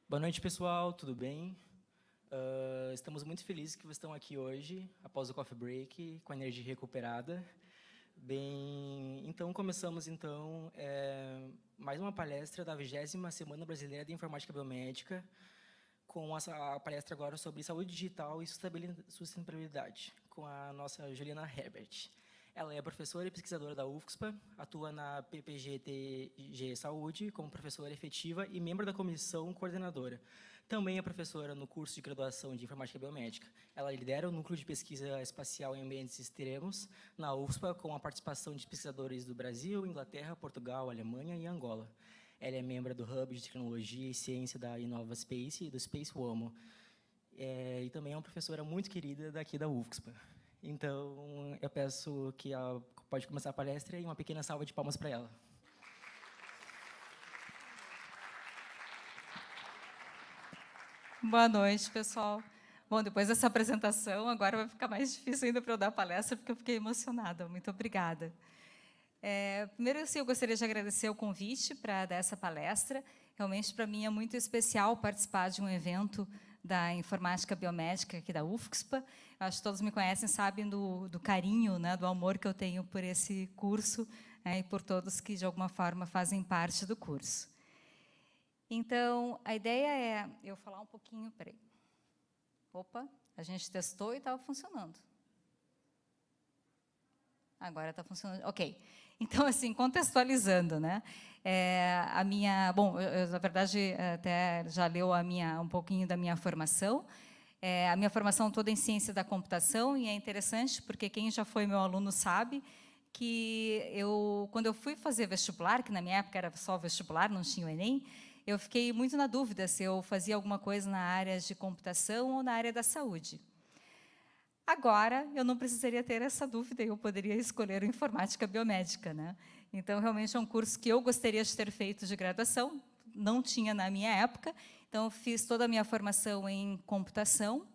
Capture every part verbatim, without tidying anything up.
Boa noite, pessoal, tudo bem? Uh, estamos muito felizes que vocês estão aqui hoje, após o coffee break, com a energia recuperada. Bem, então começamos então é, mais uma palestra da vigésima Semana Brasileira de Informática Biomédica, com a, a palestra agora sobre saúde digital e sustentabilidade, com a nossa Juliana Herbert. Ela é professora e pesquisadora da U F S P A, atua na P P G T G Saúde como professora efetiva e membro da comissão coordenadora. Também é professora no curso de graduação de Informática Biomédica. Ela lidera o núcleo de pesquisa espacial em ambientes extremos na U F S P A, com a participação de pesquisadores do Brasil, Inglaterra, Portugal, Alemanha e Angola. Ela é membro do Hub de Tecnologia e Ciência da Inova Space e do Space Uomo. É, e também é uma professora muito querida daqui da U F S P A. Então, eu peço que ela pode começar a palestra e uma pequena salva de palmas para ela. Boa noite, pessoal. Bom, depois dessa apresentação, agora vai ficar mais difícil ainda para eu dar a palestra, porque eu fiquei emocionada. Muito obrigada. É, primeiro, assim, eu gostaria de agradecer o convite para dar essa palestra. Realmente, para mim, é muito especial participar de um evento da informática biomédica aqui da U F S P A. Acho que todos me conhecem, sabem do, do carinho, né, do amor que eu tenho por esse curso, né, e por todos que, de alguma forma, fazem parte do curso. Então, a ideia é eu falar um pouquinho... Peraí. Opa, a gente testou e estava funcionando. Agora está funcionando. Ok. Então, assim, contextualizando, né? É, a minha, bom, eu, eu, na verdade, até já leu a minha, um pouquinho da minha formação. É, a minha formação toda em ciência da computação, e é interessante porque quem já foi meu aluno sabe que eu, quando eu fui fazer vestibular, que na minha época era só vestibular, não tinha o Enem, eu fiquei muito na dúvida se eu fazia alguma coisa na área de computação ou na área da saúde. Agora, eu não precisaria ter essa dúvida, eu poderia escolher a informática biomédica, né? Então, realmente, é um curso que eu gostaria de ter feito de graduação, não tinha na minha época, então, eu fiz toda a minha formação em computação.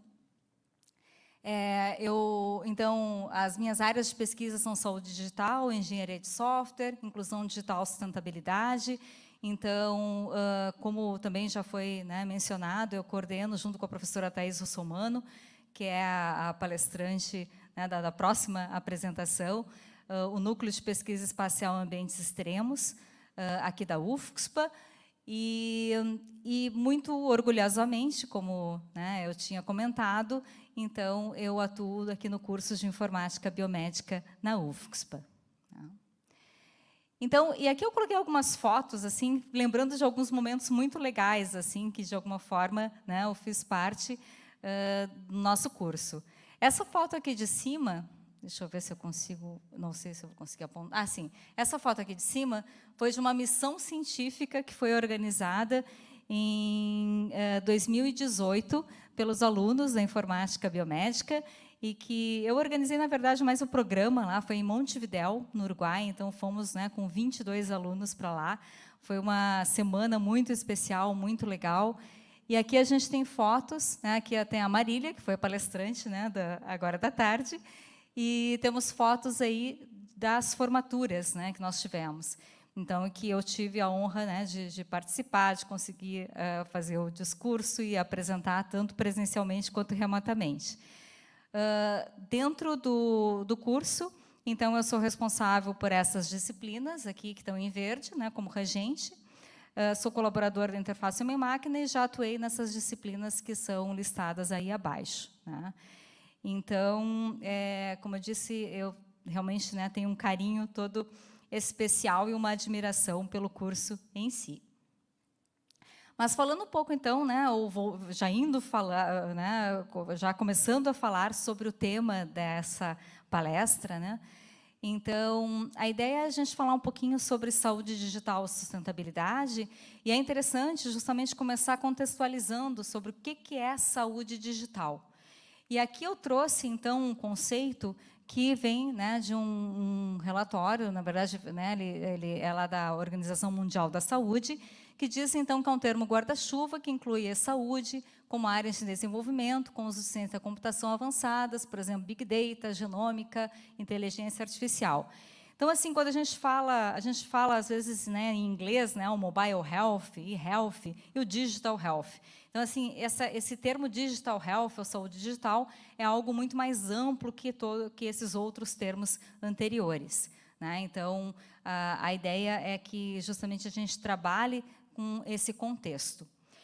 É, eu, então, as minhas áreas de pesquisa são saúde digital, engenharia de software, inclusão digital, sustentabilidade. Então, uh, como também já foi, né, mencionado, eu coordeno, junto com a professora Thaís Russomano, que é a, a palestrante, né, da, da próxima apresentação, uh, o Núcleo de Pesquisa Espacial em Ambientes Extremos, uh, aqui da U F S P A, e, e muito orgulhosamente, como, né, eu tinha comentado, então, eu atuo aqui no curso de Informática Biomédica na U F S P A. Então, e aqui eu coloquei algumas fotos, assim, lembrando de alguns momentos muito legais, assim, que, de alguma forma, né, eu fiz parte uh, do nosso curso. Essa foto aqui de cima, deixa eu ver se eu consigo, não sei se eu vou conseguir apontar. Ah, sim. Essa foto aqui de cima foi de uma missão científica que foi organizada em uh, dois mil e dezoito pelos alunos da Informática Biomédica, e que eu organizei, na verdade, mais o programa lá, foi em Montevidéu, no Uruguai, então fomos, né, com vinte e dois alunos para lá. Foi uma semana muito especial, muito legal. E aqui a gente tem fotos, né, aqui tem a Marília, que foi a palestrante, né, da, agora da tarde, e temos fotos aí das formaturas, né, que nós tivemos. Então, que eu tive a honra, né, de, de participar, de conseguir uh, fazer o discurso e apresentar tanto presencialmente quanto remotamente. Uh, dentro do, do curso, então, eu sou responsável por essas disciplinas, aqui que estão em verde, né, como regente. Uh, sou colaboradora da interface homem-máquina e já atuei nessas disciplinas que são listadas aí abaixo, né. Então, é, como eu disse, eu realmente, né, tenho um carinho todo especial e uma admiração pelo curso em si. Mas falando um pouco, então, né, ou vou, já indo falar, né, já começando a falar sobre o tema dessa palestra, né, então, a ideia é a gente falar um pouquinho sobre saúde digital e sustentabilidade, e é interessante justamente começar contextualizando sobre o que que é saúde digital. E aqui eu trouxe, então, um conceito que vem, né, de um, um relatório, na verdade, né, ele, ele é lá da Organização Mundial da Saúde, que diz, então, que é um termo guarda-chuva que inclui a saúde como áreas de desenvolvimento, com os de ciência da computação avançadas, por exemplo, Big Data, genômica, inteligência artificial. Então, assim, quando a gente fala, a gente fala às vezes, né, em inglês, né, o mobile health, e-health e o digital health. Então, assim, essa, esse termo digital health, ou saúde digital, é algo muito mais amplo que, todo, que esses outros termos anteriores, né? Então, a, a ideia é que justamente a gente trabalhe com esse contexto.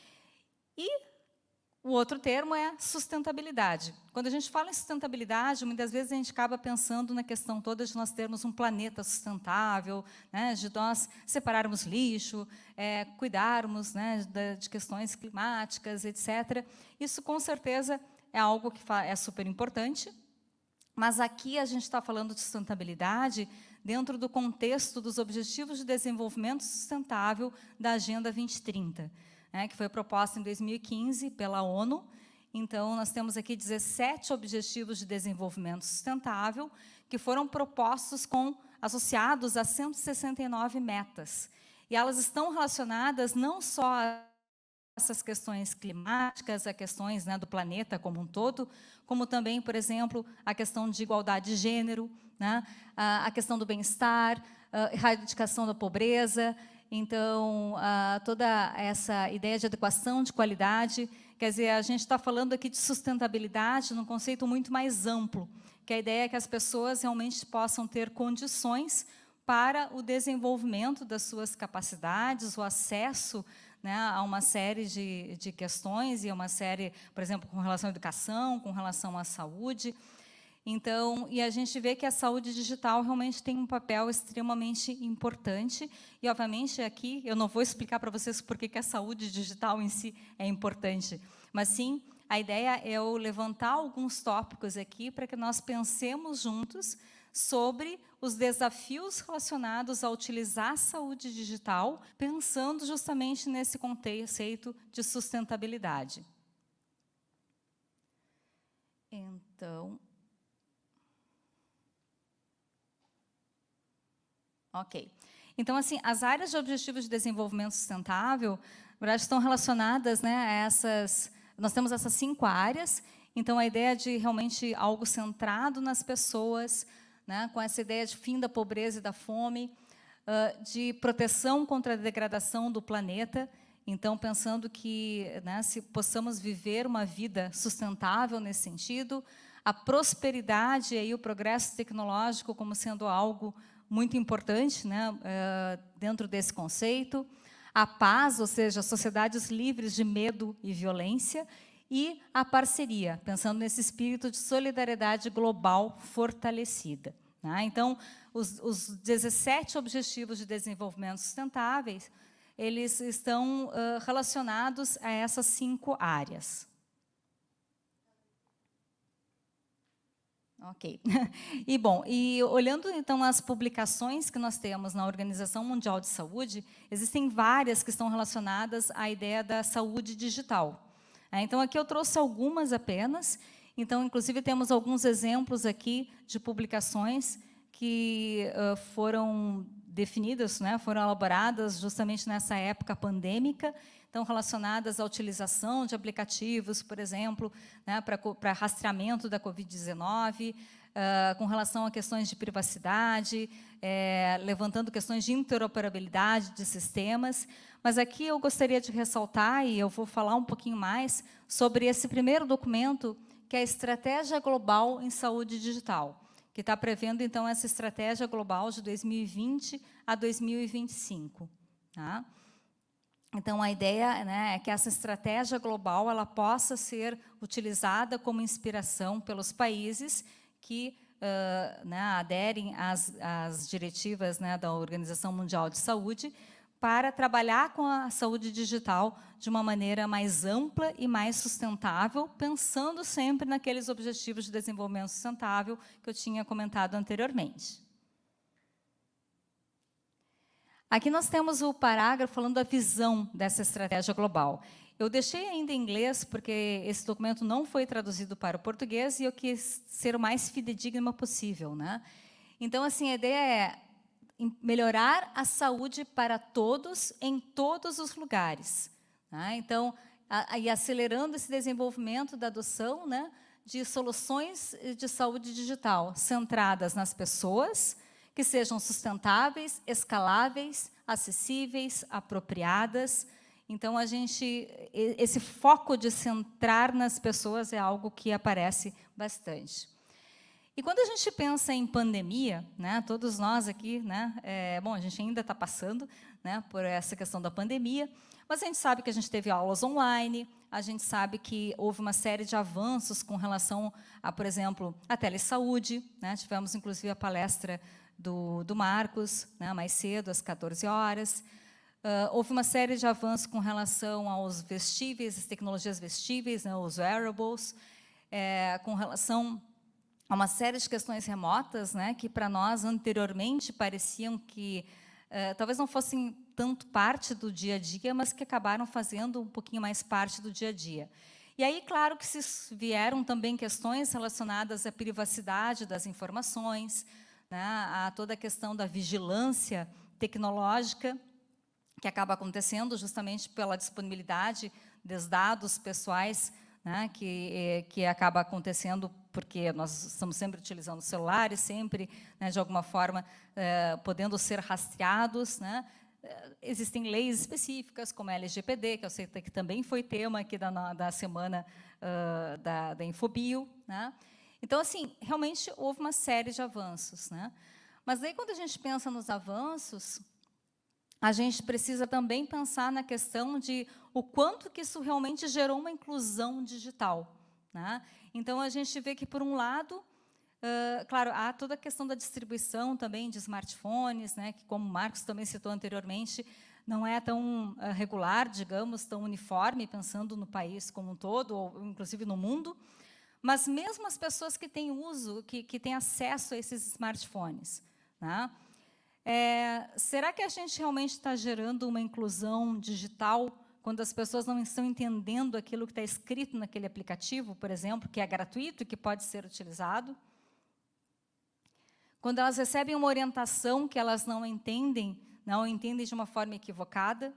E o outro termo é sustentabilidade. Quando a gente fala em sustentabilidade, muitas vezes a gente acaba pensando na questão toda de nós termos um planeta sustentável, né, de nós separarmos lixo, é, cuidarmos, né, de, de questões climáticas, etcétera. Isso, com certeza, é algo que é super importante, mas aqui a gente está falando de sustentabilidade dentro do contexto dos Objetivos de Desenvolvimento Sustentável da Agenda vinte trinta. Né, que foi proposta em dois mil e quinze pela ONU. Então, nós temos aqui dezessete Objetivos de Desenvolvimento Sustentável, que foram propostos com, associados a cento e sessenta e nove metas. E elas estão relacionadas não só a essas questões climáticas, a questões, né, do planeta como um todo, como também, por exemplo, a questão de igualdade de gênero, né, a, a questão do bem-estar, a erradicação da pobreza. Então, uh, toda essa ideia de adequação de qualidade, quer dizer, a gente está falando aqui de sustentabilidade num conceito muito mais amplo, que a ideia é que as pessoas realmente possam ter condições para o desenvolvimento das suas capacidades, o acesso, né, a uma série de, de questões, e a uma série, por exemplo, com relação à educação, com relação à saúde. Então, e a gente vê que a saúde digital realmente tem um papel extremamente importante, e, obviamente, aqui eu não vou explicar para vocês por que a saúde digital em si é importante, mas, sim, a ideia é eu levantar alguns tópicos aqui para que nós pensemos juntos sobre os desafios relacionados a utilizar a saúde digital, pensando justamente nesse conceito de sustentabilidade. Então... Ok. Então, assim, as áreas de Objetivos de Desenvolvimento Sustentável, na verdade, estão relacionadas, né, a essas... Nós temos essas cinco áreas, então a ideia de realmente algo centrado nas pessoas, né, com essa ideia de fim da pobreza e da fome, uh, de proteção contra a degradação do planeta, então pensando que, né, se possamos viver uma vida sustentável nesse sentido, a prosperidade e o progresso tecnológico como sendo algo muito importante, né, uh, dentro desse conceito, a paz, ou seja, sociedades livres de medo e violência, e a parceria, pensando nesse espírito de solidariedade global fortalecida. Né? Então, os, os dezessete Objetivos de Desenvolvimento Sustentáveis, eles estão uh, relacionados a essas cinco áreas. Ok. E, bom, e olhando, então, as publicações que nós temos na Organização Mundial de Saúde, existem várias que estão relacionadas à ideia da saúde digital. É, então, aqui eu trouxe algumas apenas. Então, inclusive, temos alguns exemplos aqui de publicações que uh, foram definidas, né, foram elaboradas justamente nessa época pandêmica, então, relacionadas à utilização de aplicativos, por exemplo, né, para rastreamento da covid dezenove, uh, com relação a questões de privacidade, é, levantando questões de interoperabilidade de sistemas. Mas aqui eu gostaria de ressaltar, e eu vou falar um pouquinho mais, sobre esse primeiro documento, que é a Estratégia Global em Saúde Digital, que está prevendo, então, essa estratégia global de dois mil e vinte a dois mil e vinte e cinco. Tá? Então, a ideia, né, é que essa estratégia global ela possa ser utilizada como inspiração pelos países que uh, né, aderem às, às diretivas, né, da Organização Mundial de Saúde, para trabalhar com a saúde digital de uma maneira mais ampla e mais sustentável, pensando sempre naqueles objetivos de desenvolvimento sustentável que eu tinha comentado anteriormente. Aqui nós temos o parágrafo falando da visão dessa estratégia global. Eu deixei ainda em inglês, porque esse documento não foi traduzido para o português, e eu quis ser o mais fidedigna possível. Né? Então, assim, a ideia é melhorar a saúde para todos, em todos os lugares. Né? Então, a, e acelerando esse desenvolvimento da adoção, né, de soluções de saúde digital, centradas nas pessoas, que sejam sustentáveis, escaláveis, acessíveis, apropriadas. Então, a gente, esse foco de centrar nas pessoas é algo que aparece bastante. E quando a gente pensa em pandemia, né, todos nós aqui, né, é, bom, a gente ainda está passando, né, por essa questão da pandemia, mas a gente sabe que a gente teve aulas online, a gente sabe que houve uma série de avanços com relação a, por exemplo, a telesaúde, né, tivemos, inclusive, a palestra do, do Marcos, né, mais cedo, às quatorze horas. Uh, houve uma série de avanços com relação aos vestíveis, as tecnologias vestíveis, né, os wearables, é, com relação a uma série de questões remotas, né, que para nós anteriormente pareciam que uh, talvez não fossem tanto parte do dia a dia, mas que acabaram fazendo um pouquinho mais parte do dia a dia. E aí, claro que se vieram também questões relacionadas à privacidade das informações, né, a toda a questão da vigilância tecnológica, que acaba acontecendo justamente pela disponibilidade dos dados pessoais, né, que, que acaba acontecendo porque nós estamos sempre utilizando celulares, sempre, né, de alguma forma, eh, podendo ser rastreados, né? Existem leis específicas, como a L G P D, que eu sei que também foi tema aqui da, da semana uh, da, da Infobio, né? Então, assim, realmente houve uma série de avanços, né? Mas aí, quando a gente pensa nos avanços, a gente precisa também pensar na questão de o quanto que isso realmente gerou uma inclusão digital, né? Então, a gente vê que, por um lado, uh, claro, há toda a questão da distribuição também de smartphones, né, que, como o Marcos também citou anteriormente, não é tão uh, regular, digamos, tão uniforme, pensando no país como um todo, ou inclusive no mundo, mas mesmo as pessoas que têm uso, que, que têm acesso a esses smartphones, né? É, será que a gente realmente está gerando uma inclusão digital quando as pessoas não estão entendendo aquilo que está escrito naquele aplicativo, por exemplo, que é gratuito e que pode ser utilizado? Quando elas recebem uma orientação que elas não entendem, não entendem de uma forma equivocada?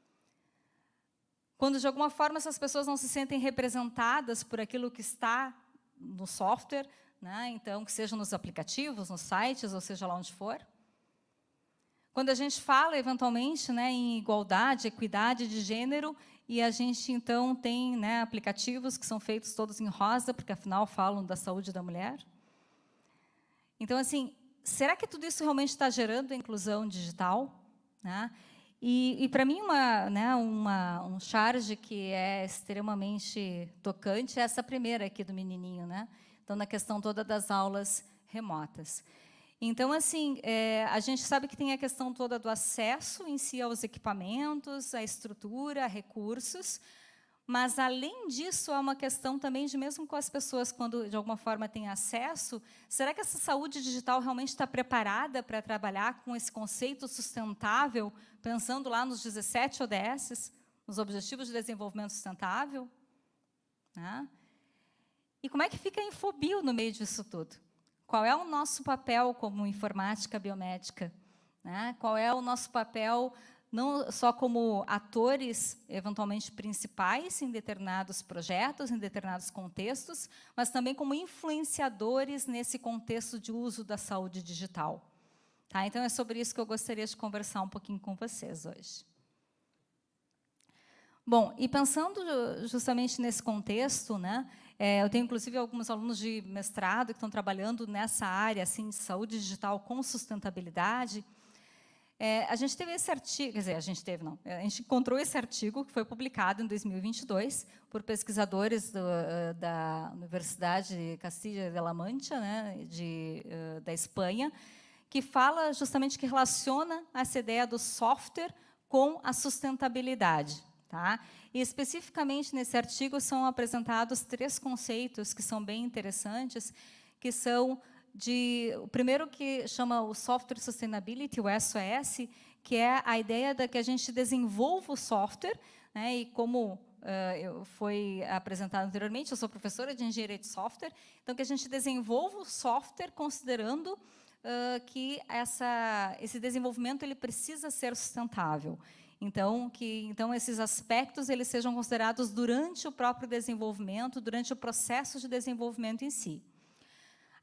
Quando, de alguma forma, essas pessoas não se sentem representadas por aquilo que está no software, né? Então, que seja nos aplicativos, nos sites, ou seja lá onde for? Quando a gente fala, eventualmente, né, em igualdade, equidade de gênero, e a gente, então, tem, né, aplicativos que são feitos todos em rosa, porque, afinal, falam da saúde da mulher. Então, assim, será que tudo isso realmente está gerando a inclusão digital? Né? E, e para mim, uma, né, uma, um charge que é extremamente tocante é essa primeira aqui do menininho, né? Então, na questão toda das aulas remotas. Então, assim, é, a gente sabe que tem a questão toda do acesso em si aos equipamentos, à estrutura, a recursos, mas, além disso, há uma questão também de, mesmo com as pessoas, quando, de alguma forma, têm acesso, será que essa saúde digital realmente está preparada para trabalhar com esse conceito sustentável, pensando lá nos dezessete O D Ss, nos Objetivos de Desenvolvimento Sustentável? Né? E como é que fica a Infobio no meio disso tudo? Qual é o nosso papel como informática biomédica? Né? Qual é o nosso papel, não só como atores, eventualmente, principais em determinados projetos, em determinados contextos, mas também como influenciadores nesse contexto de uso da saúde digital? Tá? Então, é sobre isso que eu gostaria de conversar um pouquinho com vocês hoje. Bom, e pensando justamente nesse contexto, né, é, eu tenho, inclusive, alguns alunos de mestrado que estão trabalhando nessa área assim, de saúde digital com sustentabilidade. É, a gente teve esse artigo, quer dizer, a gente teve, não, a gente encontrou esse artigo que foi publicado em dois mil e vinte e dois por pesquisadores do, da Universidade Castilla de La Mancha, né, de, da Espanha, que fala justamente que relaciona essa ideia do software com a sustentabilidade. Tá? E, especificamente, nesse artigo, são apresentados três conceitos que são bem interessantes, que são de, o primeiro que chama o Software Sustainability, o S O S, que é a ideia de que a gente desenvolva o software, né, e como uh, foi apresentado anteriormente, eu sou professora de engenharia de software, então que a gente desenvolva o software considerando uh, que essa, esse desenvolvimento ele precisa ser sustentável. Então, que então esses aspectos eles sejam considerados durante o próprio desenvolvimento, durante o processo de desenvolvimento em si.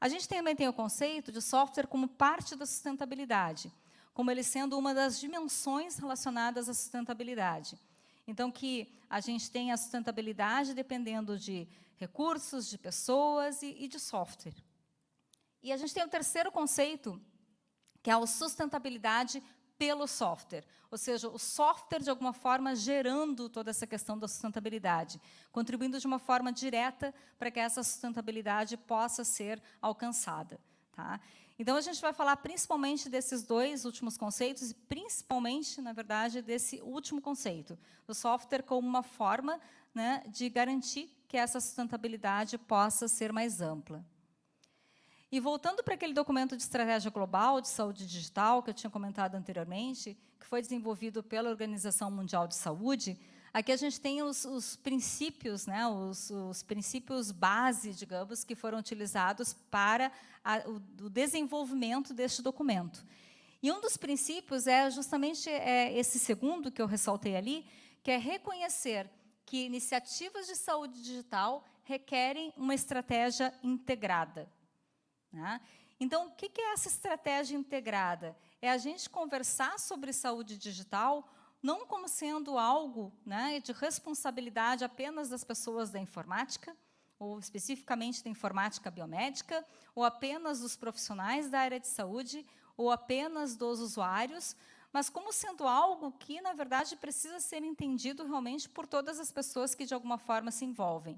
A gente também tem o conceito de software como parte da sustentabilidade, como ele sendo uma das dimensões relacionadas à sustentabilidade. Então, que a gente tem a sustentabilidade dependendo de recursos, de pessoas e, e de software. E a gente tem o terceiro conceito, que é a sustentabilidade pelo software, ou seja, o software, de alguma forma, gerando toda essa questão da sustentabilidade, contribuindo de uma forma direta para que essa sustentabilidade possa ser alcançada. Tá? Então, a gente vai falar principalmente desses dois últimos conceitos, e principalmente, na verdade, desse último conceito, do software como uma forma, né, de garantir que essa sustentabilidade possa ser mais ampla. E voltando para aquele documento de estratégia global de saúde digital, que eu tinha comentado anteriormente, que foi desenvolvido pela Organização Mundial de Saúde, aqui a gente tem os, os princípios, né, os, os princípios base, digamos, que foram utilizados para a, o, o desenvolvimento deste documento. E um dos princípios é justamente é, esse segundo que eu ressaltei ali, que é reconhecer que iniciativas de saúde digital requerem uma estratégia integrada. Né? Então, o que é essa estratégia integrada? É a gente conversar sobre saúde digital não como sendo algo, né, de responsabilidade apenas das pessoas da informática, ou especificamente da informática biomédica, ou apenas dos profissionais da área de saúde, ou apenas dos usuários, mas como sendo algo que, na verdade, precisa ser entendido realmente por todas as pessoas que, de alguma forma, se envolvem.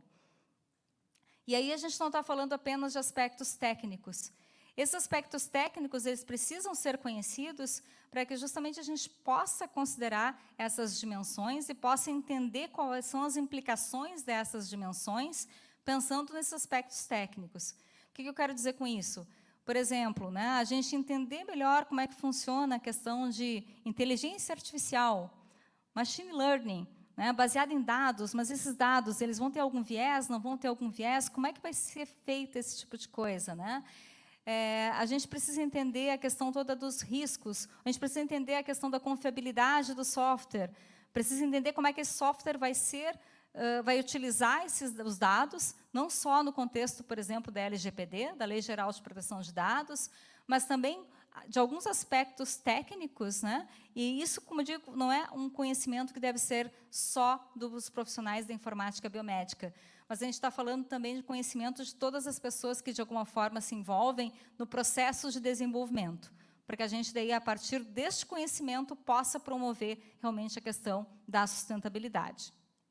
E aí a gente não está falando apenas de aspectos técnicos. Esses aspectos técnicos, eles precisam ser conhecidos para que justamente a gente possa considerar essas dimensões e possa entender quais são as implicações dessas dimensões, pensando nesses aspectos técnicos. O que eu quero dizer com isso? Por exemplo, né, a gente entender melhor como é que funciona a questão de inteligência artificial, machine learning, né, baseado em dados, mas esses dados, eles vão ter algum viés, não vão ter algum viés? Como é que vai ser feito esse tipo de coisa? Né? É, a gente precisa entender a questão toda dos riscos, a gente precisa entender a questão da confiabilidade do software, precisa entender como é que esse software vai ser, uh, vai utilizar esses, os dados, não só no contexto, por exemplo, da L G P D, da Lei Geral de Proteção de Dados, mas também de alguns aspectos técnicos, né? E isso, como eu digo, não é um conhecimento que deve ser só dos profissionais da informática biomédica, mas a gente está falando também de conhecimento de todas as pessoas que, de alguma forma, se envolvem no processo de desenvolvimento, para que a gente, daí, a partir deste conhecimento, possa promover realmente a questão da sustentabilidade.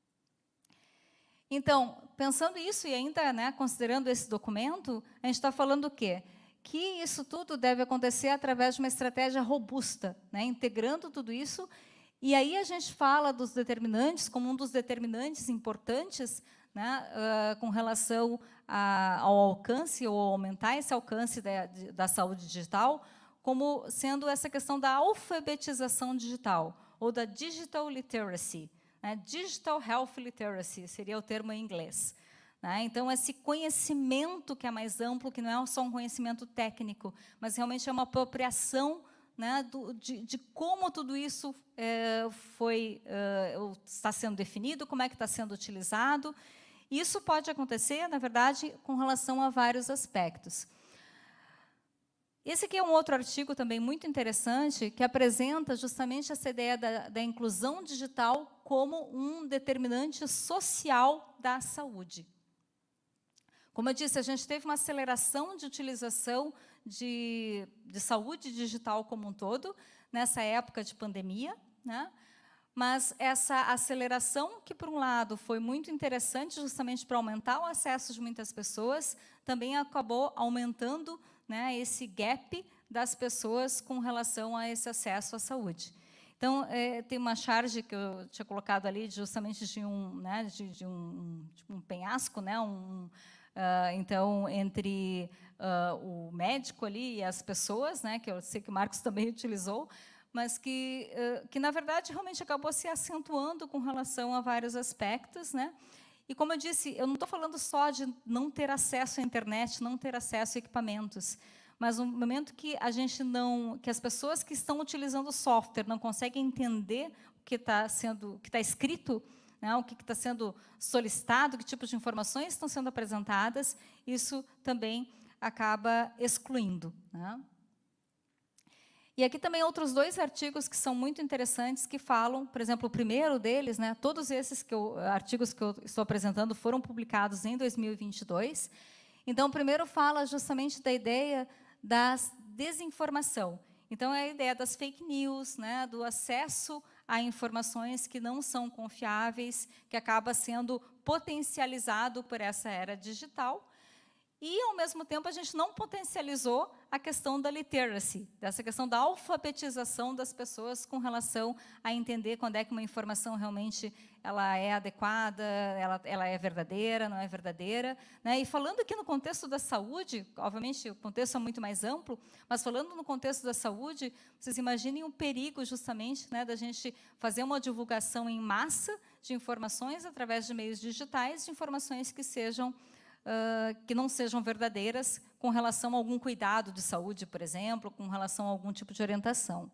Então, pensando isso e ainda, né, considerando esse documento, a gente está falando o quê? Que isso tudo deve acontecer através de uma estratégia robusta, né, integrando tudo isso. E aí a gente fala dos determinantes como um dos determinantes importantes, né, uh, com relação a, ao alcance, ou aumentar esse alcance da, da saúde digital, como sendo essa questão da alfabetização digital, ou da digital literacy. Né, digital health literacy seria o termo em inglês. Né? Então, esse conhecimento que é mais amplo, que não é só um conhecimento técnico, mas realmente é uma apropriação, né, do, de, de como tudo isso é, foi, é, está sendo definido, como é que está sendo utilizado. Isso pode acontecer, na verdade, com relação a vários aspectos. Esse aqui é um outro artigo também muito interessante, que apresenta justamente essa ideia da, da inclusão digital como um determinante social da saúde. Como eu disse, a gente teve uma aceleração de utilização de, de saúde digital como um todo, nessa época de pandemia, né? Mas essa aceleração, que, por um lado, foi muito interessante justamente para aumentar o acesso de muitas pessoas, também acabou aumentando, né, esse gap das pessoas com relação a esse acesso à saúde. Então, é, tem uma charge que eu tinha colocado ali, justamente de um, né, de, de um, de um penhasco, né, um, Uh, então, entre uh, o médico ali e as pessoas, né, que eu sei que o Marcos também utilizou, mas que, uh, que, na verdade, realmente acabou se acentuando com relação a vários aspectos. Né? E, como eu disse, eu não estou falando só de não ter acesso à internet, não ter acesso a equipamentos, mas no momento que a gente não, que as pessoas que estão utilizando o software não conseguem entender o que está sendo, o que está escrito, né, o que está sendo solicitado, que tipo de informações estão sendo apresentadas, isso também acaba excluindo, né? E aqui também outros dois artigos que são muito interessantes, que falam, por exemplo, o primeiro deles, né, todos esses que eu, artigos que eu estou apresentando foram publicados em dois mil e vinte e dois. Então, o primeiro fala justamente da ideia da desinformação. Então, é a ideia das fake news, né, do acesso a informações que não são confiáveis, que acaba sendo potencializado por essa era digital. E, ao mesmo tempo, a gente não potencializou a questão da literacy, dessa questão da alfabetização das pessoas com relação a entender quando é que uma informação realmente ela é adequada, ela, ela é verdadeira, não é verdadeira, né? E falando aqui no contexto da saúde, obviamente o contexto é muito mais amplo, mas falando no contexto da saúde, vocês imaginem o perigo justamente, né, da gente fazer uma divulgação em massa de informações através de meios digitais, de informações que sejam Uh, que não sejam verdadeiras com relação a algum cuidado de saúde, por exemplo, com relação a algum tipo de orientação.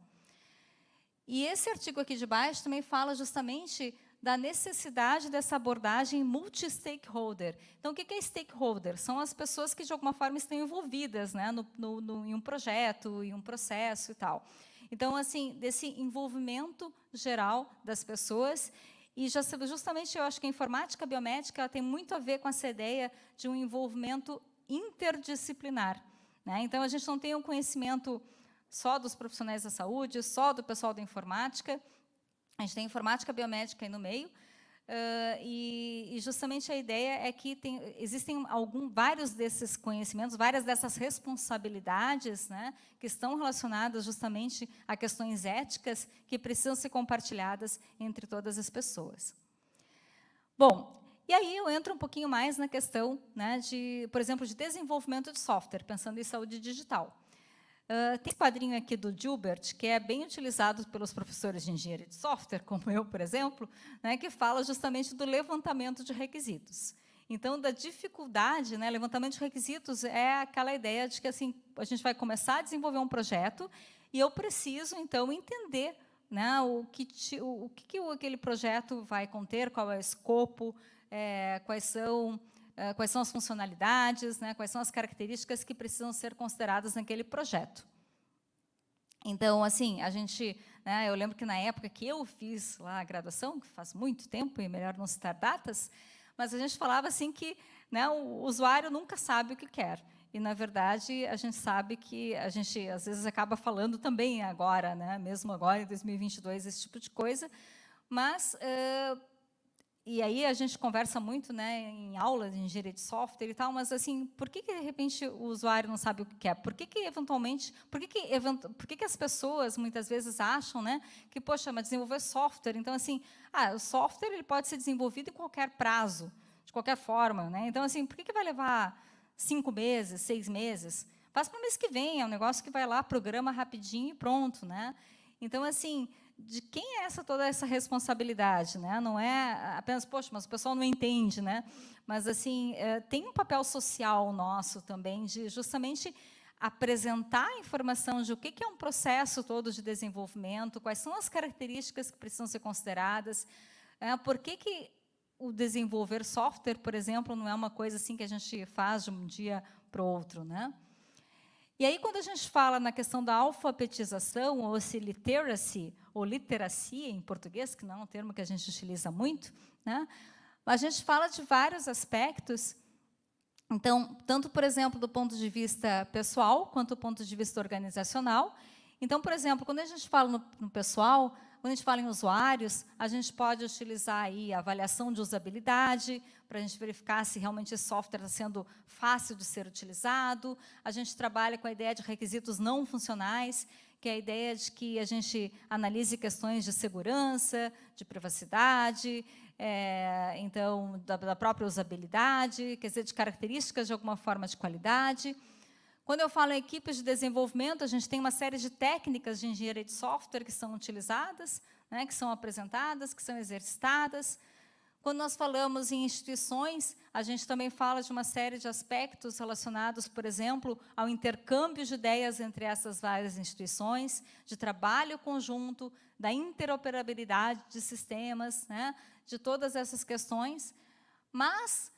E esse artigo aqui de baixo também fala justamente da necessidade dessa abordagem multi-stakeholder. Então, o que é stakeholder? São as pessoas que, de alguma forma, estão envolvidas, né, no, no, no, em um projeto, em um processo e tal. Então, assim, desse envolvimento geral das pessoas. E já, justamente eu acho que a informática biomédica ela tem muito a ver com essa ideia de um envolvimento interdisciplinar, né? Então, a gente não tem um conhecimento só dos profissionais da saúde, só do pessoal da informática, a gente tem informática biomédica aí no meio, Uh, e, e justamente a ideia é que tem, existem algum, vários desses conhecimentos, várias dessas responsabilidades, né, que estão relacionadas justamente a questões éticas que precisam ser compartilhadas entre todas as pessoas. Bom, e aí eu entro um pouquinho mais na questão, né, de, por exemplo, de desenvolvimento de software, pensando em saúde digital. Uh, tem esse quadrinho aqui do Gilbert, que é bem utilizado pelos professores de engenharia de software, como eu, por exemplo, né, que fala justamente do levantamento de requisitos. Então, da dificuldade, né, levantamento de requisitos é aquela ideia de que assim, a gente vai começar a desenvolver um projeto e eu preciso, então, entender, né, o, que, o, o que, que aquele projeto vai conter, qual é o escopo, é, quais são... Uh, quais são as funcionalidades, né, quais são as características que precisam ser consideradas naquele projeto. Então, assim, a gente, né, eu lembro que na época que eu fiz lá a graduação, que faz muito tempo, e melhor não citar datas, mas a gente falava assim que, né, o usuário nunca sabe o que quer. E, na verdade, a gente sabe que a gente, às vezes, acaba falando também agora, né, mesmo agora, em dois mil e vinte e dois, esse tipo de coisa, mas... Uh, E aí a gente conversa muito, né, em aulas de engenharia de software e tal, mas assim, por que, que de repente o usuário não sabe o que quer? Por que, que eventualmente, por que, que, event, por que, que as pessoas muitas vezes acham, né, que, poxa, mas desenvolver software, então assim, ah, o software ele pode ser desenvolvido em qualquer prazo, de qualquer forma, né? Então assim, por que, que vai levar cinco meses, seis meses? Faz para o mês que vem, é um negócio que vai lá, programa rapidinho e pronto, né? Então assim, de quem é essa toda essa responsabilidade, né? Não é apenas, poxa, mas o pessoal não entende, né? Mas assim, é, tem um papel social nosso também de justamente apresentar a informação de o que é um processo todo de desenvolvimento, quais são as características que precisam ser consideradas, é, por que que o desenvolver software, por exemplo, não é uma coisa assim que a gente faz de um dia para o outro, né? E aí, quando a gente fala na questão da alfabetização, ou se literacy, ou literacia em português, que não é um termo que a gente utiliza muito, né? A gente fala de vários aspectos. Então, tanto, por exemplo, do ponto de vista pessoal, quanto do ponto de vista organizacional. Então, por exemplo, quando a gente fala no, no pessoal, quando a gente fala em usuários, a gente pode utilizar aí a avaliação de usabilidade, para a gente verificar se realmente esse software está sendo fácil de ser utilizado. A gente trabalha com a ideia de requisitos não funcionais, que é a ideia de que a gente analise questões de segurança, de privacidade, é, então, da, da própria usabilidade, quer dizer, de características de alguma forma de qualidade. Quando eu falo em equipes de desenvolvimento, a gente tem uma série de técnicas de engenharia de software que são utilizadas, né, que são apresentadas, que são exercitadas. Quando nós falamos em instituições, a gente também fala de uma série de aspectos relacionados, por exemplo, ao intercâmbio de ideias entre essas várias instituições, de trabalho conjunto, da interoperabilidade de sistemas, né, de todas essas questões. Mas,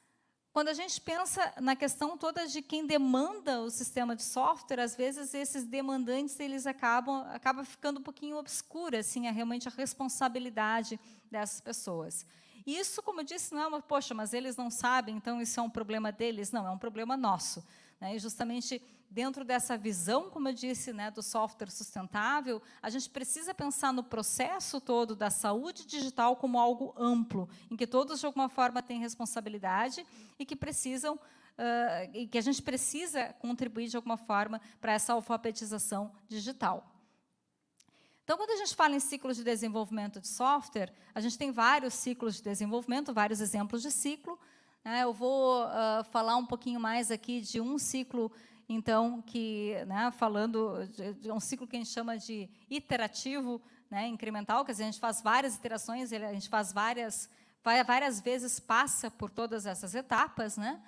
quando a gente pensa na questão toda de quem demanda o sistema de software, às vezes esses demandantes eles acabam acaba ficando um pouquinho obscura, assim, a, realmente a responsabilidade dessas pessoas. E isso, como eu disse, não é uma, poxa, mas eles não sabem, então isso é um problema deles. Não, é um problema nosso. Né? E justamente dentro dessa visão, como eu disse, né, do software sustentável, a gente precisa pensar no processo todo da saúde digital como algo amplo, em que todos, de alguma forma, têm responsabilidade e que precisam, uh, e que a gente precisa contribuir, de alguma forma, para essa alfabetização digital. Então, quando a gente fala em ciclos de desenvolvimento de software, a gente tem vários ciclos de desenvolvimento, vários exemplos de ciclo. Né? Eu vou uh, falar um pouquinho mais aqui de um ciclo, então, que, né, falando de, de um ciclo que a gente chama de iterativo, né, incremental, quer dizer, a gente faz várias iterações, a gente faz várias, várias vezes passa por todas essas etapas, né?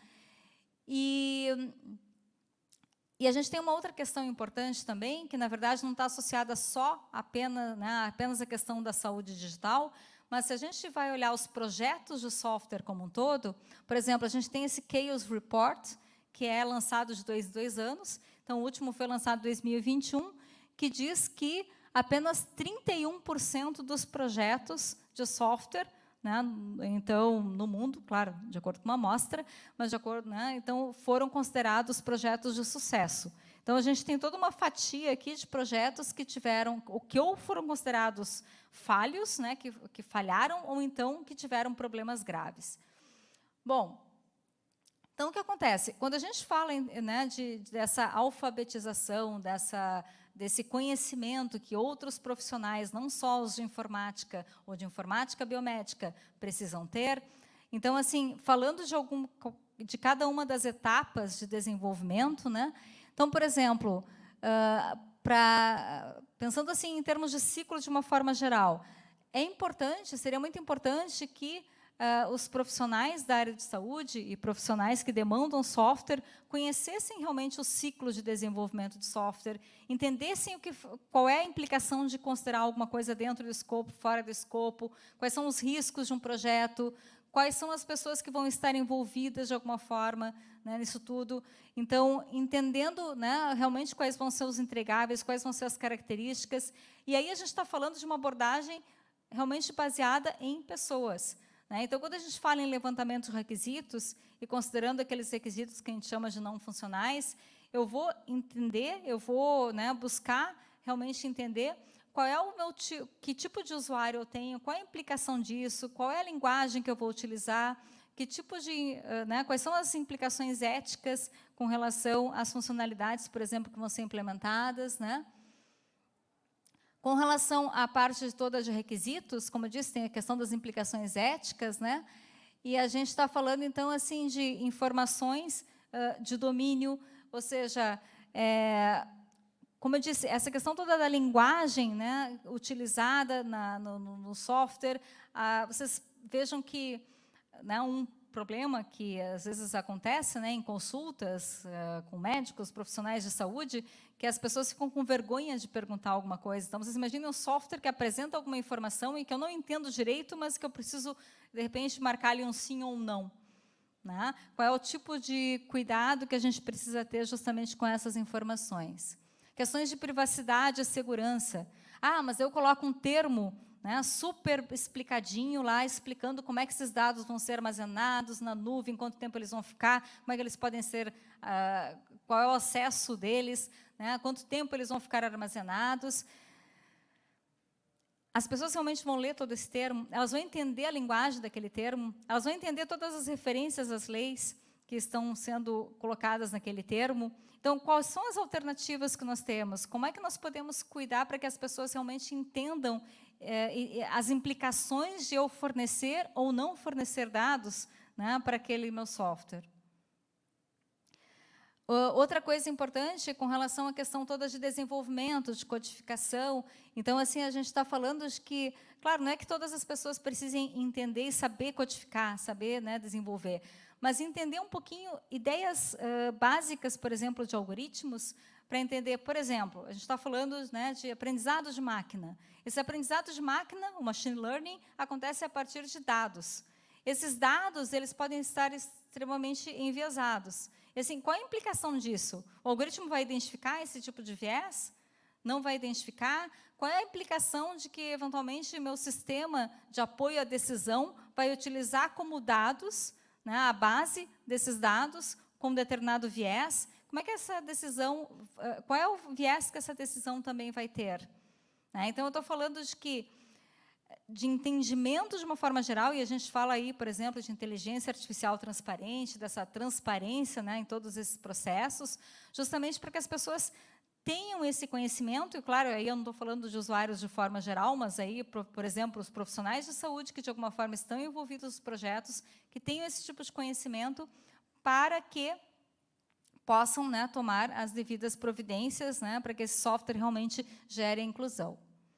E E a gente tem uma outra questão importante também, que, na verdade, não está associada só apenas, né, apenas à questão da saúde digital, mas se a gente vai olhar os projetos de software como um todo, por exemplo, a gente tem esse Chaos Report, que é lançado de dois em dois anos, então o último foi lançado em dois mil e vinte e um, que diz que apenas trinta e um por cento dos projetos de software, né, então, no mundo, claro, de acordo com uma amostra, mas de acordo, né, então, foram considerados projetos de sucesso. Então, a gente tem toda uma fatia aqui de projetos que tiveram, ou que ou foram considerados falhos, né, que, que falharam, ou então que tiveram problemas graves. Bom, então, o que acontece? Quando a gente fala, né, de, dessa alfabetização, dessa... desse conhecimento que outros profissionais, não só os de informática ou de informática biomédica, precisam ter. Então, assim, falando de, algum, de cada uma das etapas de desenvolvimento, né? Então, por exemplo, uh, pra, pensando assim em termos de ciclo de uma forma geral, é importante, seria muito importante que Uh, os profissionais da área de saúde e profissionais que demandam software conhecessem realmente o ciclo de desenvolvimento de software, entendessem o que, qual é a implicação de considerar alguma coisa dentro do escopo, fora do escopo, quais são os riscos de um projeto, quais são as pessoas que vão estar envolvidas de alguma forma, né, nisso tudo. Então, entendendo, né, realmente quais vão ser os entregáveis, quais vão ser as características. E aí a gente está falando de uma abordagem realmente baseada em pessoas. Então, quando a gente fala em levantamento de requisitos, e considerando aqueles requisitos que a gente chama de não funcionais, eu vou entender, eu vou, né, buscar realmente entender qual é o meu que tipo de usuário eu tenho, qual é a implicação disso, qual é a linguagem que eu vou utilizar, que tipo de, né, quais são as implicações éticas com relação às funcionalidades, por exemplo, que vão ser implementadas, né? Com relação à parte de toda de requisitos, como eu disse, tem a questão das implicações éticas, né? E a gente está falando, então, assim, de informações uh, de domínio, ou seja, é, como eu disse, essa questão toda da linguagem, né, utilizada na, no, no software, uh, vocês vejam que, né, um problema que às vezes acontece, né, em consultas uh, com médicos, profissionais de saúde, que as pessoas ficam com vergonha de perguntar alguma coisa. Então, vocês imaginem um software que apresenta alguma informação e que eu não entendo direito, mas que eu preciso, de repente, marcar ali um sim ou um não. Né? Qual é o tipo de cuidado que a gente precisa ter justamente com essas informações? Questões de privacidade e segurança. Ah, mas eu coloco um termo, né, super explicadinho lá, explicando como é que esses dados vão ser armazenados na nuvem, quanto tempo eles vão ficar, como é que eles podem ser, ah, qual é o acesso deles, né, quanto tempo eles vão ficar armazenados. As pessoas realmente vão ler todo esse termo, elas vão entender a linguagem daquele termo, elas vão entender todas as referências às leis que estão sendo colocadas naquele termo. Então, quais são as alternativas que nós temos? Como é que nós podemos cuidar para que as pessoas realmente entendam eh, as implicações de eu fornecer ou não fornecer dados, né, para aquele meu software? Outra coisa importante com relação à questão toda de desenvolvimento, de codificação. Então, assim, a gente está falando de que, claro, não é que todas as pessoas precisem entender e saber codificar, saber, né, desenvolver, mas entender um pouquinho ideias uh, básicas, por exemplo, de algoritmos, para entender, por exemplo, a gente está falando, né, de aprendizado de máquina. Esse aprendizado de máquina, o machine learning, acontece a partir de dados. Esses dados, eles podem estar extremamente enviesados. E, assim, qual a implicação disso? O algoritmo vai identificar esse tipo de viés? Não vai identificar? Qual é a implicação de que, eventualmente, meu sistema de apoio à decisão vai utilizar como dados, né, a base desses dados, com determinado viés? Como é que essa decisão, qual é o viés que essa decisão também vai ter? Né? Então, eu estou falando de que de entendimento de uma forma geral, e a gente fala aí, por exemplo, de inteligência artificial transparente, dessa transparência, né, em todos esses processos, justamente para que as pessoas tenham esse conhecimento, e claro, aí eu não estou falando de usuários de forma geral, mas aí, por, por exemplo, os profissionais de saúde que de alguma forma estão envolvidos nos projetos, que tenham esse tipo de conhecimento para que possam, né, tomar as devidas providências, né, para que esse software realmente gere a inclusão.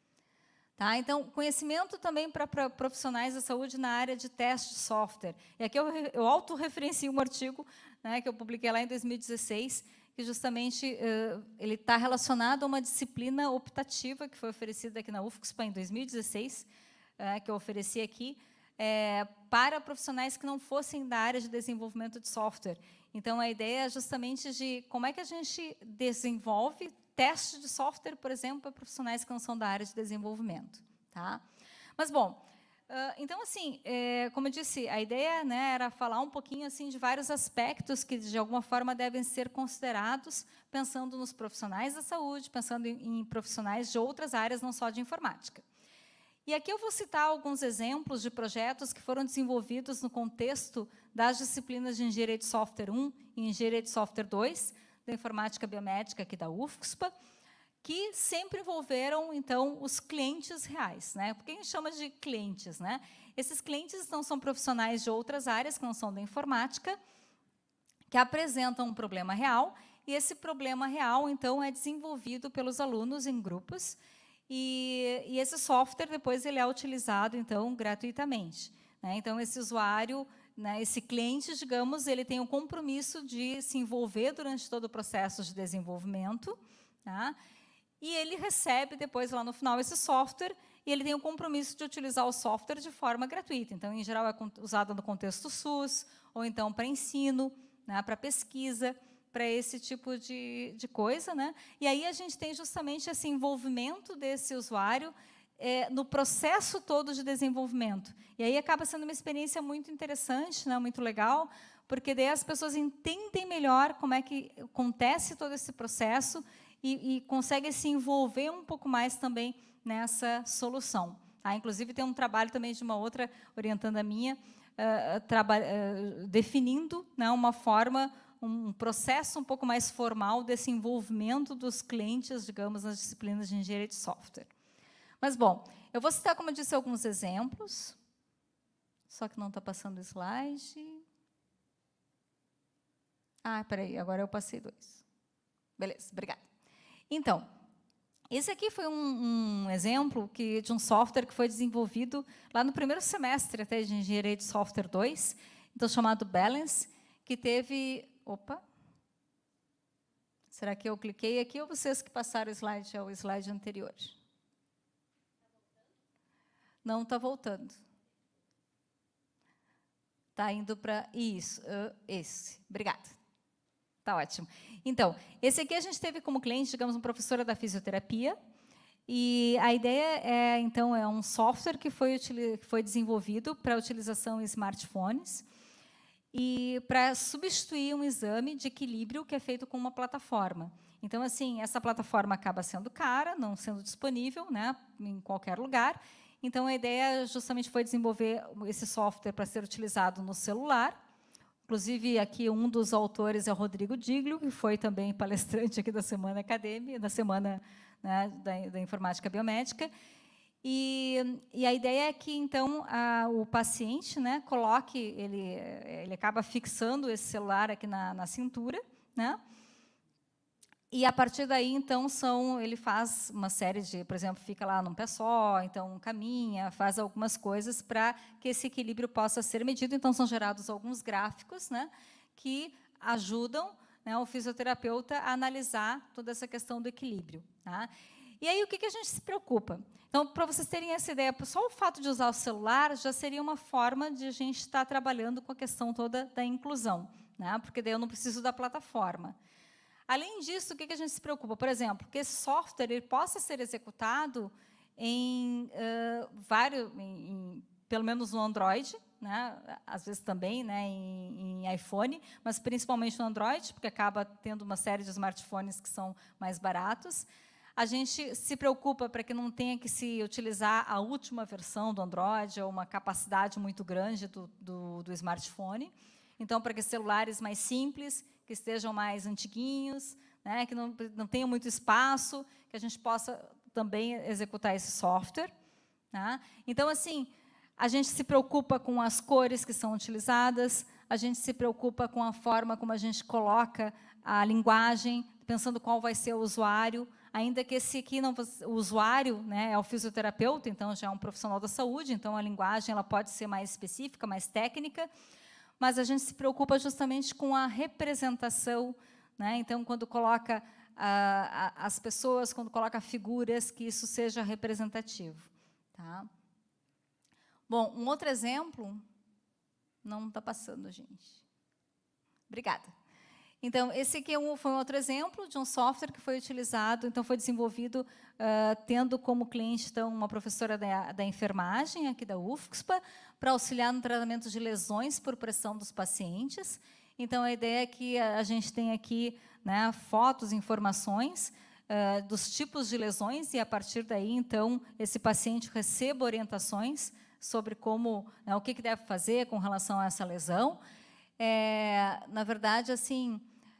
Tá? Então, conhecimento também para, para profissionais da saúde na área de teste de software. E aqui eu, eu autorreferencio um artigo, né, que eu publiquei lá em dois mil e dezesseis, que justamente uh, ele está relacionado a uma disciplina optativa que foi oferecida aqui na U F C S P A em dois mil e dezesseis, uh, que eu ofereci aqui, é, para profissionais que não fossem da área de desenvolvimento de software. Então, a ideia é justamente de como é que a gente desenvolve teste de software, por exemplo, para profissionais que não são da área de desenvolvimento. Tá? Mas, bom, uh, então, assim, é, como eu disse, a ideia, né, era falar um pouquinho assim, de vários aspectos que, de alguma forma, devem ser considerados, pensando nos profissionais da saúde, pensando em, em profissionais de outras áreas, não só de informática. E aqui eu vou citar alguns exemplos de projetos que foram desenvolvidos no contexto das disciplinas de Engenharia de Software um e Engenharia de Software dois, da Informática Biomédica aqui da U F C S P A, que sempre envolveram, então, os clientes reais. Né? Por que a gente chama de clientes? Né? Esses clientes então, são profissionais de outras áreas, que não são da informática, que apresentam um problema real, e esse problema real, então, é desenvolvido pelos alunos em grupos, e, e esse software, depois, ele é utilizado, então, gratuitamente. Né? Então, esse usuário, né, esse cliente, digamos, ele tem o compromisso de se envolver durante todo o processo de desenvolvimento, tá? E ele recebe, depois, lá no final, esse software, e ele tem o compromisso de utilizar o software de forma gratuita. Então, em geral, é usado no contexto SUS, ou então para ensino, né, para pesquisa, para esse tipo de, de coisa. Né? E aí a gente tem justamente esse envolvimento desse usuário é, no processo todo de desenvolvimento. E aí acaba sendo uma experiência muito interessante, né, muito legal, porque daí as pessoas entendem melhor como é que acontece todo esse processo e, e conseguem se envolver um pouco mais também nessa solução. Tá? Inclusive, tem um trabalho também de uma outra orientanda minha, uh, traba uh, definindo, né, uma forma, um processo um pouco mais formal desse envolvimento dos clientes, digamos, nas disciplinas de engenharia de software. Mas, bom, eu vou citar, como eu disse, alguns exemplos, só que não está passando o slide. Ah, peraí, agora eu passei dois. Beleza, obrigada. Então, esse aqui foi um, um exemplo que, de um software que foi desenvolvido lá no primeiro semestre até de Engenharia de Software dois, então chamado Balance, que teve... Opa! Será que eu cliquei aqui ou vocês que passaram o slide ao slide anterior? Não está voltando. Está indo para... Isso, uh, esse. Obrigada. Está ótimo. Então, esse aqui a gente teve como cliente, digamos, uma professora da fisioterapia, e a ideia é, então, é um software que foi, que foi desenvolvido para utilização em smartphones e para substituir um exame de equilíbrio que é feito com uma plataforma. Então, assim, essa plataforma acaba sendo cara, não sendo disponível, né, em qualquer lugar. Então, a ideia justamente foi desenvolver esse software para ser utilizado no celular. Inclusive, aqui um dos autores é o Rodrigo Diglio, que foi também palestrante aqui da Semana Acadêmica, da Semana, né, da, da Informática Biomédica. E, e a ideia é que, então, a, o paciente, né, coloque, ele, ele acaba fixando esse celular aqui na, na cintura, né? E, a partir daí, então, são, ele faz uma série de, por exemplo, fica lá num pé só, então caminha, faz algumas coisas para que esse equilíbrio possa ser medido. Então, são gerados alguns gráficos, né, que ajudam, né, o fisioterapeuta a analisar toda essa questão do equilíbrio. Tá? E aí, o que, que a gente se preocupa? Então, para vocês terem essa ideia, só o fato de usar o celular já seria uma forma de a gente estar trabalhando com a questão toda da inclusão, né? Porque daí eu não preciso da plataforma. Além disso, o que, que a gente se preocupa? Por exemplo, que esse software ele possa ser executado em uh, vários, em, em, pelo menos no Android, né? Às vezes também, né, em, em iPhone, mas principalmente no Android, porque acaba tendo uma série de smartphones que são mais baratos. A gente se preocupa para que não tenha que se utilizar a última versão do Android ou uma capacidade muito grande do, do, do smartphone. Então, para que celulares mais simples, que estejam mais antiguinhos, né, que não, não tenham muito espaço, que a gente possa também executar esse software. Tá? Então, assim, a gente se preocupa com as cores que são utilizadas, a gente se preocupa com a forma como a gente coloca a linguagem, pensando qual vai ser o usuário, ainda que esse aqui, não, o usuário, né, é o fisioterapeuta, então já é um profissional da saúde, então a linguagem ela pode ser mais específica, mais técnica, mas a gente se preocupa justamente com a representação, né? Então, quando coloca ah, as pessoas, quando coloca figuras, que isso seja representativo. Tá? Bom, um outro exemplo, não está passando, gente. Obrigada. Então, esse aqui é um, foi um outro exemplo de um software que foi utilizado, então foi desenvolvido uh, tendo como cliente então, uma professora da, da enfermagem aqui da U F S P A, para auxiliar no tratamento de lesões por pressão dos pacientes. Então, a ideia é que a gente tem aqui né, fotos, informações uh, dos tipos de lesões, e, a partir daí, então, esse paciente receba orientações sobre como, né, o que, que deve fazer com relação a essa lesão. É, na verdade, assim,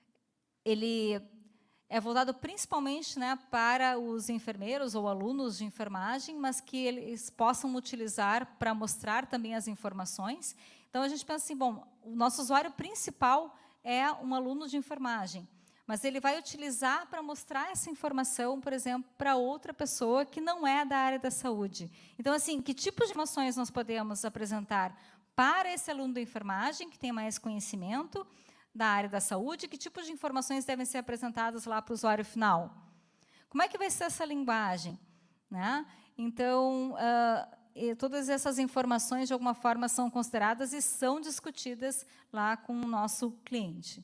ele é voltado principalmente né, para os enfermeiros ou alunos de enfermagem, mas que eles possam utilizar para mostrar também as informações. Então, a gente pensa assim, bom, o nosso usuário principal é um aluno de enfermagem, mas ele vai utilizar para mostrar essa informação, por exemplo, para outra pessoa que não é da área da saúde. Então, assim, que tipo de informações nós podemos apresentar para esse aluno da enfermagem, que tem mais conhecimento da área da saúde, que tipos de informações devem ser apresentadas lá para o usuário final? Como é que vai ser essa linguagem? Né? Então, uh, todas essas informações, de alguma forma, são consideradas e são discutidas lá com o nosso cliente.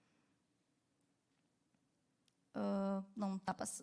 Uh, não está passando.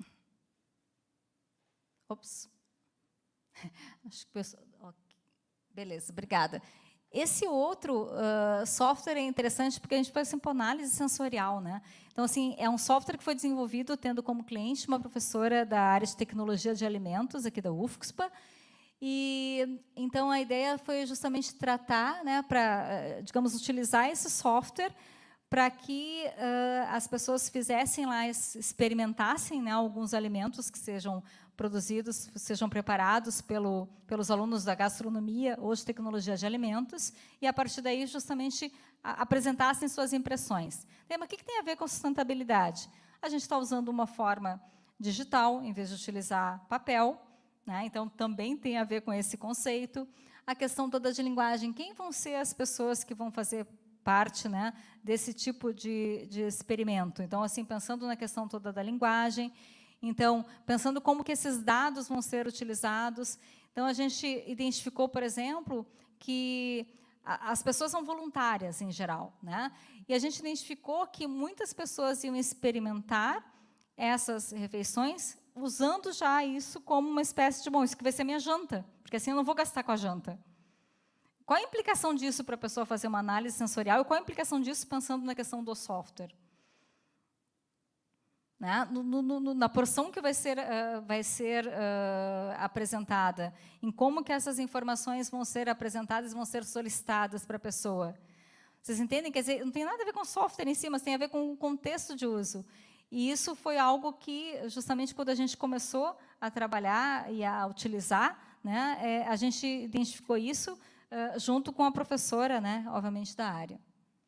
Ops. Acho que o pessoal... Okay. Beleza, obrigada. Esse outro uh, software é interessante porque a gente faz assim, análise sensorial, né? Então, assim, é um software que foi desenvolvido tendo como cliente uma professora da área de tecnologia de alimentos aqui da U F S P A. E então a ideia foi justamente tratar, né, para, digamos, utilizar esse software para que uh, as pessoas fizessem lá, experimentassem né, alguns alimentos que sejam produzidos, sejam preparados pelo, pelos alunos da gastronomia ou de tecnologia de alimentos, e, a partir daí, justamente, a, apresentassem suas impressões. Mas o que, que tem a ver com sustentabilidade? A gente está usando uma forma digital, em vez de utilizar papel, né? Então, também tem a ver com esse conceito. A questão toda de linguagem, quem vão ser as pessoas que vão fazer parte né, desse tipo de, de experimento? Então, assim, pensando na questão toda da linguagem, então, pensando como que esses dados vão ser utilizados. Então, a gente identificou, por exemplo, que a, as pessoas são voluntárias, em geral. Né? E a gente identificou que muitas pessoas iam experimentar essas refeições usando já isso como uma espécie de, bom, isso que vai ser minha janta, porque assim eu não vou gastar com a janta. Qual a implicação disso para a pessoa fazer uma análise sensorial e qual a implicação disso pensando na questão do software? Né? No, no, no, na porção que vai ser, uh, vai ser uh, apresentada, em como que essas informações vão ser apresentadas, vão ser solicitadas para a pessoa. Vocês entendem? Quer dizer, não tem nada a ver com o software em si, mas tem a ver com o contexto de uso. E isso foi algo que, justamente, quando a gente começou a trabalhar e a utilizar, né, é, a gente identificou isso uh, junto com a professora, né, obviamente, da área.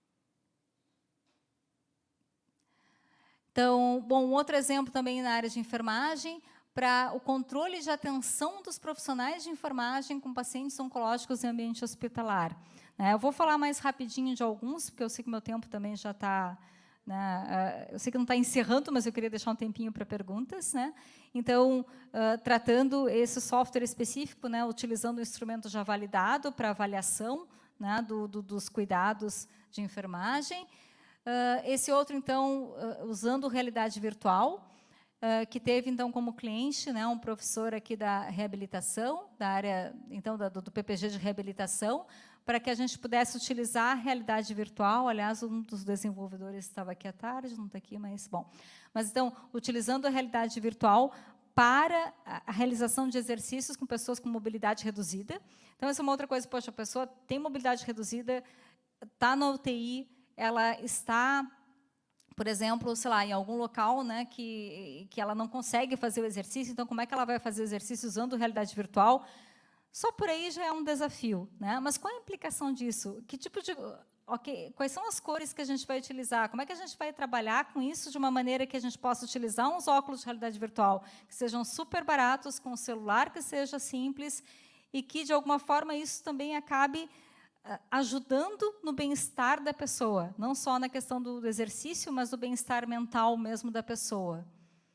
Então, bom, um outro exemplo também na área de enfermagem, para o controle de atenção dos profissionais de enfermagem com pacientes oncológicos em ambiente hospitalar. Eu vou falar mais rapidinho de alguns, porque eu sei que meu tempo também já está né? Eu sei que não está encerrando, mas eu queria deixar um tempinho para perguntas, né? Então, uh, tratando esse software específico, né, utilizando o instrumento já validado para avaliação, né, do, do, dos cuidados de enfermagem. Uh, esse outro, então, uh, usando realidade virtual, Uh, que teve, então, como cliente, né, um professor aqui da reabilitação, da área, então, da, do P P G de reabilitação, para que a gente pudesse utilizar a realidade virtual. Aliás, um dos desenvolvedores estava aqui à tarde, não está aqui, mas, bom. Mas, então, utilizando a realidade virtual para a realização de exercícios com pessoas com mobilidade reduzida. Então, essa é uma outra coisa, poxa, a pessoa tem mobilidade reduzida, está na U T I, ela está... por exemplo, sei lá, em algum local, né, que, que ela não consegue fazer o exercício, então como é que ela vai fazer o exercício usando realidade virtual? Só por aí já é um desafio, né? Mas qual a implicação disso? Que tipo de, okay, quais são as cores que a gente vai utilizar? Como é que a gente vai trabalhar com isso de uma maneira que a gente possa utilizar uns óculos de realidade virtual que sejam super baratos, com um celular que seja simples e que, de alguma forma, isso também acabe ajudando no bem-estar da pessoa, não só na questão do exercício, mas do bem-estar mental mesmo da pessoa.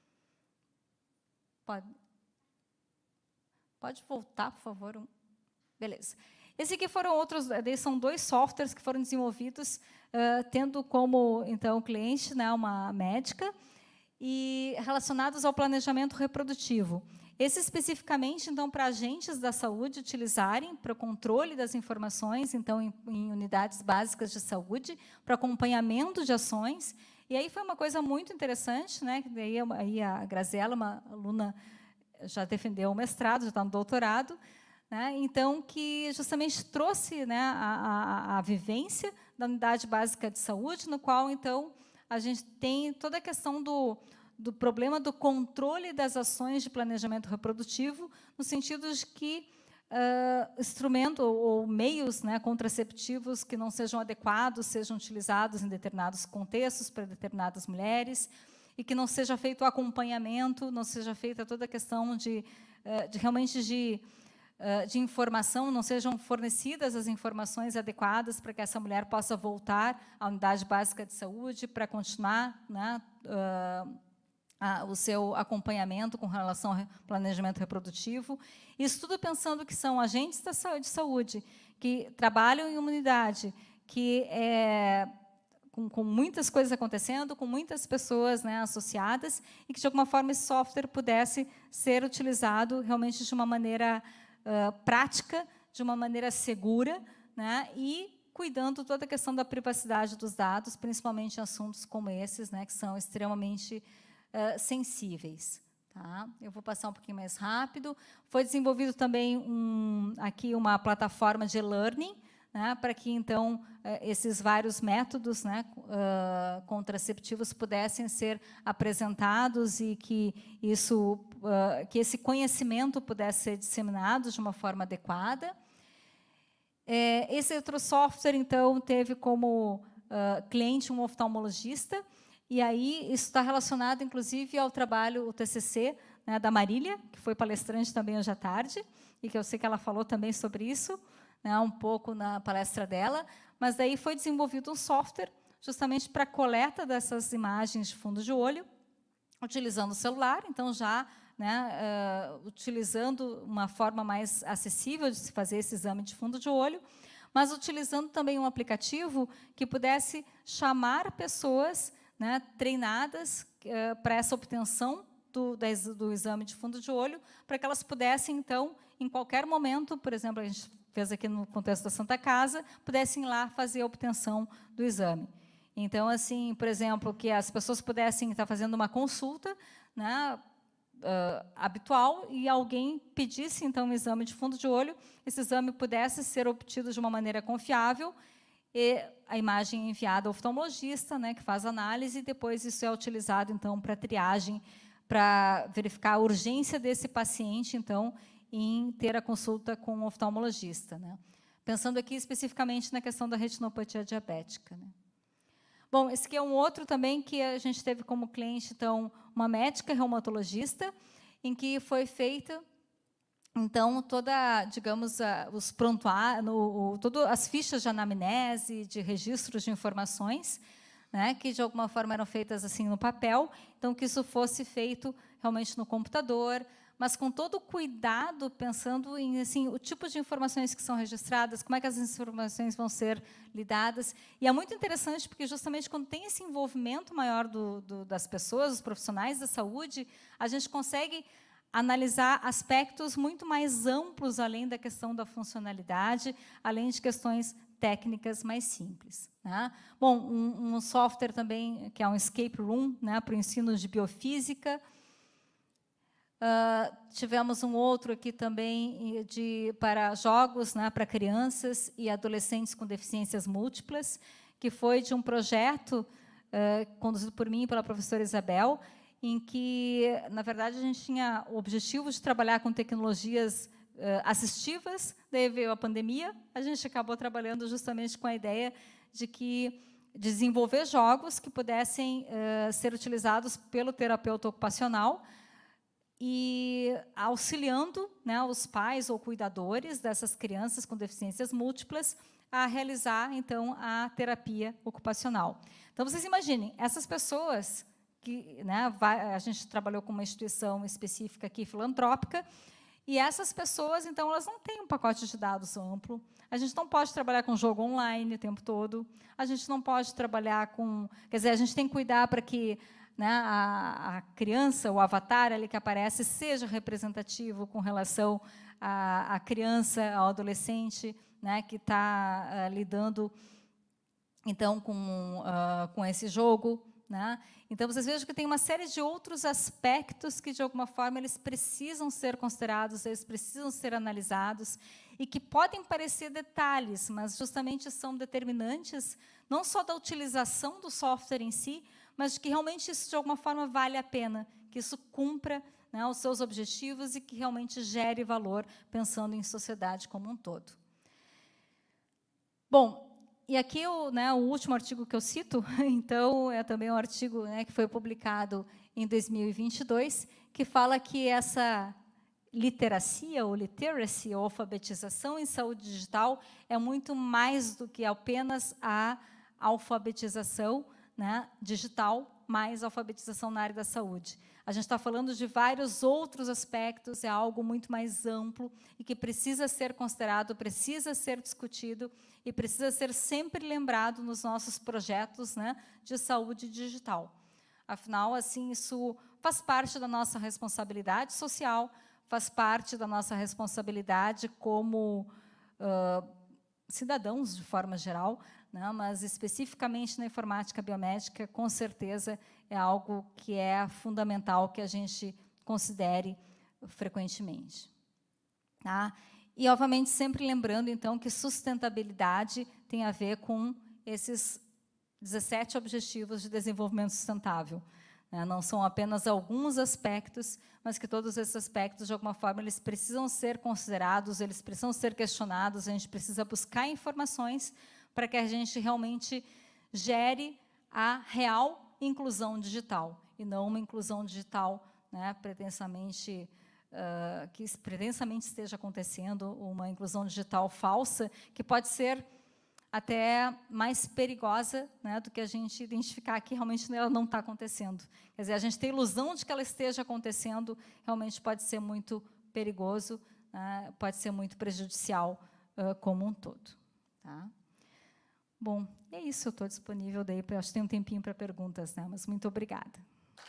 Pode, pode voltar, por favor? Beleza. Esse aqui foram outros, são dois softwares que foram desenvolvidos, uh, tendo como, então, cliente, né, uma médica, e relacionados ao planejamento reprodutivo. Esse especificamente, então, para agentes da saúde utilizarem para o controle das informações, então, em, em unidades básicas de saúde, para acompanhamento de ações. E aí foi uma coisa muito interessante, né? Que daí aí a Graziela, uma aluna, já defendeu o mestrado, já está no doutorado, né? Então, que justamente trouxe, né, a, a, a vivência da unidade básica de saúde, no qual, então, a gente tem toda a questão do do problema do controle das ações de planejamento reprodutivo, no sentido de que uh, instrumento ou, ou meios, né, contraceptivos que não sejam adequados sejam utilizados em determinados contextos para determinadas mulheres e que não seja feito o acompanhamento, não seja feita toda a questão de, uh, de realmente de, uh, de informação, não sejam fornecidas as informações adequadas para que essa mulher possa voltar à unidade básica de saúde para continuar, né, uh, Ah, o seu acompanhamento com relação ao planejamento reprodutivo. Isso tudo pensando que são agentes da saúde, de saúde que trabalham em uma unidade, que é, com, com muitas coisas acontecendo, com muitas pessoas, né, associadas, e que, de alguma forma, esse software pudesse ser utilizado realmente de uma maneira uh, prática, de uma maneira segura, né, e cuidando toda a questão da privacidade dos dados, principalmente em assuntos como esses, né, que são extremamente Uh, sensíveis. Tá? Eu vou passar um pouquinho mais rápido. Foi desenvolvido também um, aqui uma plataforma de e-learning, né, para que, então, uh, esses vários métodos, né, uh, contraceptivos pudessem ser apresentados e que, isso, uh, que esse conhecimento pudesse ser disseminado de uma forma adequada. É, esse outro software, então, teve como uh, cliente um oftalmologista. E aí, isso está relacionado, inclusive, ao trabalho, o T C C, né, da Marília, que foi palestrante também hoje à tarde, e que eu sei que ela falou também sobre isso, né, um pouco na palestra dela, mas daí foi desenvolvido um software justamente para a coleta dessas imagens de fundo de olho, utilizando o celular, então já, né, uh, utilizando uma forma mais acessível de se fazer esse exame de fundo de olho, mas utilizando também um aplicativo que pudesse chamar pessoas, né, treinadas uh, para essa obtenção do, da, do exame de fundo de olho, para que elas pudessem, então, em qualquer momento, por exemplo, a gente fez aqui no contexto da Santa Casa, pudessem ir lá fazer a obtenção do exame. Então, assim, por exemplo, que as pessoas pudessem estar fazendo uma consulta, né, uh, habitual, e alguém pedisse, então, um exame de fundo de olho, esse exame pudesse ser obtido de uma maneira confiável, e a imagem é enviada ao oftalmologista, né, que faz análise, e depois isso é utilizado, então, para triagem, para verificar a urgência desse paciente, então, em ter a consulta com o oftalmologista, né? Pensando aqui especificamente na questão da retinopatia diabética, né? Bom, esse aqui é um outro também que a gente teve como cliente, então, uma médica reumatologista, em que foi feita, então, toda, digamos, os prontuários, todas as fichas de anamnese, de registros de informações, né, que de alguma forma eram feitas assim no papel, então que isso fosse feito realmente no computador, mas com todo o cuidado, pensando em assim, o tipo de informações que são registradas, como é que as informações vão ser lidadas. E é muito interessante, porque justamente quando tem esse envolvimento maior do, do, das pessoas, dos profissionais da saúde, a gente consegue analisar aspectos muito mais amplos, além da questão da funcionalidade, além de questões técnicas mais simples. Né? Bom, um, um software também, que é um escape room, né, para o ensino de biofísica. Uh, tivemos um outro aqui também de, para jogos, né, para crianças e adolescentes com deficiências múltiplas, que foi de um projeto uh, conduzido por mim e pela professora Isabel, em que, na verdade, a gente tinha o objetivo de trabalhar com tecnologias uh, assistivas, daí veio a pandemia, a gente acabou trabalhando justamente com a ideia de que desenvolver jogos que pudessem uh, ser utilizados pelo terapeuta ocupacional, e auxiliando, né, os pais ou cuidadores dessas crianças com deficiências múltiplas a realizar, então, a terapia ocupacional. Então, vocês imaginem, essas pessoas, que, né, vai, a gente trabalhou com uma instituição específica aqui, filantrópica, e essas pessoas, então, elas não têm um pacote de dados amplo, a gente não pode trabalhar com jogo online o tempo todo, a gente não pode trabalhar com... Quer dizer, a gente tem que cuidar para que, né, a, a criança, o avatar ali que aparece, seja representativo com relação à, à criança, ao adolescente, né, que está uh, lidando, então, com, uh, com esse jogo. Né? Então, vocês vejam que tem uma série de outros aspectos que, de alguma forma, eles precisam ser considerados, eles precisam ser analisados, e que podem parecer detalhes, mas justamente são determinantes, não só da utilização do software em si, mas de que realmente isso, de alguma forma, vale a pena, que isso cumpra, né, os seus objetivos e que realmente gere valor, pensando em sociedade como um todo. Bom, e aqui o, né, o último artigo que eu cito, então, é também um artigo, né, que foi publicado em dois mil e vinte e dois, que fala que essa literacia, ou literacy, ou alfabetização em saúde digital, é muito mais do que apenas a alfabetização, né, digital, mais alfabetização na área da saúde. A gente está falando de vários outros aspectos, é algo muito mais amplo e que precisa ser considerado, precisa ser discutido e precisa ser sempre lembrado nos nossos projetos, né, de saúde digital. Afinal, assim, isso faz parte da nossa responsabilidade social, faz parte da nossa responsabilidade como uh, cidadãos, de forma geral, né, mas especificamente na informática biomédica, com certeza é algo que é fundamental que a gente considere frequentemente. Tá? E, obviamente, sempre lembrando, então, que sustentabilidade tem a ver com esses dezessete Objetivos de Desenvolvimento Sustentável. Né? Não são apenas alguns aspectos, mas que todos esses aspectos, de alguma forma, eles precisam ser considerados, eles precisam ser questionados, a gente precisa buscar informações para que a gente realmente gere a real inclusão digital, e não uma inclusão digital, né, pretensamente, uh, que pretensamente esteja acontecendo, uma inclusão digital falsa, que pode ser até mais perigosa, né, do que a gente identificar que realmente ela não está acontecendo. Quer dizer, a gente tem a ilusão de que ela esteja acontecendo, realmente pode ser muito perigoso, né, pode ser muito prejudicial uh, como um todo. Tá? Bom, é isso, eu estou disponível daí, acho que tem um tempinho para perguntas, né, mas muito obrigada.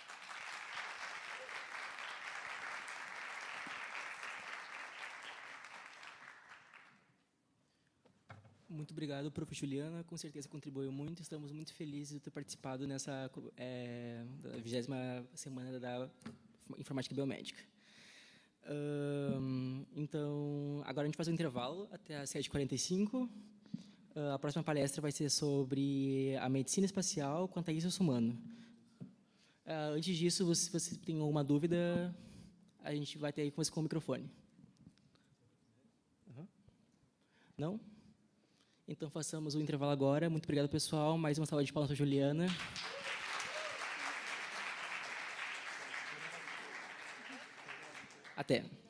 Muito obrigado, prof. Juliana, com certeza contribuiu muito, estamos muito felizes de ter participado nessa é, vigésima semana da Informática Biomédica. Um, então, agora a gente faz um intervalo até às sete e quarenta e cinco. Uh, a próxima palestra vai ser sobre a medicina espacial quanto a isso humano. Uh, antes disso, se você tem alguma dúvida, a gente vai ter aí com você com o microfone. Uhum. Não? Então, façamos o intervalo agora. Muito obrigado, pessoal. Mais uma salva de palmas para a Juliana. Até.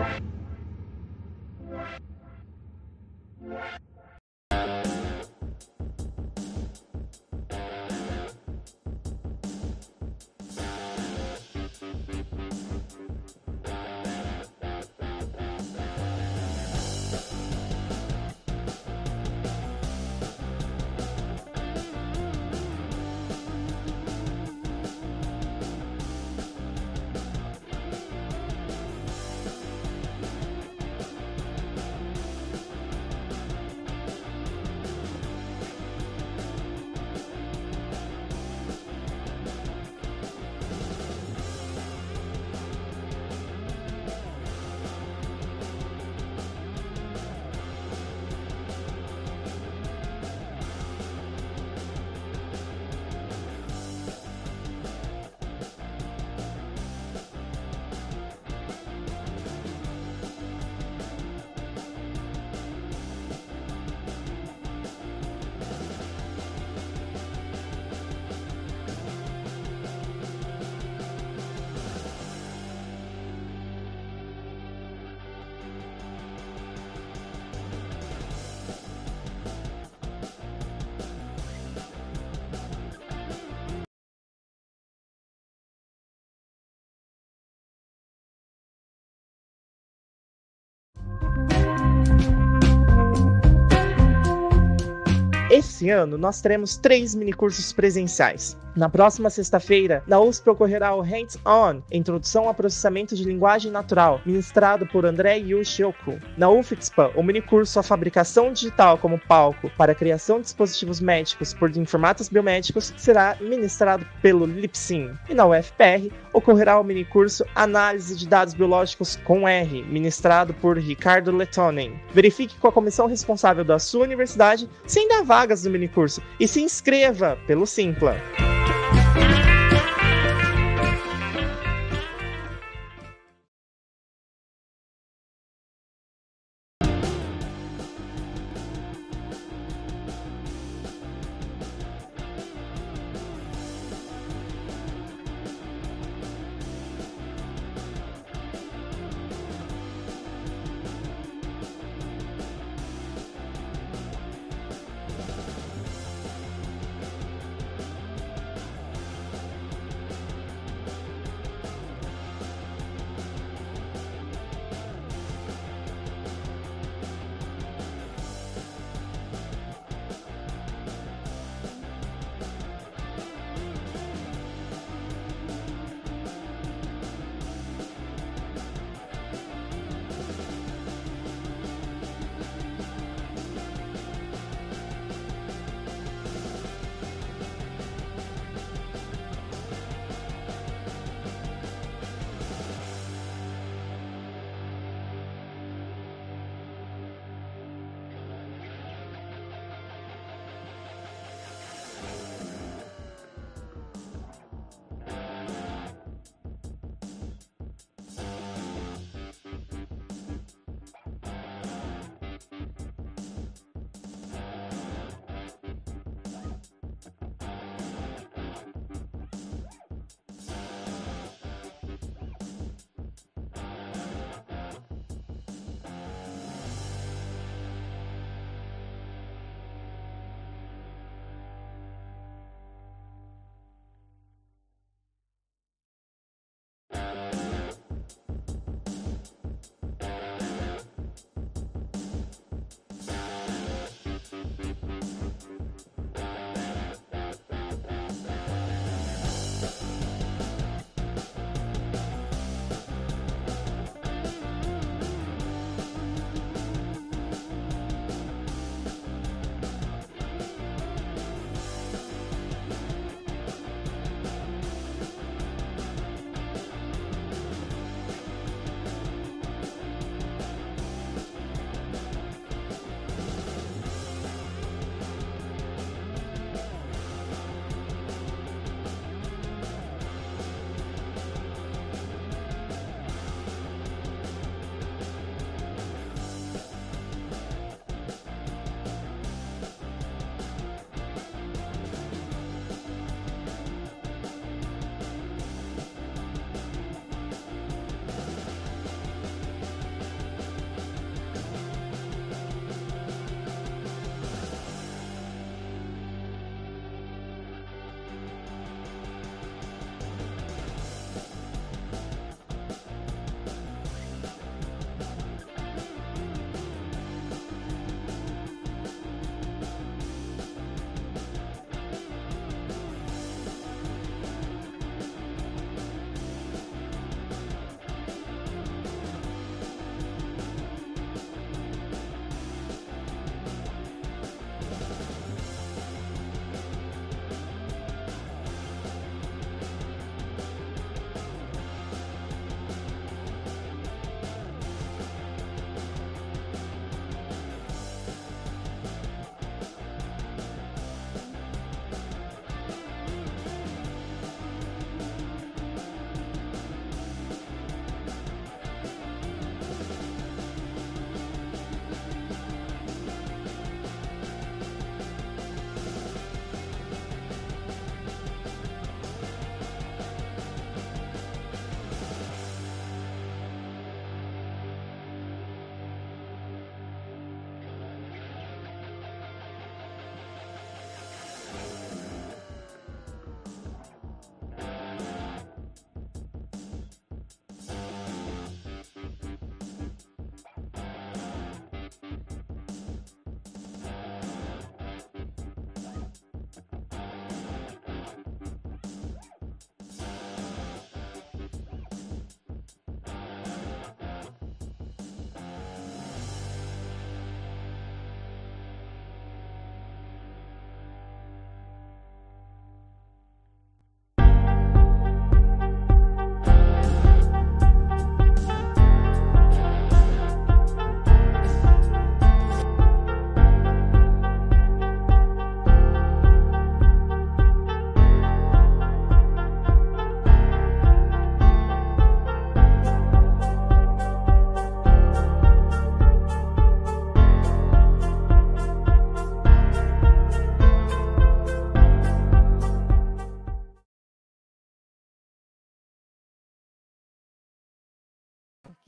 Esse ano, nós teremos três minicursos presenciais. Na próxima sexta-feira, na U S P ocorrerá o Hands-On, Introdução ao Processamento de Linguagem Natural, ministrado por André Yu Shioku. Na U F X P A, o minicurso A Fabricação Digital como Palco para a Criação de Dispositivos Médicos por Informatas Biomédicos será ministrado pelo Lipsin. E na U F P R, ocorrerá o minicurso Análise de Dados Biológicos com R, ministrado por Ricardo Letonen. Verifique com a comissão responsável da sua universidade se ainda há vagas no minicurso e se inscreva pelo Simpla.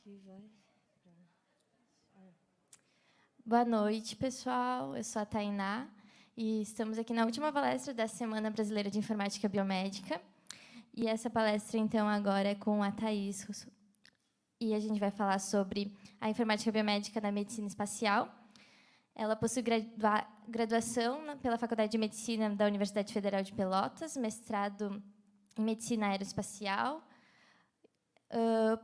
que vai... Boa noite, pessoal. Eu sou a Tainá e estamos aqui na última palestra da Semana Brasileira de Informática Biomédica. E essa palestra, então, agora é com a Thaís Russo. E a gente vai falar sobre a informática biomédica na medicina espacial. Ela possui gradua graduação pela Faculdade de Medicina da Universidade Federal de Pelotas, mestrado em Medicina Aeroespacial, uh,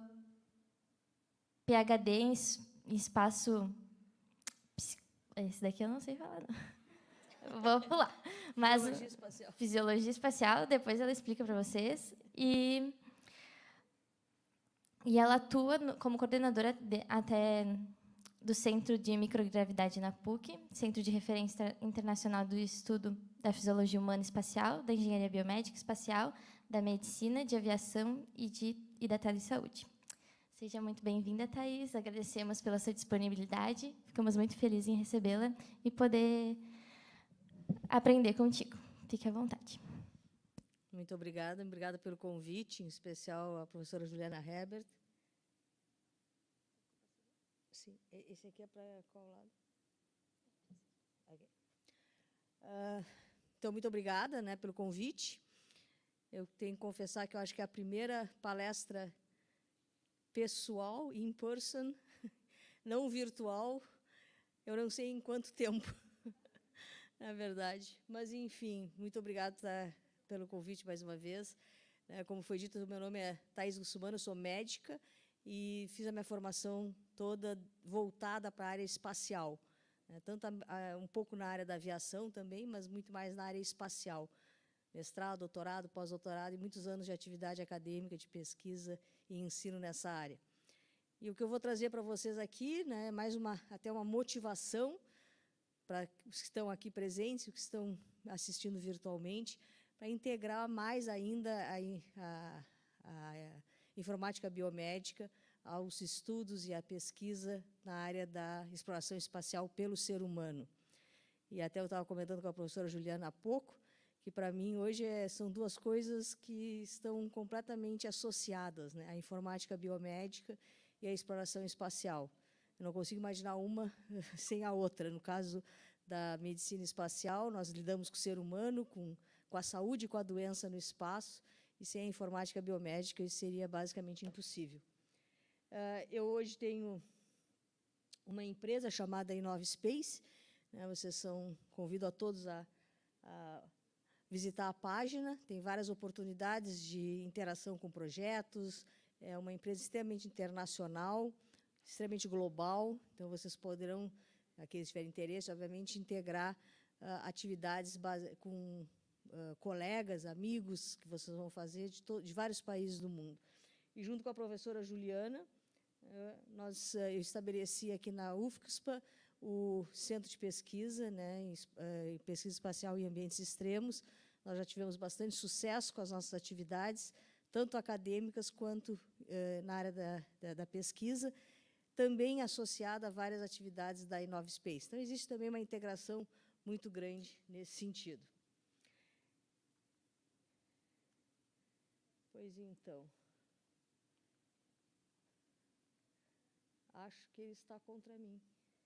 PhD em espaço... Esse daqui eu não sei falar, não. Vou pular. Mas, fisiologia espacial. Fisiologia espacial, depois ela explica para vocês. E, e ela atua no, como coordenadora de, até do Centro de Microgravidade na P U C, Centro de Referência Internacional do Estudo da Fisiologia Humana Espacial, da Engenharia Biomédica Espacial, da Medicina, de Aviação e, de, e da Telesaúde. Seja muito bem-vinda, Thaís. Agradecemos pela sua disponibilidade. Ficamos muito felizes em recebê-la e poder aprender contigo. Fique à vontade. Muito obrigada. Obrigada pelo convite, em especial à professora Juliana Herbert. Sim, esse aqui é para qual lado? Okay. Uh, então, muito obrigada, né, pelo convite. Eu tenho que confessar que eu acho que é a primeira palestra pessoal, in person, não virtual. Eu não sei em quanto tempo, na verdade. Mas, enfim, muito obrigada tá, pelo convite mais uma vez. É, como foi dito, o meu nome é Thaís Russumano, eu sou médica e fiz a minha formação toda voltada para a área espacial. É, tanto a, a, um pouco na área da aviação também, mas muito mais na área espacial. Mestrado, doutorado, pós-doutorado e muitos anos de atividade acadêmica, de pesquisa e ensino nessa área. E o que eu vou trazer para vocês aqui, né, é mais uma, até uma motivação para os que estão aqui presentes, os que estão assistindo virtualmente, para integrar mais ainda a, a, a informática biomédica aos estudos e à pesquisa na área da exploração espacial pelo ser humano. E até eu estava comentando com a professora Juliana há pouco, que para mim hoje é, são duas coisas que estão completamente associadas, né? A informática biomédica e a exploração espacial. Eu não consigo imaginar uma sem a outra. No caso da medicina espacial, nós lidamos com o ser humano, com, com a saúde e com a doença no espaço, e sem a informática biomédica isso seria basicamente impossível. Uh, eu hoje tenho uma empresa chamada InnovSpace, né? Vocês são, convido a todos a, a visitar a página, tem várias oportunidades de interação com projetos, é uma empresa extremamente internacional, extremamente global, então vocês poderão, aqueles que tiverem interesse, obviamente, integrar uh, atividades base, com uh, colegas, amigos, que vocês vão fazer de, de vários países do mundo. E junto com a professora Juliana, uh, nós, uh, eu estabeleci aqui na U F C S P A o Centro de Pesquisa, né, em, uh, em Pesquisa Espacial e Ambientes Extremos. Nós já tivemos bastante sucesso com as nossas atividades, tanto acadêmicas quanto eh, na área da, da, da pesquisa, também associada a várias atividades da InnovSpace. Então, existe também uma integração muito grande nesse sentido. Pois então, acho que ele está contra mim.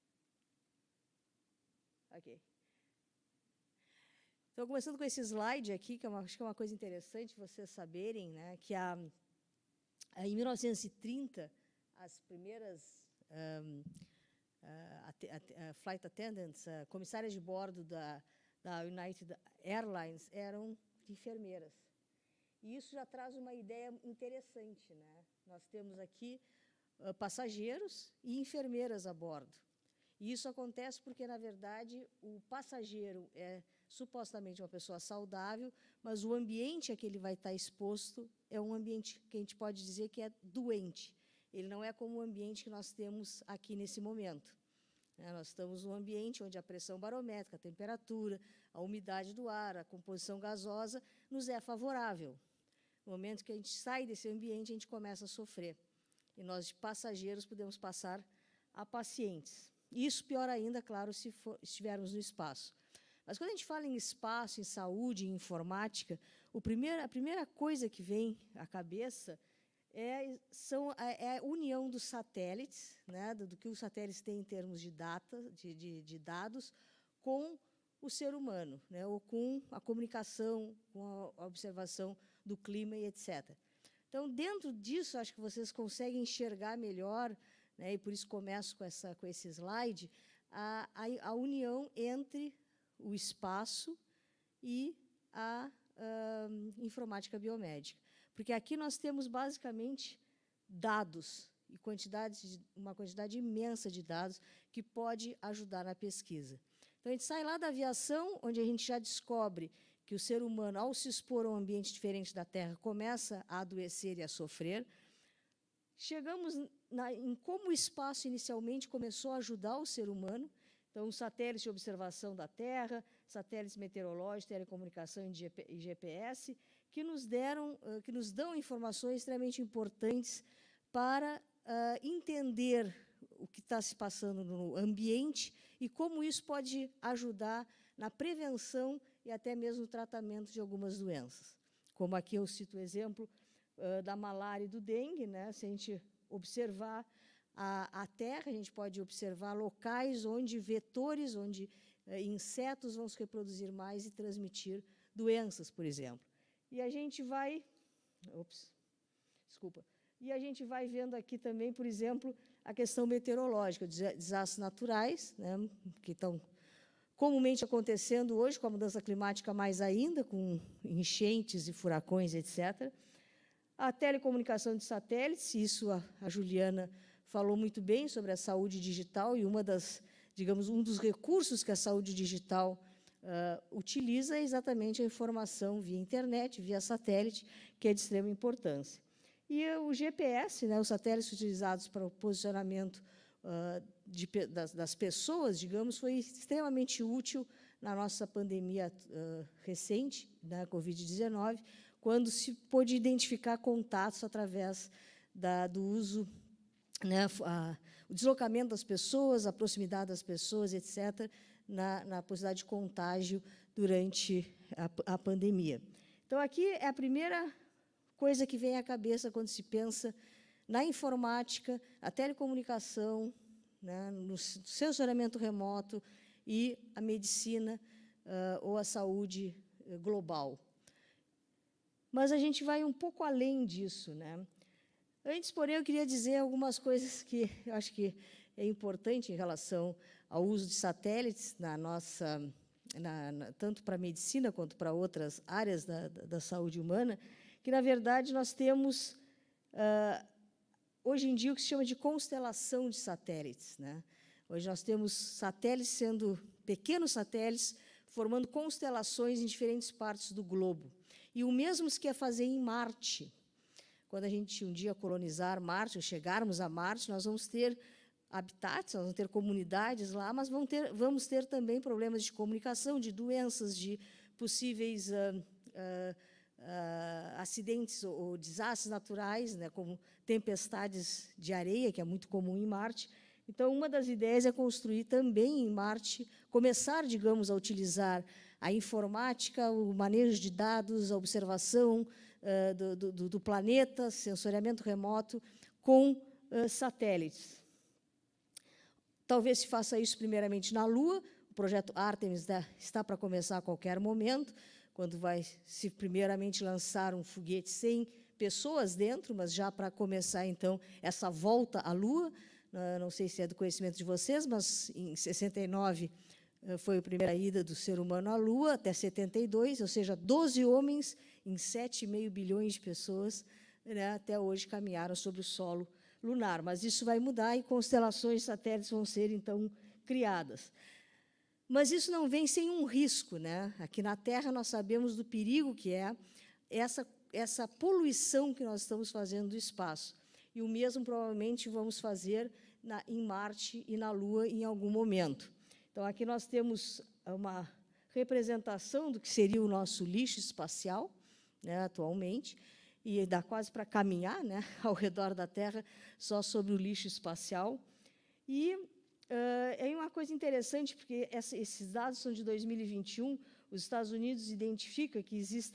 Ok. Então, começando com esse slide aqui, que é uma, acho que é uma coisa interessante vocês saberem, né, que a, a, em mil novecentos e trinta, as primeiras um, a, a, a flight attendants, a comissárias de bordo da, da United Airlines, eram enfermeiras. E isso já traz uma ideia interessante, né? Nós temos aqui uh, passageiros e enfermeiras a bordo. E isso acontece porque, na verdade, o passageiro é supostamente uma pessoa saudável, mas o ambiente a que ele vai estar exposto é um ambiente que a gente pode dizer que é doente. Ele não é como o ambiente que nós temos aqui nesse momento. É, nós estamos num ambiente onde a pressão barométrica, a temperatura, a umidade do ar, a composição gasosa nos é favorável. No momento que a gente sai desse ambiente, a gente começa a sofrer. E nós, de passageiros, podemos passar a pacientes. Isso pior ainda, claro, se for, estivermos no espaço. Mas quando a gente fala em espaço, em saúde, em informática, o primeiro, a primeira coisa que vem à cabeça é, são, é a união dos satélites, né, do, do que os satélites têm em termos de, data, de, de, de dados, com o ser humano, né, ou com a comunicação, com a observação do clima e etcétera. Então, dentro disso, acho que vocês conseguem enxergar melhor, né, e por isso começo com, essa, com esse slide, a, a, a união entre o espaço e a, a informática biomédica. Porque aqui nós temos, basicamente, dados, e quantidade, uma quantidade imensa de dados que pode ajudar na pesquisa. Então, a gente sai lá da aviação, onde a gente já descobre que o ser humano, ao se expor a um ambiente diferente da Terra, começa a adoecer e a sofrer. Chegamos na, em como o espaço inicialmente começou a ajudar o ser humano. Então, satélites de observação da Terra, satélites meteorológicos, telecomunicação e G P S, que nos deram, que nos dão informações extremamente importantes para uh, entender o que está se passando no ambiente e como isso pode ajudar na prevenção e até mesmo no tratamento de algumas doenças. Como aqui eu cito o exemplo uh, da malária e do dengue, né? Se a gente observar a, a Terra, a gente pode observar locais onde vetores, onde uh, insetos vão se reproduzir mais e transmitir doenças, por exemplo. E a gente vai... Ops, desculpa. E a gente vai vendo aqui também, por exemplo, a questão meteorológica, desastres naturais, né, que estão comumente acontecendo hoje, com a mudança climática mais ainda, com enchentes e furacões, etcétera. A telecomunicação de satélites, isso a, a Juliana falou muito bem sobre a saúde digital, e uma das, digamos, um dos recursos que a saúde digital uh, utiliza é exatamente a informação via internet, via satélite, que é de extrema importância. E o G P S, né, os satélites utilizados para o posicionamento uh, de, das, das pessoas, digamos, foi extremamente útil na nossa pandemia uh, recente, da Covid dezenove, quando se pôde identificar contatos através da, do uso, né, a, o deslocamento das pessoas, a proximidade das pessoas, etcétera, na, na possibilidade de contágio durante a, a pandemia. Então, aqui é a primeira coisa que vem à cabeça quando se pensa na informática, a telecomunicação, né, no sensoriamento remoto e a medicina uh, ou a saúde uh, global. Mas a gente vai um pouco além disso, né? Antes, porém, eu queria dizer algumas coisas que eu acho que é importante em relação ao uso de satélites na nossa, na, na, tanto para a medicina quanto para outras áreas da, da, da saúde humana, que, na verdade, nós temos, uh, hoje em dia, o que se chama de constelação de satélites, né? Hoje nós temos satélites sendo, pequenos satélites, formando constelações em diferentes partes do globo. E o mesmo se quer fazer em Marte. Quando a gente um dia colonizar Marte, ou chegarmos a Marte, nós vamos ter habitats, nós vamos ter comunidades lá, mas vamos ter, vamos ter também problemas de comunicação, de doenças, de possíveis uh, uh, uh, acidentes ou, ou desastres naturais, né, como tempestades de areia, que é muito comum em Marte. Então, uma das ideias é construir também em Marte, começar, digamos, a utilizar a informática, o manejo de dados, a observação uh, do, do, do planeta, sensoriamento remoto, com uh, satélites. Talvez se faça isso primeiramente na Lua. O projeto Artemis da, está para começar a qualquer momento, quando vai se primeiramente lançar um foguete sem pessoas dentro, mas já para começar, então, essa volta à Lua. Uh, não sei se é do conhecimento de vocês, mas em sessenta e nove uh, foi a primeira ida do ser humano à Lua, até setenta e dois, ou seja, doze homens em sete vírgula cinco bilhões de pessoas, né, até hoje caminharam sobre o solo lunar. Mas isso vai mudar e constelações de satélites vão ser, então, criadas. Mas isso não vem sem um risco, né? Aqui na Terra nós sabemos do perigo que é essa, essa poluição que nós estamos fazendo do espaço. E o mesmo provavelmente vamos fazer na, em Marte e na Lua em algum momento. Então, aqui nós temos uma representação do que seria o nosso lixo espacial, né, atualmente, e dá quase para caminhar, né, ao redor da Terra só sobre o lixo espacial. E uh, é uma coisa interessante, porque essa, esses dados são de dois mil e vinte e um, os Estados Unidos identificam que existam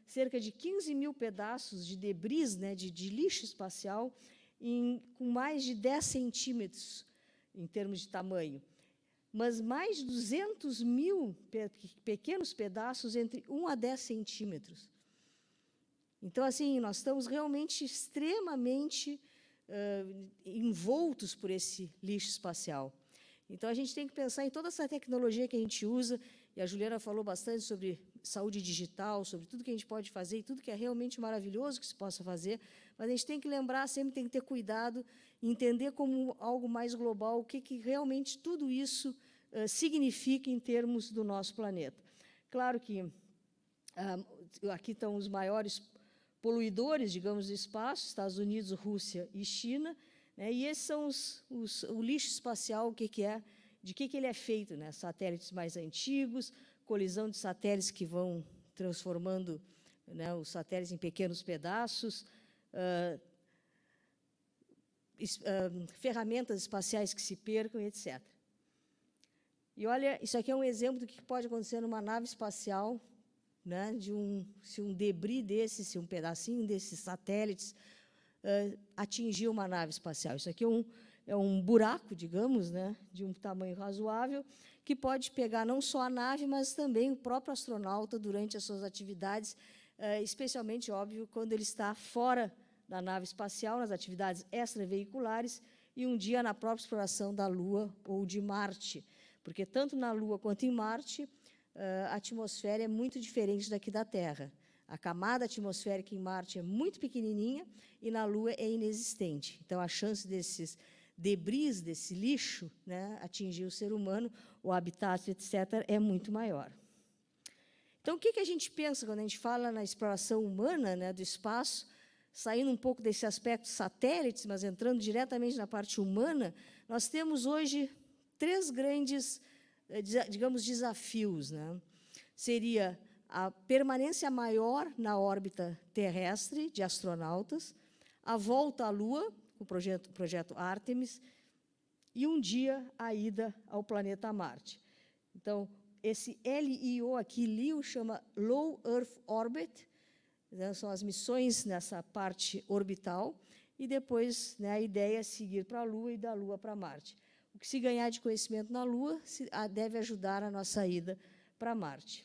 cerca de quinze mil pedaços de debris, né, de, de lixo espacial, em, com mais de dez centímetros, em termos de tamanho, mas mais de duzentos mil pe pequenos pedaços entre um a dez centímetros. Então, assim, nós estamos realmente extremamente uh, envoltos por esse lixo espacial. Então, a gente tem que pensar em toda essa tecnologia que a gente usa, e a Juliana falou bastante sobre saúde digital, sobre tudo que a gente pode fazer, e tudo que é realmente maravilhoso que se possa fazer, mas a gente tem que lembrar, sempre tem que ter cuidado, entender como algo mais global, o que, que realmente tudo isso uh, significa em termos do nosso planeta. Claro que uh, aqui estão os maiores poluidores, digamos, do espaço, Estados Unidos, Rússia e China, né, e esses são os, os, o lixo espacial, o que, que é, de que, que ele é feito, né, satélites mais antigos, colisão de satélites que vão transformando, né, os satélites em pequenos pedaços, uh, es, uh, ferramentas espaciais que se percam, etcétera. E olha, isso aqui é um exemplo do que pode acontecer numa nave espacial, né, de um, se um debris desse, se um pedacinho desses satélites uh, atingir uma nave espacial. Isso aqui é um, é um buraco, digamos, né, de um tamanho razoável, que pode pegar não só a nave, mas também o próprio astronauta durante as suas atividades, uh, especialmente, óbvio, quando ele está fora da nave espacial, nas atividades extraveiculares, e um dia na própria exploração da Lua ou de Marte. Porque tanto na Lua quanto em Marte, a atmosfera é muito diferente daqui da Terra. A camada atmosférica em Marte é muito pequenininha e na Lua é inexistente. Então, a chance desses debris, desse lixo, né, atingir o ser humano, o habitat, etcétera, é muito maior. Então, o que, que a gente pensa quando a gente fala na exploração humana, né, do espaço, saindo um pouco desse aspecto satélites, mas entrando diretamente na parte humana, nós temos hoje três grandes, digamos, desafios, né? Seria a permanência maior na órbita terrestre de astronautas, a volta à Lua, com o projeto, projeto Artemis, e um dia a ida ao planeta Marte. Então, esse L I O aqui, L I O, chama Low Earth Orbit, né, são as missões nessa parte orbital, e depois, né, a ideia é seguir para a Lua e da Lua para Marte. O que se ganhar de conhecimento na Lua se, a, deve ajudar a nossa ida para Marte.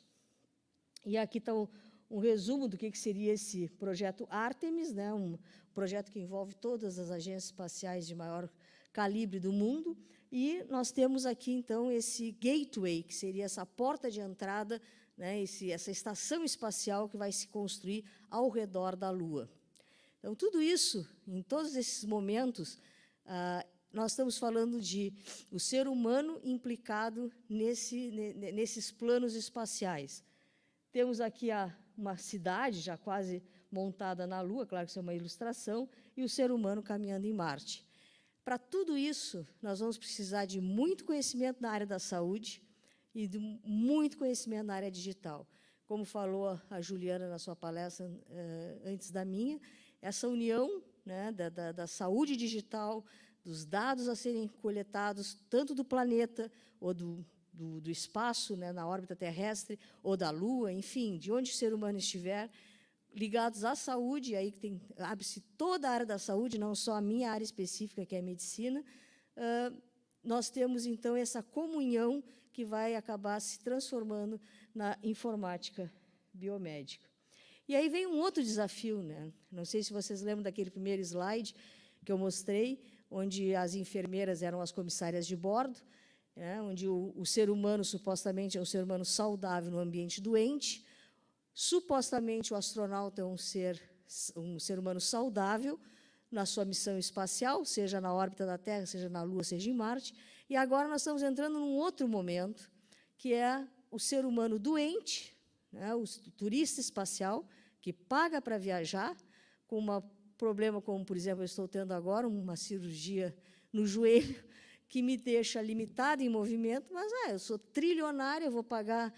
E aqui está um, um resumo do que, que seria esse projeto Artemis, né, um projeto que envolve todas as agências espaciais de maior calibre do mundo, e nós temos aqui, então, esse gateway, que seria essa porta de entrada, né, esse, essa estação espacial que vai se construir ao redor da Lua. Então, tudo isso, em todos esses momentos, ah, nós estamos falando de o ser humano implicado nesse, nesses planos espaciais. Temos aqui a, uma cidade já quase montada na Lua, claro que isso é uma ilustração, e o ser humano caminhando em Marte. Para tudo isso, nós vamos precisar de muito conhecimento na área da saúde e de muito conhecimento na área digital. Como falou a Juliana na sua palestra eh, antes da minha, essa união, né, da, da, da saúde digital, dos dados a serem coletados, tanto do planeta ou do, do, do espaço, né, na órbita terrestre, ou da Lua, enfim, de onde o ser humano estiver, ligados à saúde, aí tem, abre-se toda a área da saúde, não só a minha área específica, que é a medicina, uh, nós temos, então, essa comunhão que vai acabar se transformando na informática biomédica. E aí vem um outro desafio, né? Não sei se vocês lembram daquele primeiro slide que eu mostrei, onde as enfermeiras eram as comissárias de bordo, né, onde o, o ser humano, supostamente, é um ser humano saudável no ambiente doente, supostamente o astronauta é um ser, um ser humano saudável na sua missão espacial, seja na órbita da Terra, seja na Lua, seja em Marte, e agora nós estamos entrando num outro momento, que é o ser humano doente, né, o turista espacial, que paga para viajar, com um problema como, por exemplo, eu estou tendo agora, uma cirurgia no joelho, que me deixa limitada em movimento, mas ah, eu sou trilionária, eu vou pagar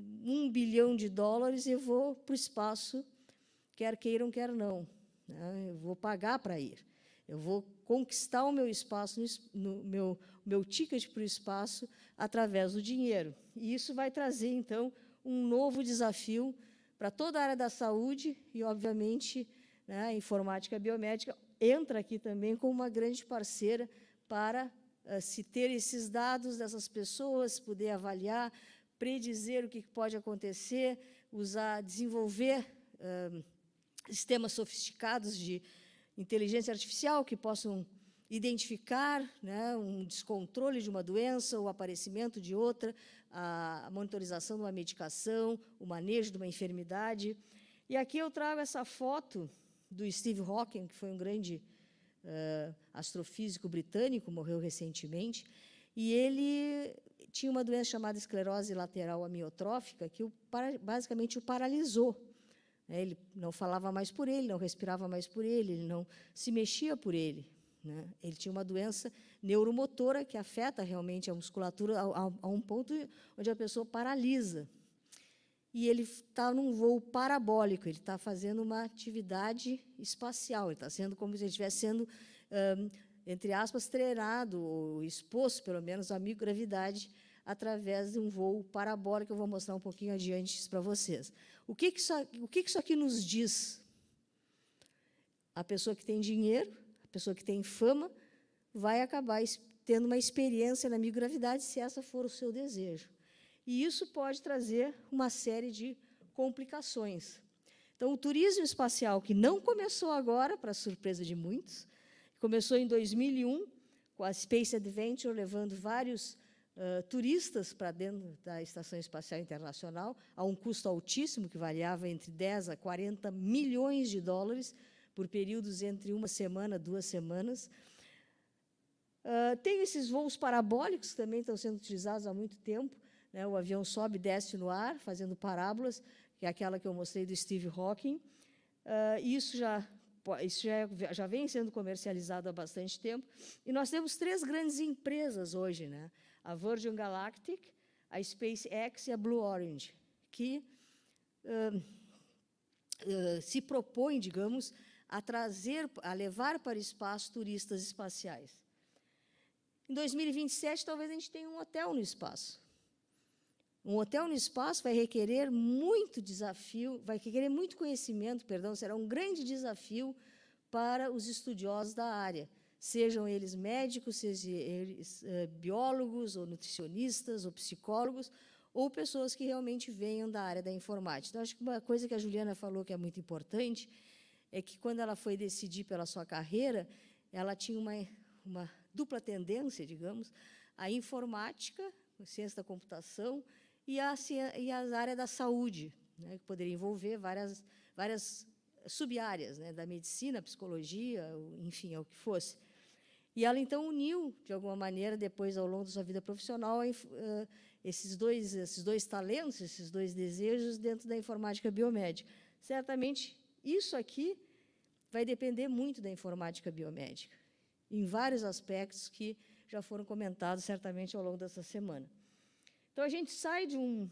um bilhão de dólares e eu vou para o espaço, quer queiram, quer não. Né? Eu vou pagar para ir. Eu vou conquistar o meu espaço, no meu, meu ticket para o espaço, através do dinheiro. E isso vai trazer, então, um novo desafio para toda a área da saúde e, obviamente, né, a informática biomédica entra aqui também como uma grande parceira para uh, se ter esses dados dessas pessoas, poder avaliar, predizer o que pode acontecer, usar, desenvolver uh, sistemas sofisticados de inteligência artificial que possam identificar, né, um descontrole de uma doença, o aparecimento de outra, a monitorização de uma medicação, o manejo de uma enfermidade. E aqui eu trago essa foto do Steve Hawking, que foi um grande uh, astrofísico britânico, morreu recentemente, e ele tinha uma doença chamada esclerose lateral amiotrófica, que o, basicamente o paralisou. Ele não falava mais por ele, não respirava mais por ele, ele não se mexia por ele. Né? Ele tinha uma doença neuromotora que afeta realmente a musculatura a, a, a um ponto onde a pessoa paralisa. E ele está num voo parabólico, ele está fazendo uma atividade espacial, ele está sendo como se ele estivesse sendo, um, entre aspas, treinado, ou exposto, pelo menos, à microgravidade, através de um voo parabólico. Eu vou mostrar um pouquinho adiante para vocês. O que, que, isso, o que, que isso aqui nos diz? A pessoa que tem dinheiro, a pessoa que tem fama, vai acabar tendo uma experiência na microgravidade, se essa for o seu desejo. E isso pode trazer uma série de complicações. Então, o turismo espacial, que não começou agora, para surpresa de muitos, começou em dois mil e um, com a Space Adventure, levando vários uh, turistas para dentro da Estação Espacial Internacional, a um custo altíssimo, que variava entre dez a quarenta milhões de dólares, por períodos entre uma semana, duas semanas. Uh, tem esses voos parabólicos, que também estão sendo utilizados há muito tempo. Né, o avião sobe e desce no ar, fazendo parábolas, que é aquela que eu mostrei do Steve Hawking. Uh, isso já, isso já, já vem sendo comercializado há bastante tempo. E nós temos três grandes empresas hoje, né? A Virgin Galactic, a SpaceX e a Blue Origin, que uh, uh, se propõem, digamos, a trazer, a levar para o espaço turistas espaciais. Em dois mil e vinte e sete, talvez a gente tenha um hotel no espaço. Um hotel no espaço vai requerer muito desafio, vai requerer muito conhecimento, perdão, será um grande desafio para os estudiosos da área, sejam eles médicos, sejam eles uh, biólogos, ou nutricionistas, ou psicólogos, ou pessoas que realmente venham da área da informática. Então, acho que uma coisa que a Juliana falou que é muito importante é que, quando ela foi decidir pela sua carreira, ela tinha uma, uma dupla tendência, digamos, a informática, a ciência da computação, e a, e a área da saúde, né, que poderia envolver várias, várias sub-áreas, né, da medicina, psicologia, enfim, é o que fosse. E ela, então, uniu, de alguma maneira, depois, ao longo da sua vida profissional, esses dois, esses dois talentos, esses dois desejos dentro da informática biomédica. Certamente, isso aqui vai depender muito da informática biomédica, em vários aspectos que já foram comentados, certamente, ao longo dessa semana. Então, a gente sai de um,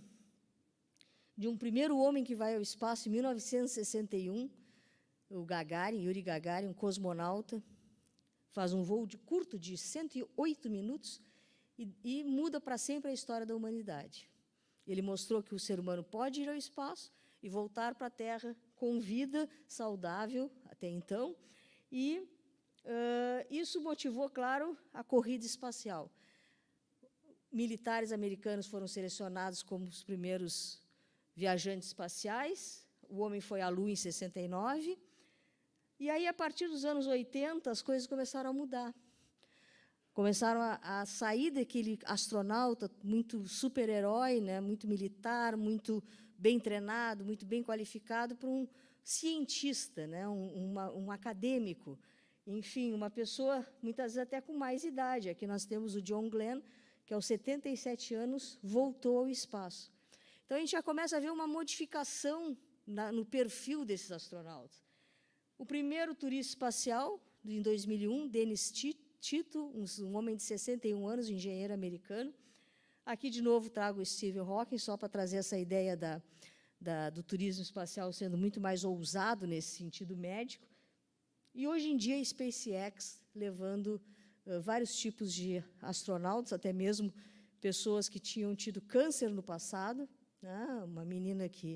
de um primeiro homem que vai ao espaço em mil novecentos e sessenta e um, o Gagarin, Yuri Gagarin, um cosmonauta, faz um voo de curto de cento e oito minutos e, e muda para sempre a história da humanidade. Ele mostrou que o ser humano pode ir ao espaço e voltar para a Terra com vida, saudável, até então, e uh, isso motivou, claro, a corrida espacial. Militares americanos foram selecionados como os primeiros viajantes espaciais. O homem foi à Lua em sessenta e nove. E aí, a partir dos anos oitenta, as coisas começaram a mudar. Começaram a, a sair daquele astronauta muito super-herói, né, muito militar, muito bem treinado, muito bem qualificado, para um cientista, né, um, uma, um acadêmico. Enfim, uma pessoa, muitas vezes, até com mais idade. Aqui nós temos o John Glenn, que aos setenta e sete anos voltou ao espaço. Então, a gente já começa a ver uma modificação na, no perfil desses astronautas. O primeiro turista espacial, em dois mil e um, Dennis Tito, um, um homem de sessenta e um anos, engenheiro americano. Aqui, de novo, trago o Stephen Hawking, só para trazer essa ideia da, da, do turismo espacial sendo muito mais ousado nesse sentido médico. E, hoje em dia, a SpaceX levando Uh, vários tipos de astronautas, até mesmo pessoas que tinham tido câncer no passado, né? Uma menina que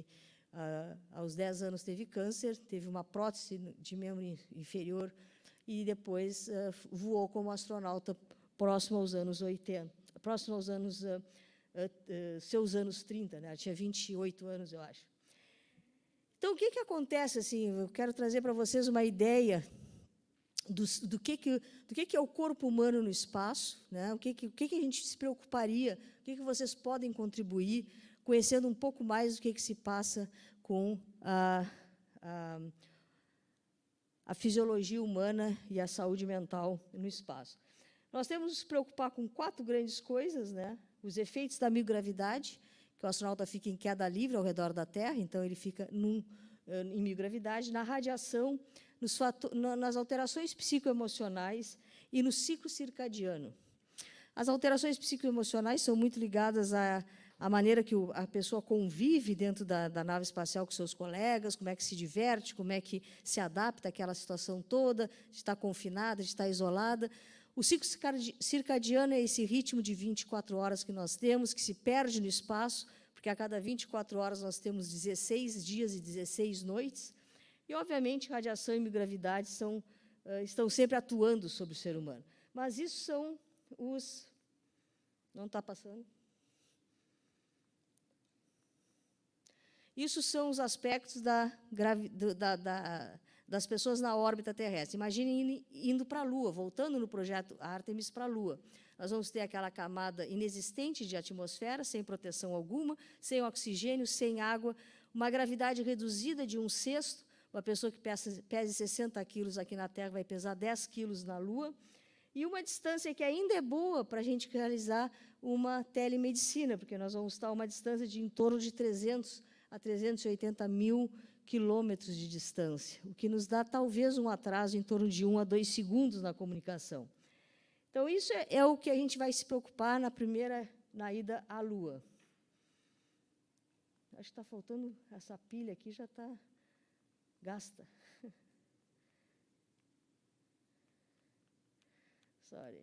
ah, aos dez anos teve câncer, teve uma prótese de membro inferior e depois ah, voou como astronauta próximo aos anos oitenta, próximo aos anos, ah, ah, seus anos trinta, né? Ela tinha vinte e oito anos, eu acho. Então, o que, que acontece? Assim, eu quero trazer para vocês uma ideia do, do, que, que, do que, que é o corpo humano no espaço, né? o, que, que, o que, que a gente se preocuparia, o que, que vocês podem contribuir, conhecendo um pouco mais do que, que se passa com a, a, a fisiologia humana e a saúde mental no espaço. Nós temos que nos preocupar com quatro grandes coisas, né? Os efeitos da microgravidade, que o astronauta fica em queda livre ao redor da Terra, então ele fica num, em microgravidade, na radiação, nos fator, nas alterações psicoemocionais e no ciclo circadiano. As alterações psicoemocionais são muito ligadas à, à maneira que o, a pessoa convive dentro da, da nave espacial com seus colegas, como é que se diverte, como é que se adapta àquela situação toda, de estar confinada, de estar isolada. O ciclo circadiano é esse ritmo de vinte e quatro horas que nós temos, que se perde no espaço, porque a cada vinte e quatro horas nós temos dezesseis dias e dezesseis noites. E, obviamente, radiação e microgravidade são, uh, estão sempre atuando sobre o ser humano. Mas isso são os... Não está passando? Isso são os aspectos da, da, da, das pessoas na órbita terrestre. Imaginem indo para a Lua, voltando no projeto Artemis para a Lua. Nós vamos ter aquela camada inexistente de atmosfera, sem proteção alguma, sem oxigênio, sem água, uma gravidade reduzida de um sexto. Uma pessoa que pesa, pese sessenta quilos aqui na Terra vai pesar dez quilos na Lua, e uma distância que ainda é boa para a gente realizar uma telemedicina, porque nós vamos estar a uma distância de em torno de trezentos a trezentos e oitenta mil quilômetros de distância, o que nos dá talvez um atraso em torno de um a dois segundos na comunicação. Então, isso é, é o que a gente vai se preocupar na primeira, na ida à Lua. Acho que está faltando, essa pilha aqui já está gasta. Sorry.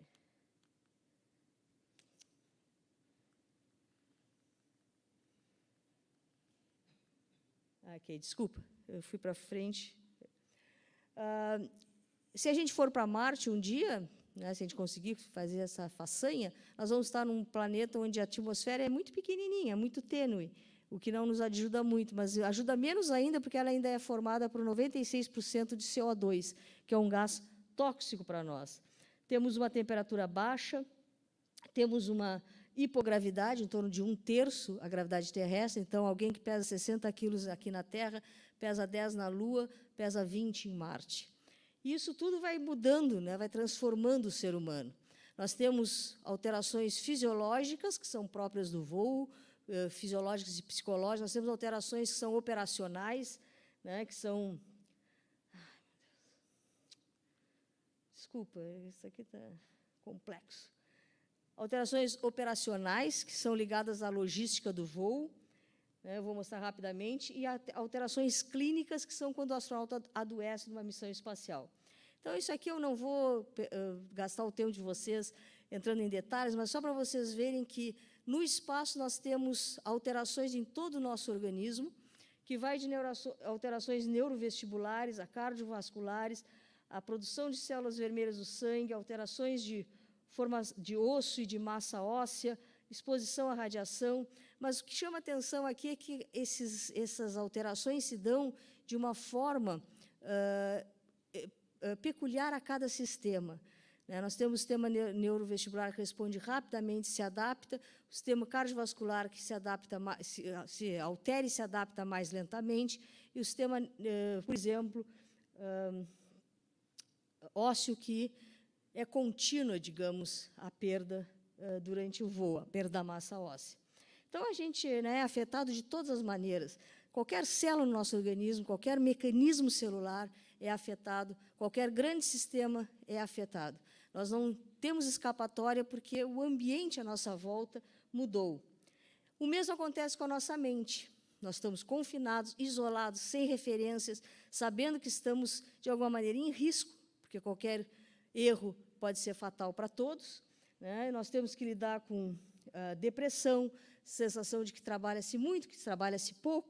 Ok, desculpa, eu fui para frente. Uh, se a gente for para Marte um dia, né, se a gente conseguir fazer essa façanha, nós vamos estar num planeta onde a atmosfera é muito pequenininha, é muito tênue, o que não nos ajuda muito, mas ajuda menos ainda porque ela ainda é formada por noventa e seis por cento de C O dois, que é um gás tóxico para nós. Temos uma temperatura baixa, temos uma hipogravidade, em torno de um terço a gravidade terrestre, então alguém que pesa sessenta quilos aqui na Terra, pesa dez na Lua, pesa vinte em Marte. E isso tudo vai mudando, né, vai transformando o ser humano. Nós temos alterações fisiológicas, que são próprias do voo, eh, fisiológicas e psicológicas, nós temos alterações que são operacionais, né, que são... Desculpa, isso aqui está complexo. Alterações operacionais, que são ligadas à logística do voo, né, eu vou mostrar rapidamente, e alterações clínicas, que são quando o astronauta adoece numa missão espacial. Então, isso aqui eu não vou uh, gastar o tempo de vocês entrando em detalhes, mas só para vocês verem que, no espaço, nós temos alterações em todo o nosso organismo, que vai de alterações neurovestibulares a cardiovasculares, a produção de células vermelhas do sangue, alterações de, forma, de osso e de massa óssea, exposição à radiação. Mas o que chama atenção aqui é que esses, essas alterações se dão de uma forma uh, uh, peculiar a cada sistema. Né? Nós temos o sistema neurovestibular que responde rapidamente, se adapta, o sistema cardiovascular que se adapta, se, se altera e se adapta mais lentamente, e o sistema, uh, por exemplo, uh, ósseo, que é contínua, digamos, a perda uh, durante o voo, a perda da massa óssea. Então, a gente, né, é afetado de todas as maneiras. Qualquer célula no nosso organismo, qualquer mecanismo celular é afetado, qualquer grande sistema é afetado. Nós não temos escapatória porque o ambiente à nossa volta mudou. O mesmo acontece com a nossa mente. Nós estamos confinados, isolados, sem referências, sabendo que estamos, de alguma maneira, em risco, porque qualquer erro pode ser fatal para todos, né? Nós temos que lidar com uh, depressão, sensação de que trabalha-se muito, que trabalha-se pouco,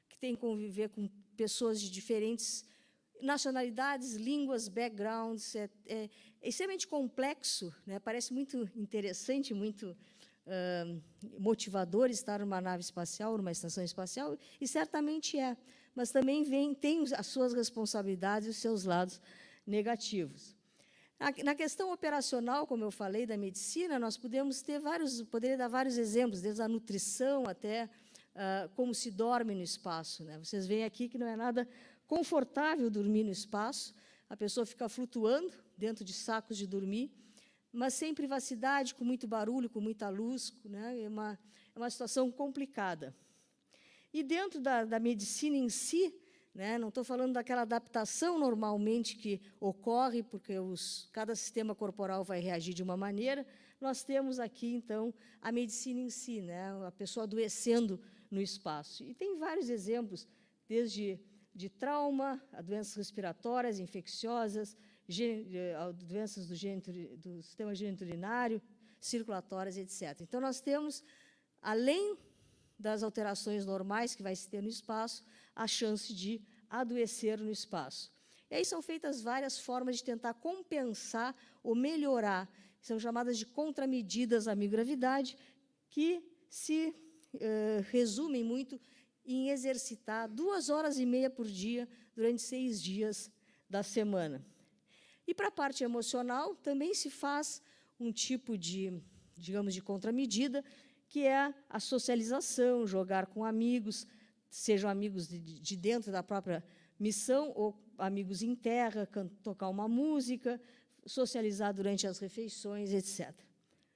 que tem que conviver com pessoas de diferentes nacionalidades, línguas, backgrounds. É, é, é extremamente complexo, né? Parece muito interessante, muito uh, motivador estar numa nave espacial, numa estação espacial, e certamente é, mas também vem, tem as suas responsabilidades e os seus lados negativos. Na questão operacional, como eu falei, da medicina, nós podemos ter vários, poderia dar vários exemplos, desde a nutrição até uh, como se dorme no espaço, né? Vocês veem aqui que não é nada confortável dormir no espaço, a pessoa fica flutuando dentro de sacos de dormir, mas sem privacidade, com muito barulho, com muita luz, né? É uma, é uma situação complicada. E dentro da, da medicina em si, né, não estou falando daquela adaptação normalmente que ocorre, porque os, cada sistema corporal vai reagir de uma maneira, nós temos aqui, então, a medicina em si, né, a pessoa adoecendo no espaço. E tem vários exemplos, desde de trauma, a doenças respiratórias, infecciosas, gen, a doenças do, gênito, do sistema geniturinário, circulatórias, etcétera. Então, nós temos, além das alterações normais que vai se ter no espaço, a chance de adoecer no espaço. E aí são feitas várias formas de tentar compensar ou melhorar, são chamadas de contramedidas à microgravidade, que se uh, resumem muito em exercitar duas horas e meia por dia durante seis dias da semana. E para a parte emocional, também se faz um tipo de, digamos, de contramedida, que é a socialização, jogar com amigos, sejam amigos de, de dentro da própria missão ou amigos em terra, tocar uma música, socializar durante as refeições, etcétera.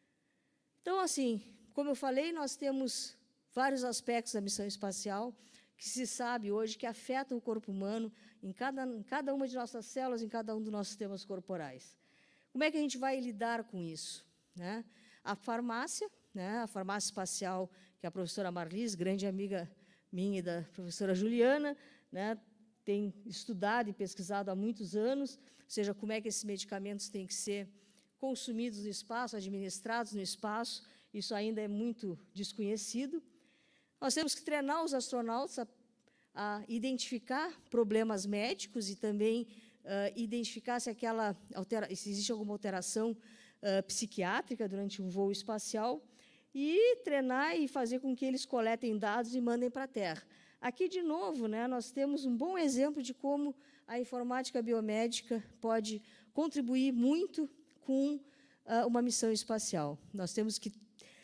Então, assim, como eu falei, nós temos vários aspectos da missão espacial que se sabe hoje que afetam o corpo humano em cada, em cada uma de nossas células, em cada um dos nossos sistemas corporais. Como é que a gente vai lidar com isso, né? A farmácia, né, a farmácia espacial, que a professora Marlis, grande amiga minha e da professora Juliana, né, tem estudado e pesquisado há muitos anos, ou seja, como é que esses medicamentos têm que ser consumidos no espaço, administrados no espaço, isso ainda é muito desconhecido. Nós temos que treinar os astronautas a, a identificar problemas médicos e também uh, identificar se, aquela altera, se existe alguma alteração uh, psiquiátrica durante um voo espacial, e treinar e fazer com que eles coletem dados e mandem para a Terra. Aqui, de novo, né, nós temos um bom exemplo de como a informática biomédica pode contribuir muito com uh, uma missão espacial. Nós temos que uh,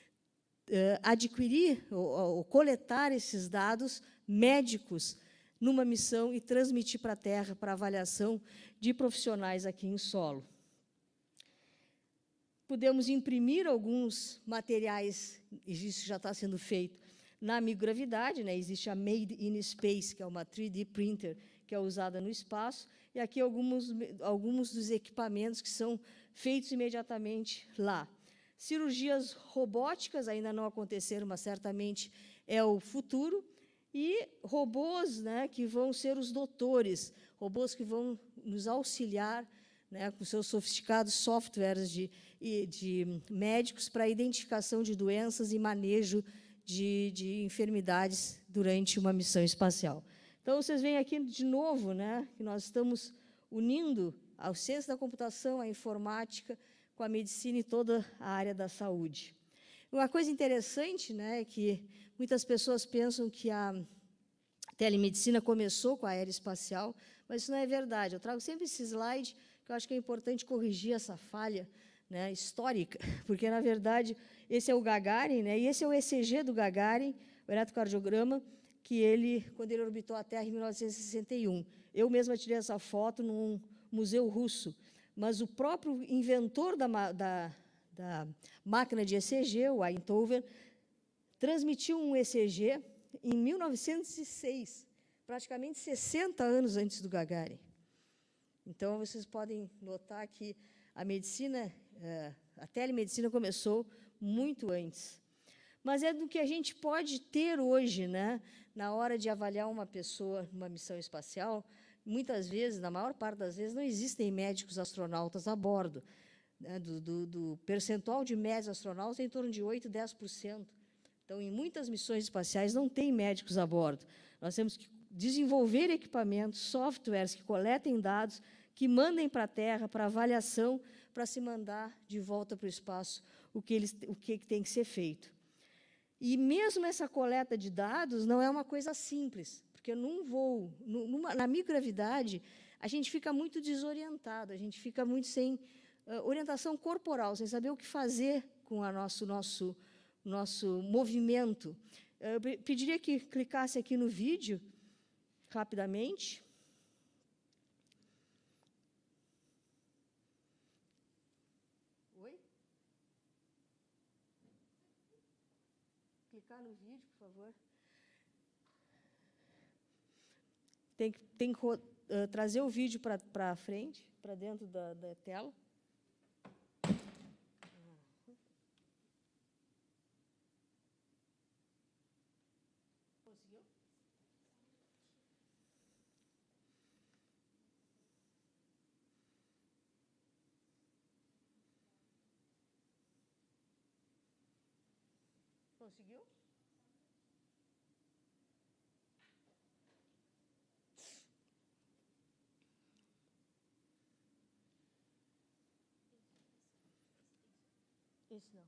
adquirir ou, ou coletar esses dados médicos numa missão e transmitir para a Terra para avaliação de profissionais aqui em solo. Podemos imprimir alguns materiais, isso já está sendo feito, na microgravidade, né? Existe a Made in Space, que é uma três D printer, que é usada no espaço, e aqui alguns, alguns dos equipamentos que são feitos imediatamente lá. Cirurgias robóticas ainda não aconteceram, mas certamente é o futuro, e robôs, né, que vão ser os doutores, robôs que vão nos auxiliar, né, com seus sofisticados softwares de, de médicos para a identificação de doenças e manejo de, de enfermidades durante uma missão espacial. Então, vocês veem aqui, de novo, né, que nós estamos unindo a ciência da computação, a informática, com a medicina e toda a área da saúde. Uma coisa interessante, né, é que muitas pessoas pensam que a telemedicina começou com a aeroespacial, mas isso não é verdade. Eu trago sempre esse slide, que eu acho que é importante corrigir essa falha, né, histórica, porque, na verdade, esse é o Gagarin, né, e esse é o E C G do Gagarin, o eletrocardiograma, que ele, quando ele orbitou a Terra em mil novecentos e sessenta e um. Eu mesma tirei essa foto num museu russo, mas o próprio inventor da, da, da máquina de E C G, o Einthoven, transmitiu um E C G em mil novecentos e seis, praticamente sessenta anos antes do Gagarin. Então, vocês podem notar que a medicina, a telemedicina começou muito antes. Mas é do que a gente pode ter hoje, né, na hora de avaliar uma pessoa numa missão espacial. Muitas vezes, na maior parte das vezes, não existem médicos astronautas a bordo. Né, do, do, do percentual de médicos astronautas é em torno de oito, dez por cento. Então, em muitas missões espaciais, não tem médicos a bordo. Nós temos que desenvolver equipamentos, softwares que coletem dados, que mandem para a Terra, para avaliação, para se mandar de volta para o espaço o que, eles, o que tem que ser feito. E mesmo essa coleta de dados não é uma coisa simples, porque num voo, numa, na microgravidade, a gente fica muito desorientado, a gente fica muito sem uh, orientação corporal, sem saber o que fazer com o nosso, nosso, nosso movimento. Eu pediria que clicasse aqui no vídeo, rapidamente. Oi? Clicar no vídeo, por favor. Tem que, tem que uh, trazer o vídeo para frente, para dentro da, da tela. Conseguiu? Conseguiu? Isso não.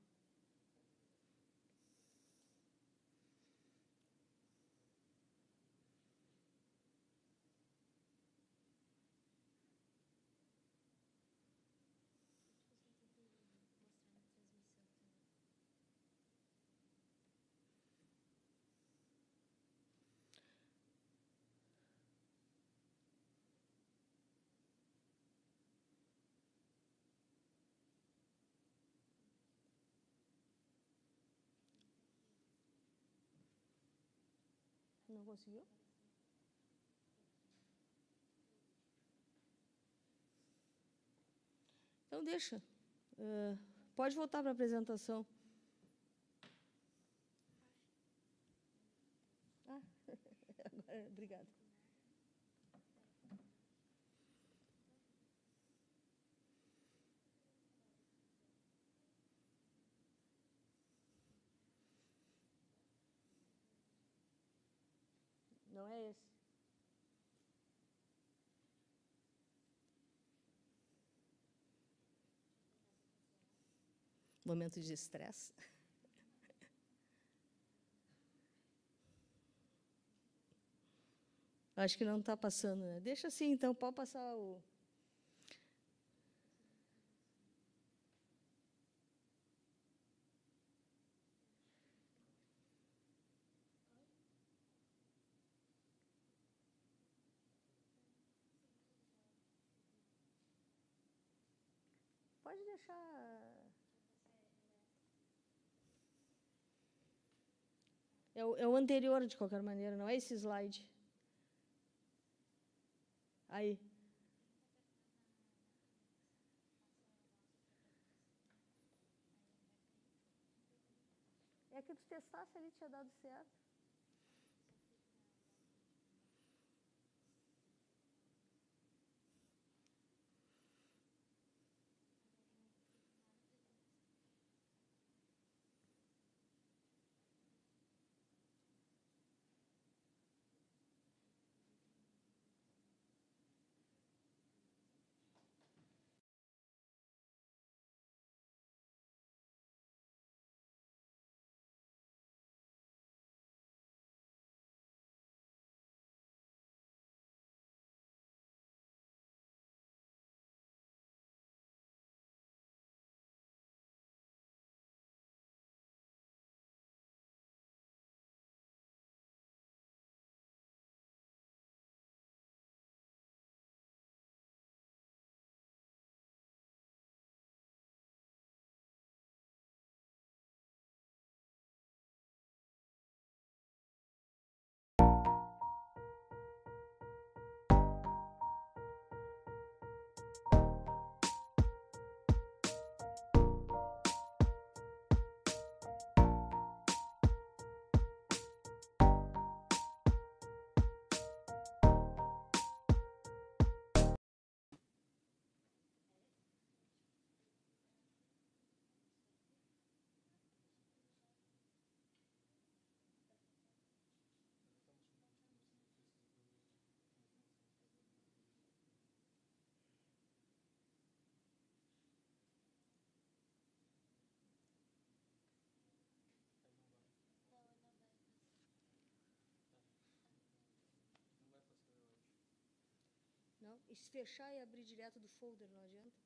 Não conseguiu? Então, deixa. Uh, pode voltar para a apresentação. Ah, agora, obrigada. Não é esse. Momento de estresse. Acho que não está passando, né? Deixa assim, então, pode passar o... Pode deixar... É o, é o anterior, de qualquer maneira, não é esse slide. Aí. É que tu testasse ali, tinha dado certo. Tá? E se fechar e abrir direto do folder, não adianta?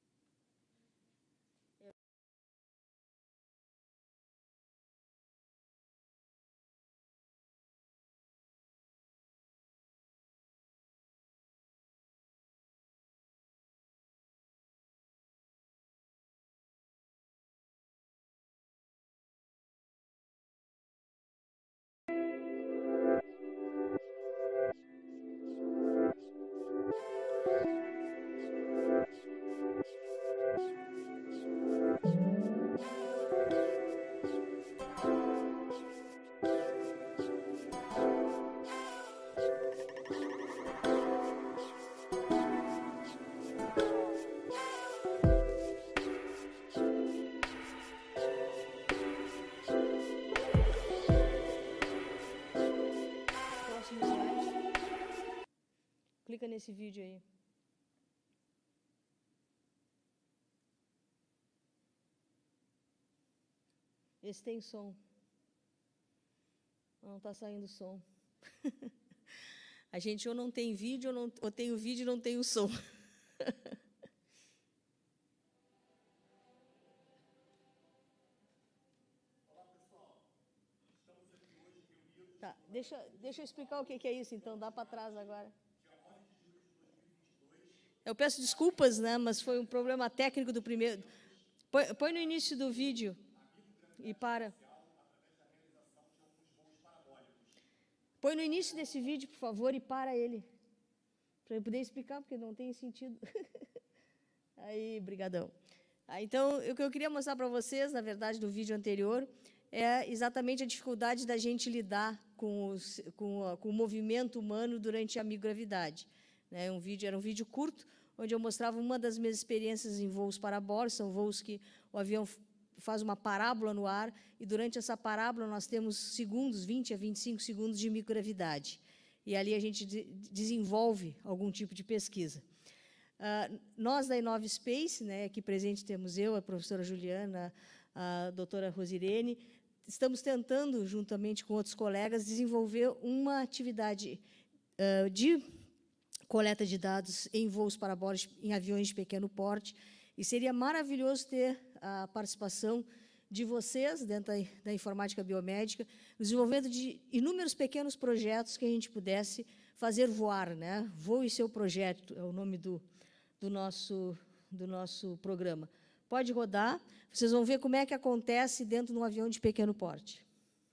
Próximo slide. Clica nesse vídeo aí. Esse tem som. Não está saindo som. A gente ou não tem vídeo, ou, não, ou tem o vídeo e não tem o som. Tá, deixa, deixa eu explicar o que, que é isso, então. Dá para trás agora. Eu peço desculpas, né, mas foi um problema técnico do primeiro. Põe, põe no início do vídeo e para. Põe no início desse vídeo, por favor, e para ele. Para eu poder explicar, porque não tem sentido. Aí, brigadão. Ah, então, o que eu queria mostrar para vocês, na verdade, do vídeo anterior, é exatamente a dificuldade da gente lidar com, os, com, a, com o movimento humano durante a microgravidade. Né, um vídeo, era um vídeo curto, onde eu mostrava uma das minhas experiências em voos parabólicos, são voos que o avião faz uma parábola no ar, e durante essa parábola nós temos segundos, vinte a vinte e cinco segundos de microgravidade. E ali a gente de, desenvolve algum tipo de pesquisa. Uh, nós, da Inove Space, né, aqui presente temos eu, a professora Juliana, a doutora Rosirene, estamos tentando, juntamente com outros colegas, desenvolver uma atividade uh, de coleta de dados em voos parabólicos, em aviões de pequeno porte, e seria maravilhoso ter a participação de vocês, dentro da, da informática biomédica, no desenvolvimento de inúmeros pequenos projetos que a gente pudesse fazer voar, né? Voe seu projeto, é o nome do, do, nosso, do nosso programa. Pode rodar, vocês vão ver como é que acontece dentro de um avião de pequeno porte.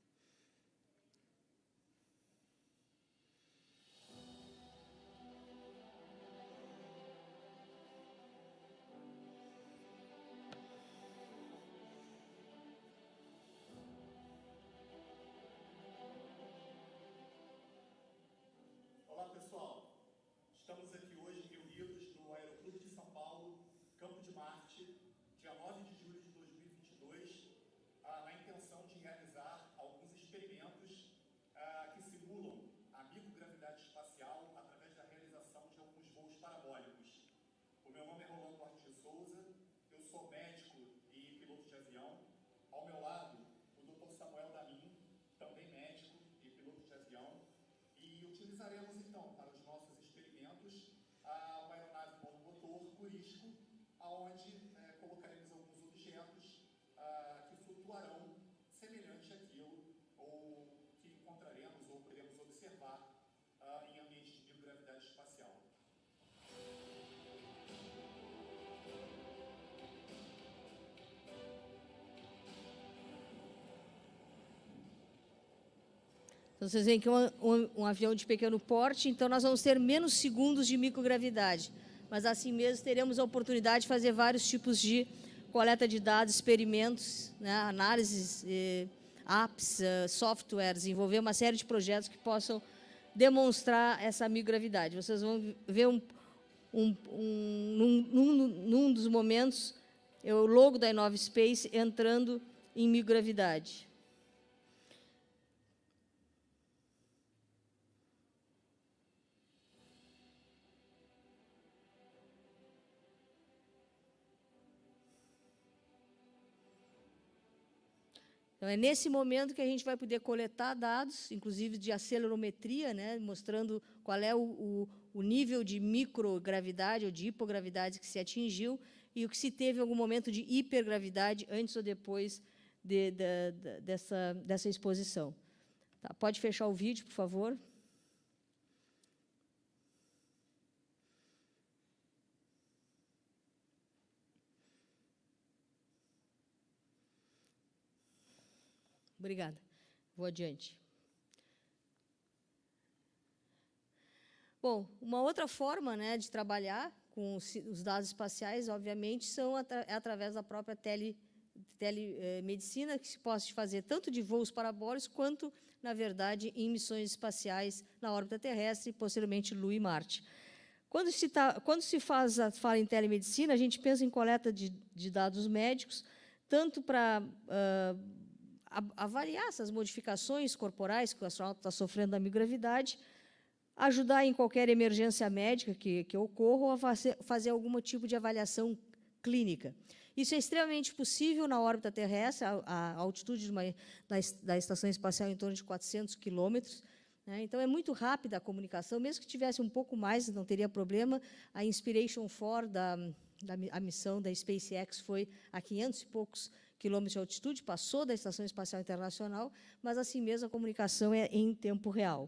Então, vocês veem que é um, um, um avião de pequeno porte, então nós vamos ter menos segundos de microgravidade. Mas, assim mesmo, teremos a oportunidade de fazer vários tipos de coleta de dados, experimentos, né, análises, eh, apps, uh, softwares, desenvolver uma série de projetos que possam demonstrar essa microgravidade. Vocês vão ver um, um, um, num, num, num dos momentos é o logo da Inove Space entrando em microgravidade. Então, é nesse momento que a gente vai poder coletar dados, inclusive de acelerometria, né, mostrando qual é o, o, o nível de microgravidade ou de hipogravidade que se atingiu e o que se teve em algum momento de hipergravidade antes ou depois de, de, de, dessa, dessa exposição. Tá, pode fechar o vídeo, por favor. Obrigada. Vou adiante. Bom, uma outra forma, né, de trabalhar com os, os dados espaciais, obviamente, são atra, é através da própria tele, telemedicina, que se possa fazer tanto de voos parabólicos quanto, na verdade, em missões espaciais na órbita terrestre e, posteriormente, Lua e Marte. Quando se, tá, quando se faz a, fala em telemedicina, a gente pensa em coleta de, de dados médicos, tanto para uh, avaliar essas modificações corporais que o astronauta está sofrendo da microgravidade, ajudar em qualquer emergência médica que, que ocorra ou a fazer, fazer algum tipo de avaliação clínica. Isso é extremamente possível na órbita terrestre, a, a altitude de uma, da, da Estação Espacial é em torno de quatrocentos quilômetros, né? Então, é muito rápida a comunicação, mesmo que tivesse um pouco mais, não teria problema. A Inspiration quatro, da, da, a missão da SpaceX, foi a quinhentos e poucos quilômetros de altitude, passou da Estação Espacial Internacional, mas, assim mesmo, a comunicação é em tempo real.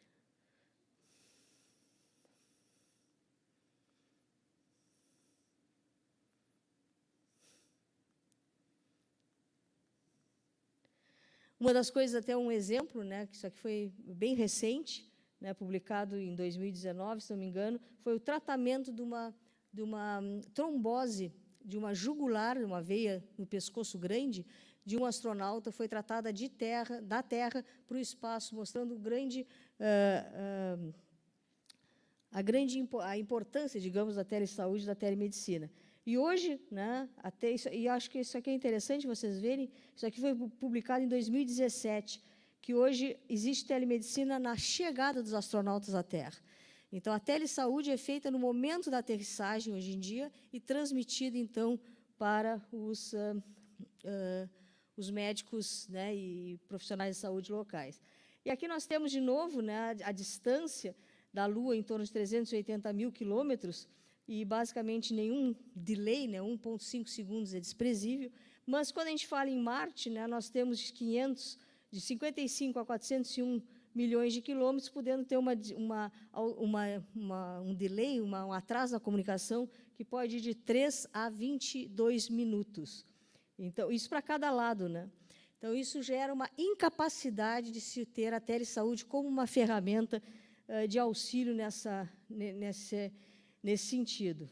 Uma das coisas, até um exemplo, né, que isso aqui foi bem recente, né, publicado em dois mil e dezenove, se não me engano, foi o tratamento de uma, de uma trombose de uma jugular, uma veia no pescoço grande, de um astronauta, foi tratada de terra, da Terra para o espaço, mostrando grande, uh, uh, a grande a importância, digamos, da telesaúde, da telemedicina. E hoje, né, até isso, e acho que isso aqui é interessante vocês verem, isso aqui foi publicado em dois mil e dezessete, que hoje existe telemedicina na chegada dos astronautas à Terra. Então, a telesaúde é feita no momento da aterrissagem, hoje em dia, e transmitida, então, para os, uh, uh, os médicos, né, e profissionais de saúde locais. E aqui nós temos, de novo, né, a, a distância da Lua em torno de trezentos e oitenta mil quilômetros, e, basicamente, nenhum delay, né, um vírgula cinco segundos é desprezível. Mas, quando a gente fala em Marte, né, nós temos de, quinhentos, de cinquenta e cinco a quatrocentos e um milhões de quilômetros, podendo ter uma, uma, uma, uma, um delay, uma, um atraso na comunicação, que pode ir de três a vinte e dois minutos. Então, isso para cada lado, né? Então, isso gera uma incapacidade de se ter a telesaúde como uma ferramenta uh, de auxílio nessa, nesse, nesse sentido.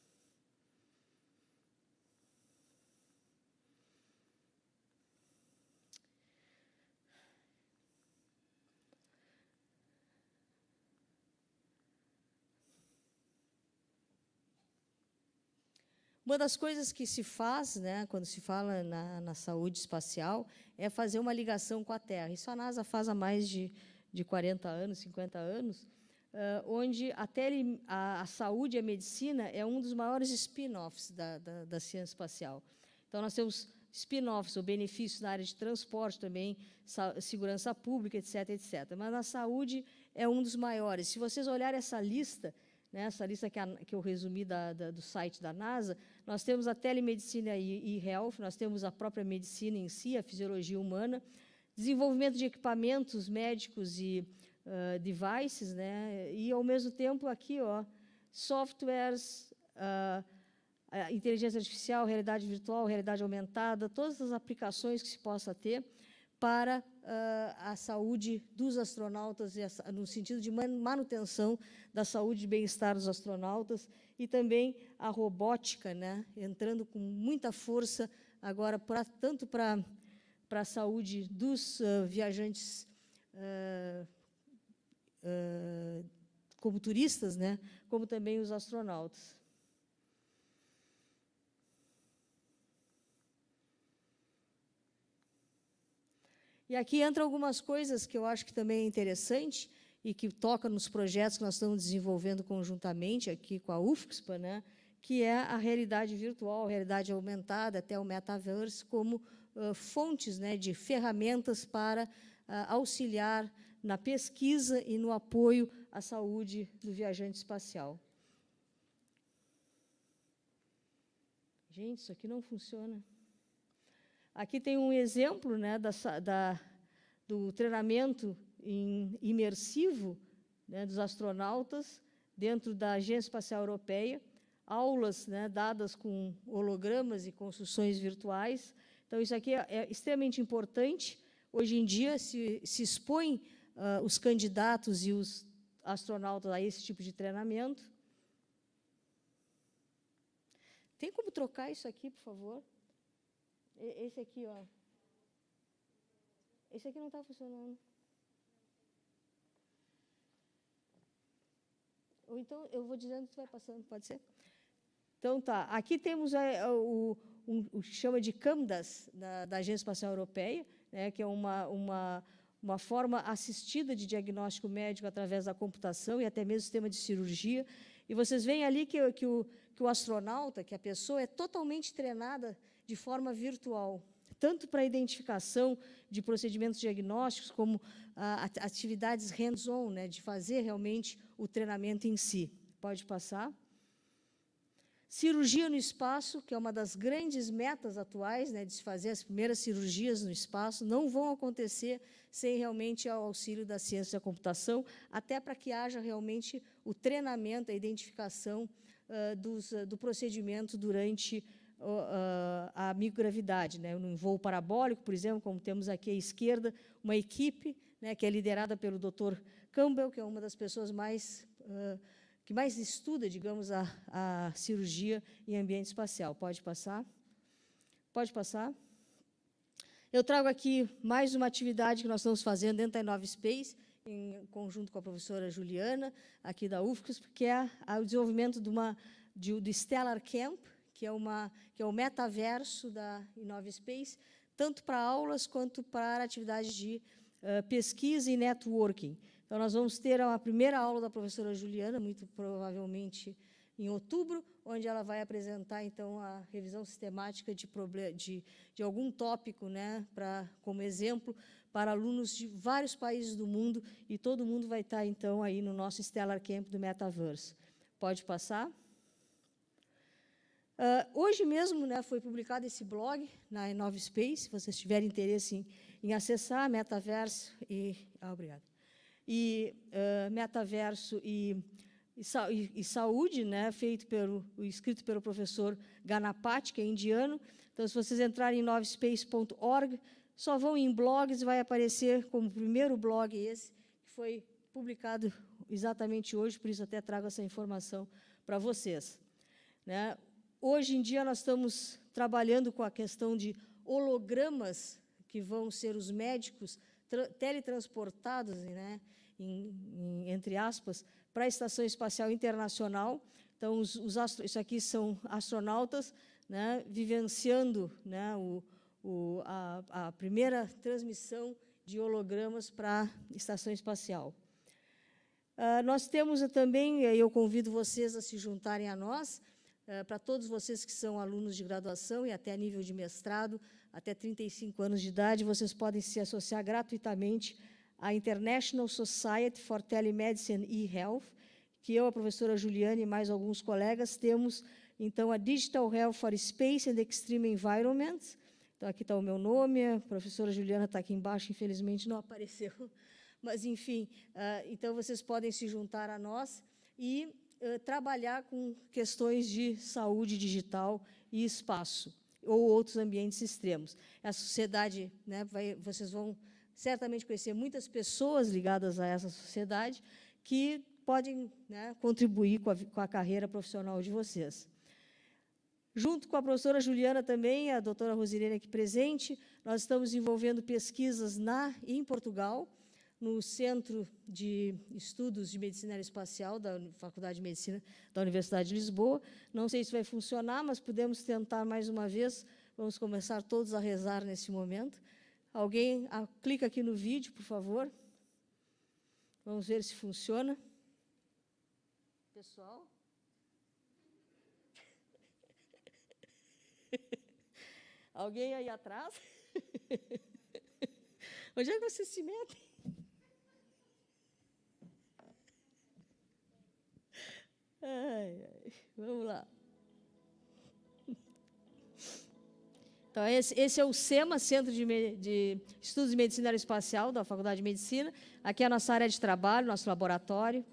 Uma das coisas que se faz, né, quando se fala na, na saúde espacial, é fazer uma ligação com a Terra. Isso a NASA faz há mais de, de quarenta anos, cinquenta anos, uh, onde a, tele, a, a saúde e a medicina é um dos maiores spin-offs da, da, da ciência espacial. Então, nós temos spin-offs, ou benefícios na área de transporte também, segurança pública, etc, etcétera. Mas na saúde é um dos maiores. Se vocês olharem essa lista, né, essa lista que, a, que eu resumi da, da, do site da NASA, nós temos a telemedicina e e-health, nós temos a própria medicina em si, a fisiologia humana, desenvolvimento de equipamentos médicos e uh, devices, né, e, ao mesmo tempo, aqui, ó, softwares, uh, inteligência artificial, realidade virtual, realidade aumentada, todas as aplicações que se possa ter para uh, a saúde dos astronautas, e a, no sentido de manutenção da saúde e bem-estar dos astronautas, e também a robótica, né, entrando com muita força agora, pra, tanto para a saúde dos uh, viajantes uh, uh, como turistas, né, como também os astronautas. E aqui entram algumas coisas que eu acho que também é interessante e que toca nos projetos que nós estamos desenvolvendo conjuntamente aqui com a U F S P A, né, que é a realidade virtual, a realidade aumentada, até o metaverse, como uh, fontes, né, de ferramentas para uh, auxiliar na pesquisa e no apoio à saúde do viajante espacial. Gente, isso aqui não funciona. Aqui tem um exemplo, né, da, da, do treinamento em, imersivo, né, dos astronautas dentro da Agência Espacial Europeia, aulas, né, dadas com hologramas e construções virtuais. Então, isso aqui é, é extremamente importante. Hoje em dia, se, se expõe uh, os candidatos e os astronautas a esse tipo de treinamento. Tem como trocar isso aqui, por favor? Esse aqui, ó. Esse aqui não está funcionando. Ou então, eu vou dizendo que vai passando, pode ser? Então, tá. Aqui temos é, o, um, o que chama de CAMDAS, da, da Agência Espacial Europeia, né, que é uma, uma, uma forma assistida de diagnóstico médico através da computação e até mesmo sistema de cirurgia. E vocês veem ali que, que, o, que o astronauta, que a pessoa é totalmente treinada de forma virtual, tanto para a identificação de procedimentos diagnósticos, como ah, atividades hands-on, né, de fazer realmente o treinamento em si. Pode passar. Cirurgia no espaço, que é uma das grandes metas atuais, né, de se fazer as primeiras cirurgias no espaço, não vão acontecer sem realmente o auxílio da ciência da computação, até para que haja realmente o treinamento, a identificação uh, dos, uh, do procedimento durante uh, a microgravidade, né, no voo parabólico, por exemplo, como temos aqui à esquerda, uma equipe, né, que é liderada pelo doutor Campbell, que é uma das pessoas mais... Uh, que mais estuda, digamos, a, a cirurgia em ambiente espacial. Pode passar? Pode passar? Eu trago aqui mais uma atividade que nós estamos fazendo dentro da Inova Space, em conjunto com a professora Juliana, aqui da U F C S, que é a, o desenvolvimento de uma, de, do Stellar Camp, que é, uma, que é o metaverso da Inova Space, tanto para aulas quanto para atividades de uh, pesquisa e networking. Então, nós vamos ter a primeira aula da professora Juliana, muito provavelmente em outubro, onde ela vai apresentar, então, a revisão sistemática de, de, de algum tópico, né, pra, como exemplo, para alunos de vários países do mundo, e todo mundo vai estar, então, aí no nosso Stellar Camp do Metaverse. Pode passar? Uh, hoje mesmo, né, foi publicado esse blog na Inova Space, se vocês tiverem interesse em, em acessar, Metaverse e... Ah, obrigada. E uh, metaverso e, e, e saúde, né, feito pelo, escrito pelo professor Ganapati, que é indiano. Então, se vocês entrarem em novespace ponto org, só vão em blogs, vai aparecer como primeiro blog esse, que foi publicado exatamente hoje, por isso até trago essa informação para vocês. Né? Hoje em dia, nós estamos trabalhando com a questão de hologramas, que vão ser os médicos teletransportados, né, em, em, entre aspas, para a Estação Espacial Internacional. Então, os, os astro, isso aqui são astronautas, né, vivenciando, né, o, o, a, a primeira transmissão de hologramas para a Estação Espacial. Uh, nós temos também, e eu convido vocês a se juntarem a nós, uh, para todos vocês que são alunos de graduação e até nível de mestrado, até trinta e cinco anos de idade, vocês podem se associar gratuitamente à International Society for Telemedicine e Health, que eu, a professora Juliana e mais alguns colegas temos, então, a Digital Health for Space and Extreme Environments. Então, aqui está o meu nome, a professora Juliana está aqui embaixo, infelizmente não apareceu. Mas, enfim, uh, então, vocês podem se juntar a nós e uh, trabalhar com questões de saúde digital e espaço, ou outros ambientes extremos. A sociedade, né, vai, vocês vão certamente conhecer muitas pessoas ligadas a essa sociedade que podem, né, contribuir com a, com a carreira profissional de vocês. Junto com a professora Juliana também, a doutora Rosilene aqui presente, nós estamos envolvendo pesquisas na, em Portugal, no Centro de Estudos de Medicina Aeroespacial da Faculdade de Medicina da Universidade de Lisboa. Não sei se vai funcionar, mas podemos tentar mais uma vez. Vamos começar todos a rezar nesse momento. Alguém ah, clica aqui no vídeo, por favor. Vamos ver se funciona. Pessoal? Alguém aí atrás? Onde é que vocês se metem? Ai, ai, vamos lá. Então, esse, esse é o SEMA, Centro de, de Estudos de Medicina Aeroespacial, da Faculdade de Medicina. Aqui é a nossa área de trabalho, nosso laboratório.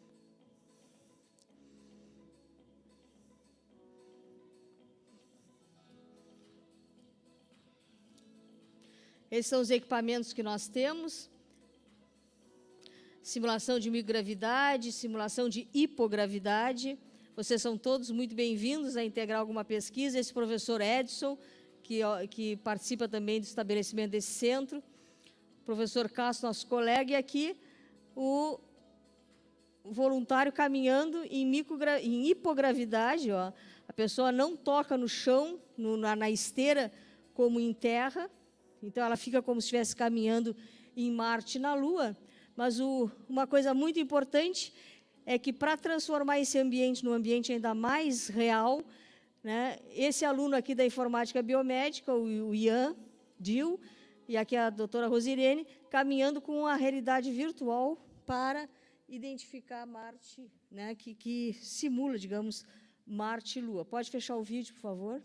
Esses são os equipamentos que nós temos. Simulação de microgravidade, simulação de hipogravidade. Vocês são todos muito bem-vindos a integrar alguma pesquisa. Esse professor Edson, que, que participa também do estabelecimento desse centro. O professor Castro, nosso colega, e aqui o voluntário caminhando em, microgra, em hipogravidade. Ó. A pessoa não toca no chão, no, na, na esteira, como em terra. Então, ela fica como se estivesse caminhando em Marte e na Lua. Mas o, uma coisa muito importante é que, para transformar esse ambiente num ambiente ainda mais real, né, esse aluno aqui da Informática Biomédica, o, o Ian Dil, e aqui a doutora Rosirene, caminhando com a realidade virtual para identificar Marte, né, que, que simula, digamos, Marte e Lua. Pode fechar o vídeo, por favor?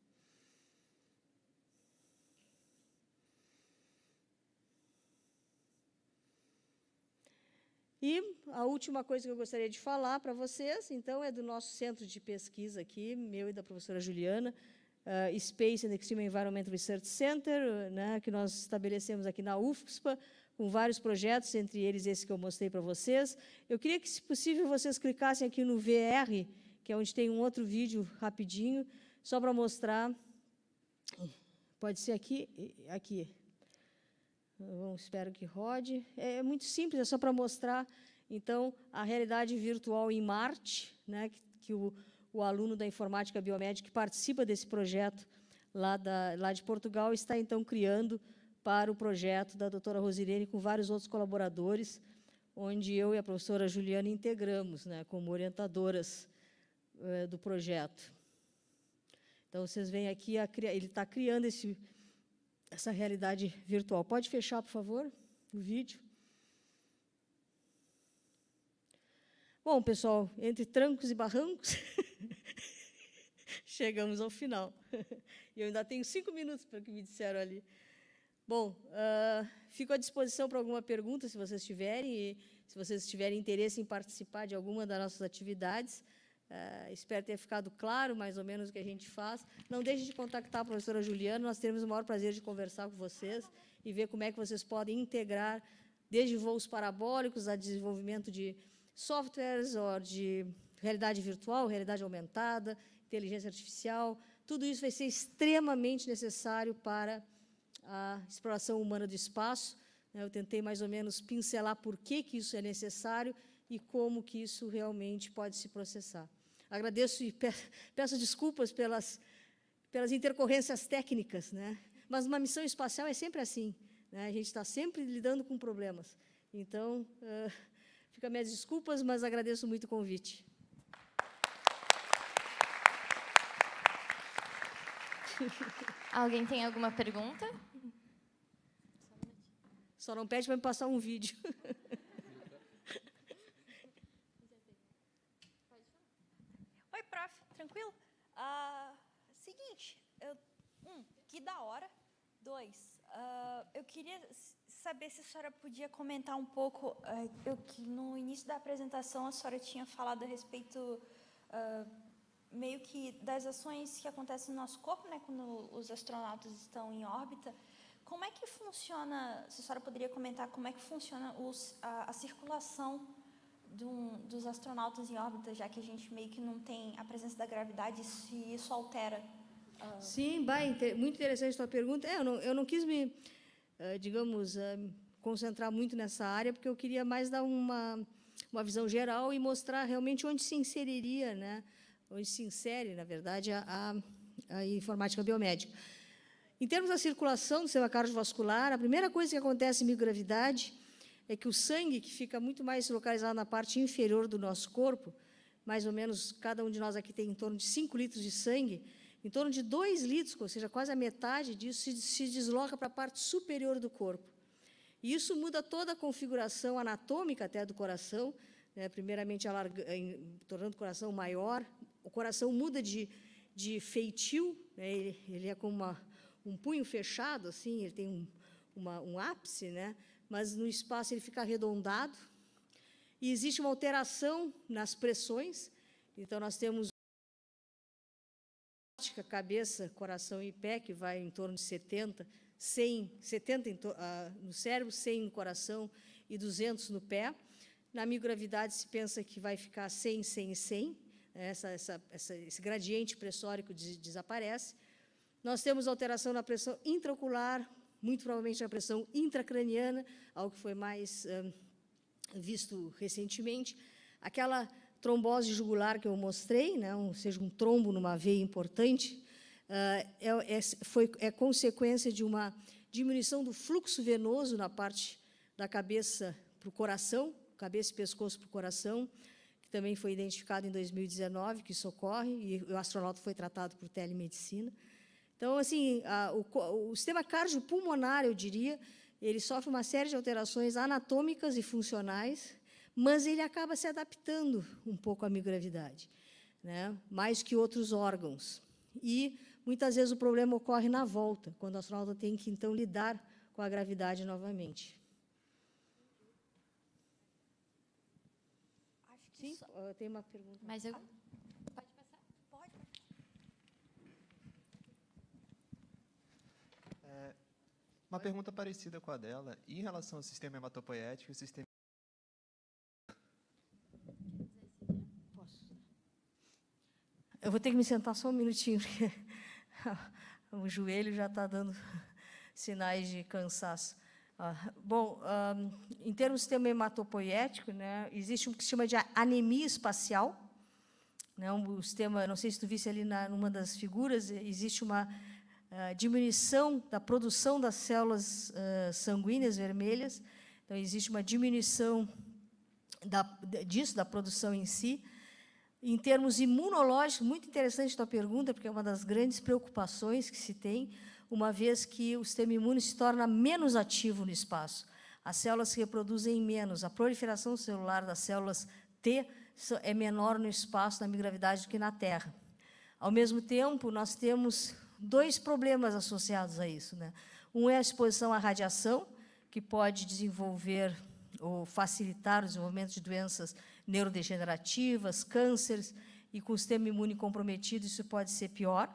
E a última coisa que eu gostaria de falar para vocês, então, é do nosso centro de pesquisa aqui, meu e da professora Juliana, uh, Space and Extreme Environmental Research Center, né, que nós estabelecemos aqui na U F S P A, com vários projetos, entre eles esse que eu mostrei para vocês. Eu queria que, se possível, vocês clicassem aqui no V R, que é onde tem um outro vídeo rapidinho, só para mostrar. Pode ser aqui, aqui. Vamos, espero que rode. É muito simples, é só para mostrar, então, a realidade virtual em Marte, né, que, que o, o aluno da Informática Biomédica que participa desse projeto lá, da, lá de Portugal está, então, criando para o projeto da doutora Rosirene com vários outros colaboradores, onde eu e a professora Juliana integramos, né, como orientadoras eh, do projeto. Então, vocês veem aqui, a, ele está criando esse... essa realidade virtual. Pode fechar, por favor, o vídeo. Bom, pessoal, entre trancos e barrancos, chegamos ao final. E eu ainda tenho cinco minutos para o que me disseram ali. Bom, uh, fico à disposição para alguma pergunta, se vocês tiverem, e se vocês tiverem interesse em participar de alguma das nossas atividades. Uh, espero ter ficado claro, mais ou menos, o que a gente faz. Não deixe de contactar a professora Juliana, nós teremos o maior prazer de conversar com vocês e ver como é que vocês podem integrar, desde voos parabólicos a desenvolvimento de softwares, ou de realidade virtual, realidade aumentada, inteligência artificial. Tudo isso vai ser extremamente necessário para a exploração humana do espaço. Eu tentei, mais ou menos, pincelar por que, que isso é necessário e como que isso realmente pode se processar. Agradeço e peço desculpas pelas, pelas intercorrências técnicas, né? Mas uma missão espacial é sempre assim, né? A gente está sempre lidando com problemas. Então, uh, fica minhas desculpas, mas agradeço muito o convite. Alguém tem alguma pergunta? Só não pede para me passar um vídeo. Oi, prof, tranquilo? Uh, seguinte, eu, um, que da hora. Dois, uh, eu queria saber se a senhora podia comentar um pouco, uh, eu, que no início da apresentação a senhora tinha falado a respeito uh, meio que das ações que acontecem no nosso corpo, né, quando os astronautas estão em órbita. Como é que funciona, se a senhora poderia comentar como é que funciona os, a, a circulação de um, dos astronautas em órbita, já que a gente meio que não tem a presença da gravidade, se isso altera? Uh... Sim, bem, muito interessante a sua pergunta. É, eu, não, eu não quis me, uh, digamos, uh, concentrar muito nessa área, porque eu queria mais dar uma, uma visão geral e mostrar realmente onde se inseriria, né, onde se insere, na verdade, a, a, a informática biomédica. Em termos da circulação do sistema cardiovascular, a primeira coisa que acontece em microgravidade é que o sangue, que fica muito mais localizado na parte inferior do nosso corpo, mais ou menos, cada um de nós aqui tem em torno de cinco litros de sangue, em torno de dois litros, ou seja, quase a metade disso, se, se desloca para a parte superior do corpo. E isso muda toda a configuração anatômica até do coração, né, primeiramente alarga, em, tornando o coração maior. O coração muda de, de feitio, né, ele, ele é como uma, um punho fechado, assim, ele tem um, uma, um ápice, né, mas no espaço ele fica arredondado. E existe uma alteração nas pressões. Então, nós temos cabeça, coração e pé, que vai em torno de setenta, cem, setenta em uh, no cérebro, cem no coração e duzentos no pé. Na microgravidade, se pensa que vai ficar cem, cem e cem. Essa, essa, essa, esse gradiente pressórico des, desaparece. Nós temos alteração na pressão intraocular, muito provavelmente na pressão intracraniana, algo que foi mais uh, visto recentemente. Aquela trombose jugular que eu mostrei, né, ou seja, um trombo numa veia importante, uh, é, é, foi, é consequência de uma diminuição do fluxo venoso na parte da cabeça para o coração, cabeça e pescoço para o coração, que também foi identificado em dois mil e dezenove, que isso ocorre, e o astronauta foi tratado por telemedicina. Então, assim, a, o, o sistema cardiopulmonar, eu diria, ele sofre uma série de alterações anatômicas e funcionais, mas ele acaba se adaptando um pouco à microgravidade, né, mais que outros órgãos. E, muitas vezes, o problema ocorre na volta, quando o astronauta tem que, então, lidar com a gravidade novamente. Acho que Sim, só... eu tenho uma pergunta. Mas eu... Pode passar? Pode. É, uma pergunta parecida com a dela, em relação ao sistema hematopoético e o sistema... Eu vou ter que me sentar só um minutinho, porque o joelho já está dando sinais de cansaço. Ah, bom, um, em termos do sistema hematopoético, né, existe um que se chama de anemia espacial. Né, um sistema, não sei se tu visse ali na, numa das figuras, existe uma uh, diminuição da produção das células uh, sanguíneas vermelhas. Então, existe uma diminuição da, disso, da produção em si. Em termos imunológicos, muito interessante a tua pergunta, porque é uma das grandes preocupações que se tem, uma vez que o sistema imune se torna menos ativo no espaço. As células se reproduzem menos, a proliferação celular das células T é menor no espaço, na microgravidade, do que na Terra. Ao mesmo tempo, nós temos dois problemas associados a isso, né? Um é a exposição à radiação, que pode desenvolver ou facilitar o desenvolvimento de doenças neurodegenerativas, cânceres, e com o sistema imune comprometido isso pode ser pior.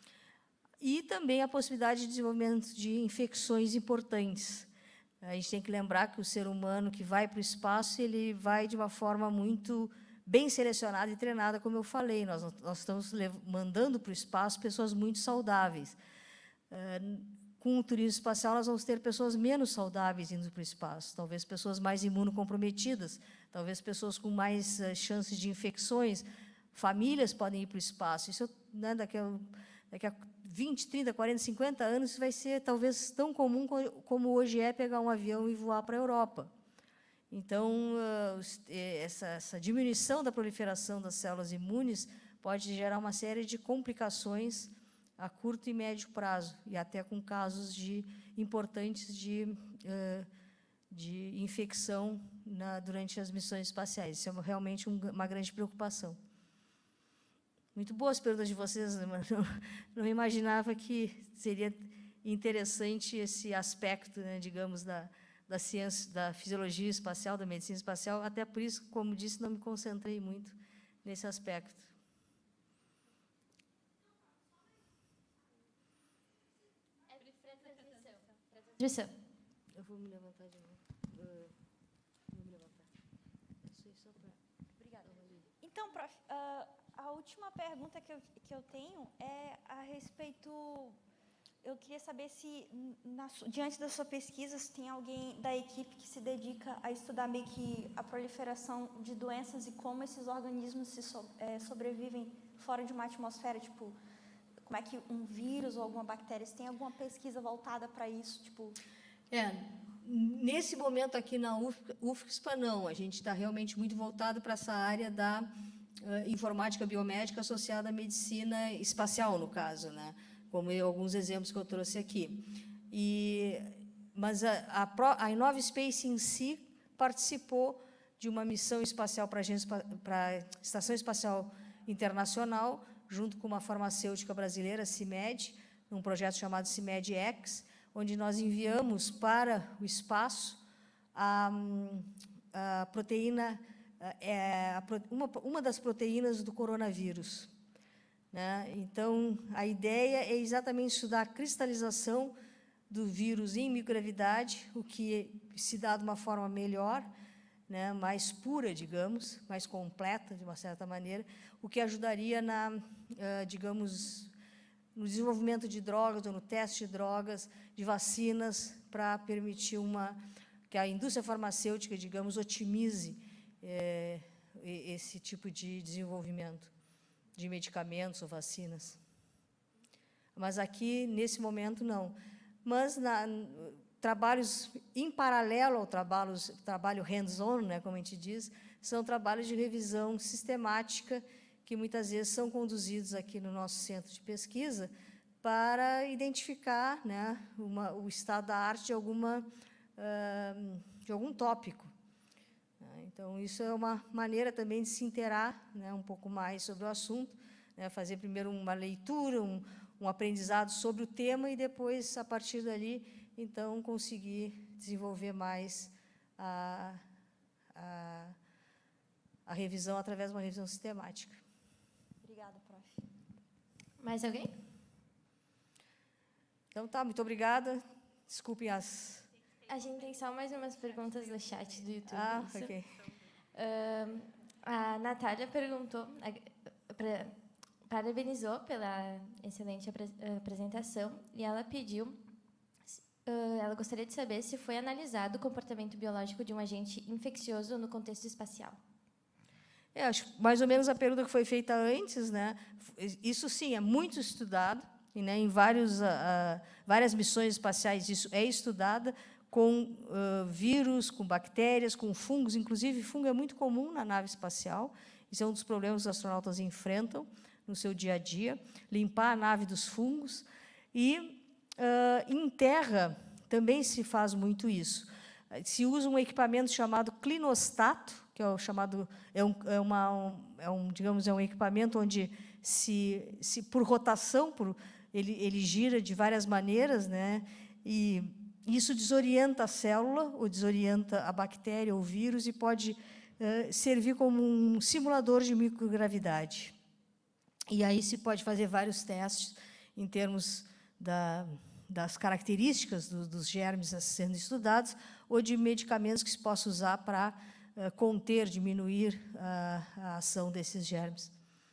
E também a possibilidade de desenvolvimento de infecções importantes. A gente tem que lembrar que o ser humano que vai para o espaço, ele vai de uma forma muito bem selecionada e treinada, como eu falei. Nós, nós estamos mandando para o espaço pessoas muito saudáveis. Com o turismo espacial, nós vamos ter pessoas menos saudáveis indo para o espaço, talvez pessoas mais imunocomprometidas, talvez pessoas com mais uh, chances de infecções, famílias podem ir para o espaço. Isso, né, daqui, a, daqui a vinte, trinta, quarenta, cinquenta anos, isso vai ser talvez tão comum como hoje é pegar um avião e voar para a Europa. Então, uh, essa, essa diminuição da proliferação das células imunes pode gerar uma série de complicações a curto e médio prazo, e até com casos de, importantes de, uh, de infecção na, durante as missões espaciais. Isso é realmente um, uma grande preocupação. Muito boas perguntas de vocês, né? Mas não, não imaginava que seria interessante esse aspecto, né, digamos, da, da ciência, da fisiologia espacial, da medicina espacial. Até por isso, como disse, não me concentrei muito nesse aspecto. Transmissão. Eu vou me levantar de novo. Uh, vou me levantar. Isso aí só para... Obrigada. Então, prof, uh, a última pergunta que eu, que eu tenho é a respeito... Eu queria saber se, na, diante da sua pesquisa, se tem alguém da equipe que se dedica a estudar meio que a proliferação de doenças e como esses organismos se so, é, sobrevivem fora de uma atmosfera, tipo... Como é que um vírus ou alguma bactéria, se tem alguma pesquisa voltada para isso? Tipo... É, nesse momento aqui na U F S P A, não. A gente está realmente muito voltado para essa área da uh, informática biomédica associada à medicina espacial, no caso, né? Como eu, alguns exemplos que eu trouxe aqui. E, mas a, a, a Inova Space em si participou de uma missão espacial para a Estação Espacial Internacional, junto com uma farmacêutica brasileira, CIMED, num projeto chamado CIMED-X, onde nós enviamos para o espaço a, a proteína, é, uma, uma das proteínas do coronavírus. Né? Então, a ideia é exatamente estudar a cristalização do vírus em microgravidade, o que se dá de uma forma melhor, né, mais pura, digamos, mais completa, de uma certa maneira, o que ajudaria na, uh, digamos, no desenvolvimento de drogas, ou no teste de drogas, de vacinas, para permitir uma, que a indústria farmacêutica, digamos, otimize é, esse tipo de desenvolvimento de medicamentos ou vacinas. Mas aqui, nesse momento, não. Mas na, trabalhos em paralelo ao trabalho, trabalho hands-on, né, como a gente diz, são trabalhos de revisão sistemática que muitas vezes são conduzidos aqui no nosso centro de pesquisa para identificar, né, uma, o estado da arte de, alguma, uh, de algum tópico. Então, isso é uma maneira também de se inteirar, né, um pouco mais sobre o assunto, né, fazer primeiro uma leitura, um, um aprendizado sobre o tema e depois, a partir dali, então, conseguir desenvolver mais a, a, a revisão através de uma revisão sistemática. Obrigada, prof. Mais alguém? Então, tá, muito obrigada. Desculpem as... A gente tem só mais umas perguntas no chat do YouTube. Ah, isso. ok. Uh, a Natália perguntou, a, pra, parabenizou pela excelente apre, apresentação e ela pediu, uh, ela gostaria de saber se foi analisado o comportamento biológico de um agente infeccioso no contexto espacial. É, acho mais ou menos a pergunta que foi feita antes, né? Isso sim é muito estudado e, né, em vários, uh, várias missões espaciais isso é estudado, com uh, vírus, com bactérias, com fungos. Inclusive, fungo é muito comum na nave espacial. Isso é um dos problemas que os astronautas enfrentam no seu dia a dia, limpar a nave dos fungos. E, uh, em terra, também se faz muito isso. Se usa um equipamento chamado clinostato, que é o chamado é um, é uma um, é um digamos é um equipamento onde se, se por rotação, por ele ele gira de várias maneiras, né? E isso desorienta a célula, ou desorienta a bactéria ou vírus, e pode uh, servir como um simulador de microgravidade. E aí se pode fazer vários testes em termos da, das características do, dos germes sendo estudados, ou de medicamentos que se possa usar para uh, conter, diminuir uh, a ação desses germes.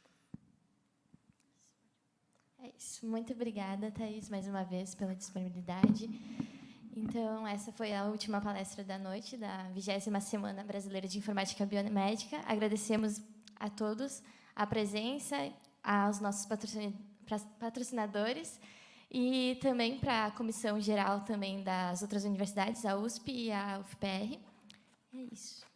É isso. Muito obrigada, Thaís, mais uma vez, pela disponibilidade. Então, essa foi a última palestra da noite, da vigésima Semana Brasileira de Informática Biomédica. Agradecemos a todos a presença, aos nossos patrocinadores e também para a comissão geral também das outras universidades, a U S P e a U F P R. É isso.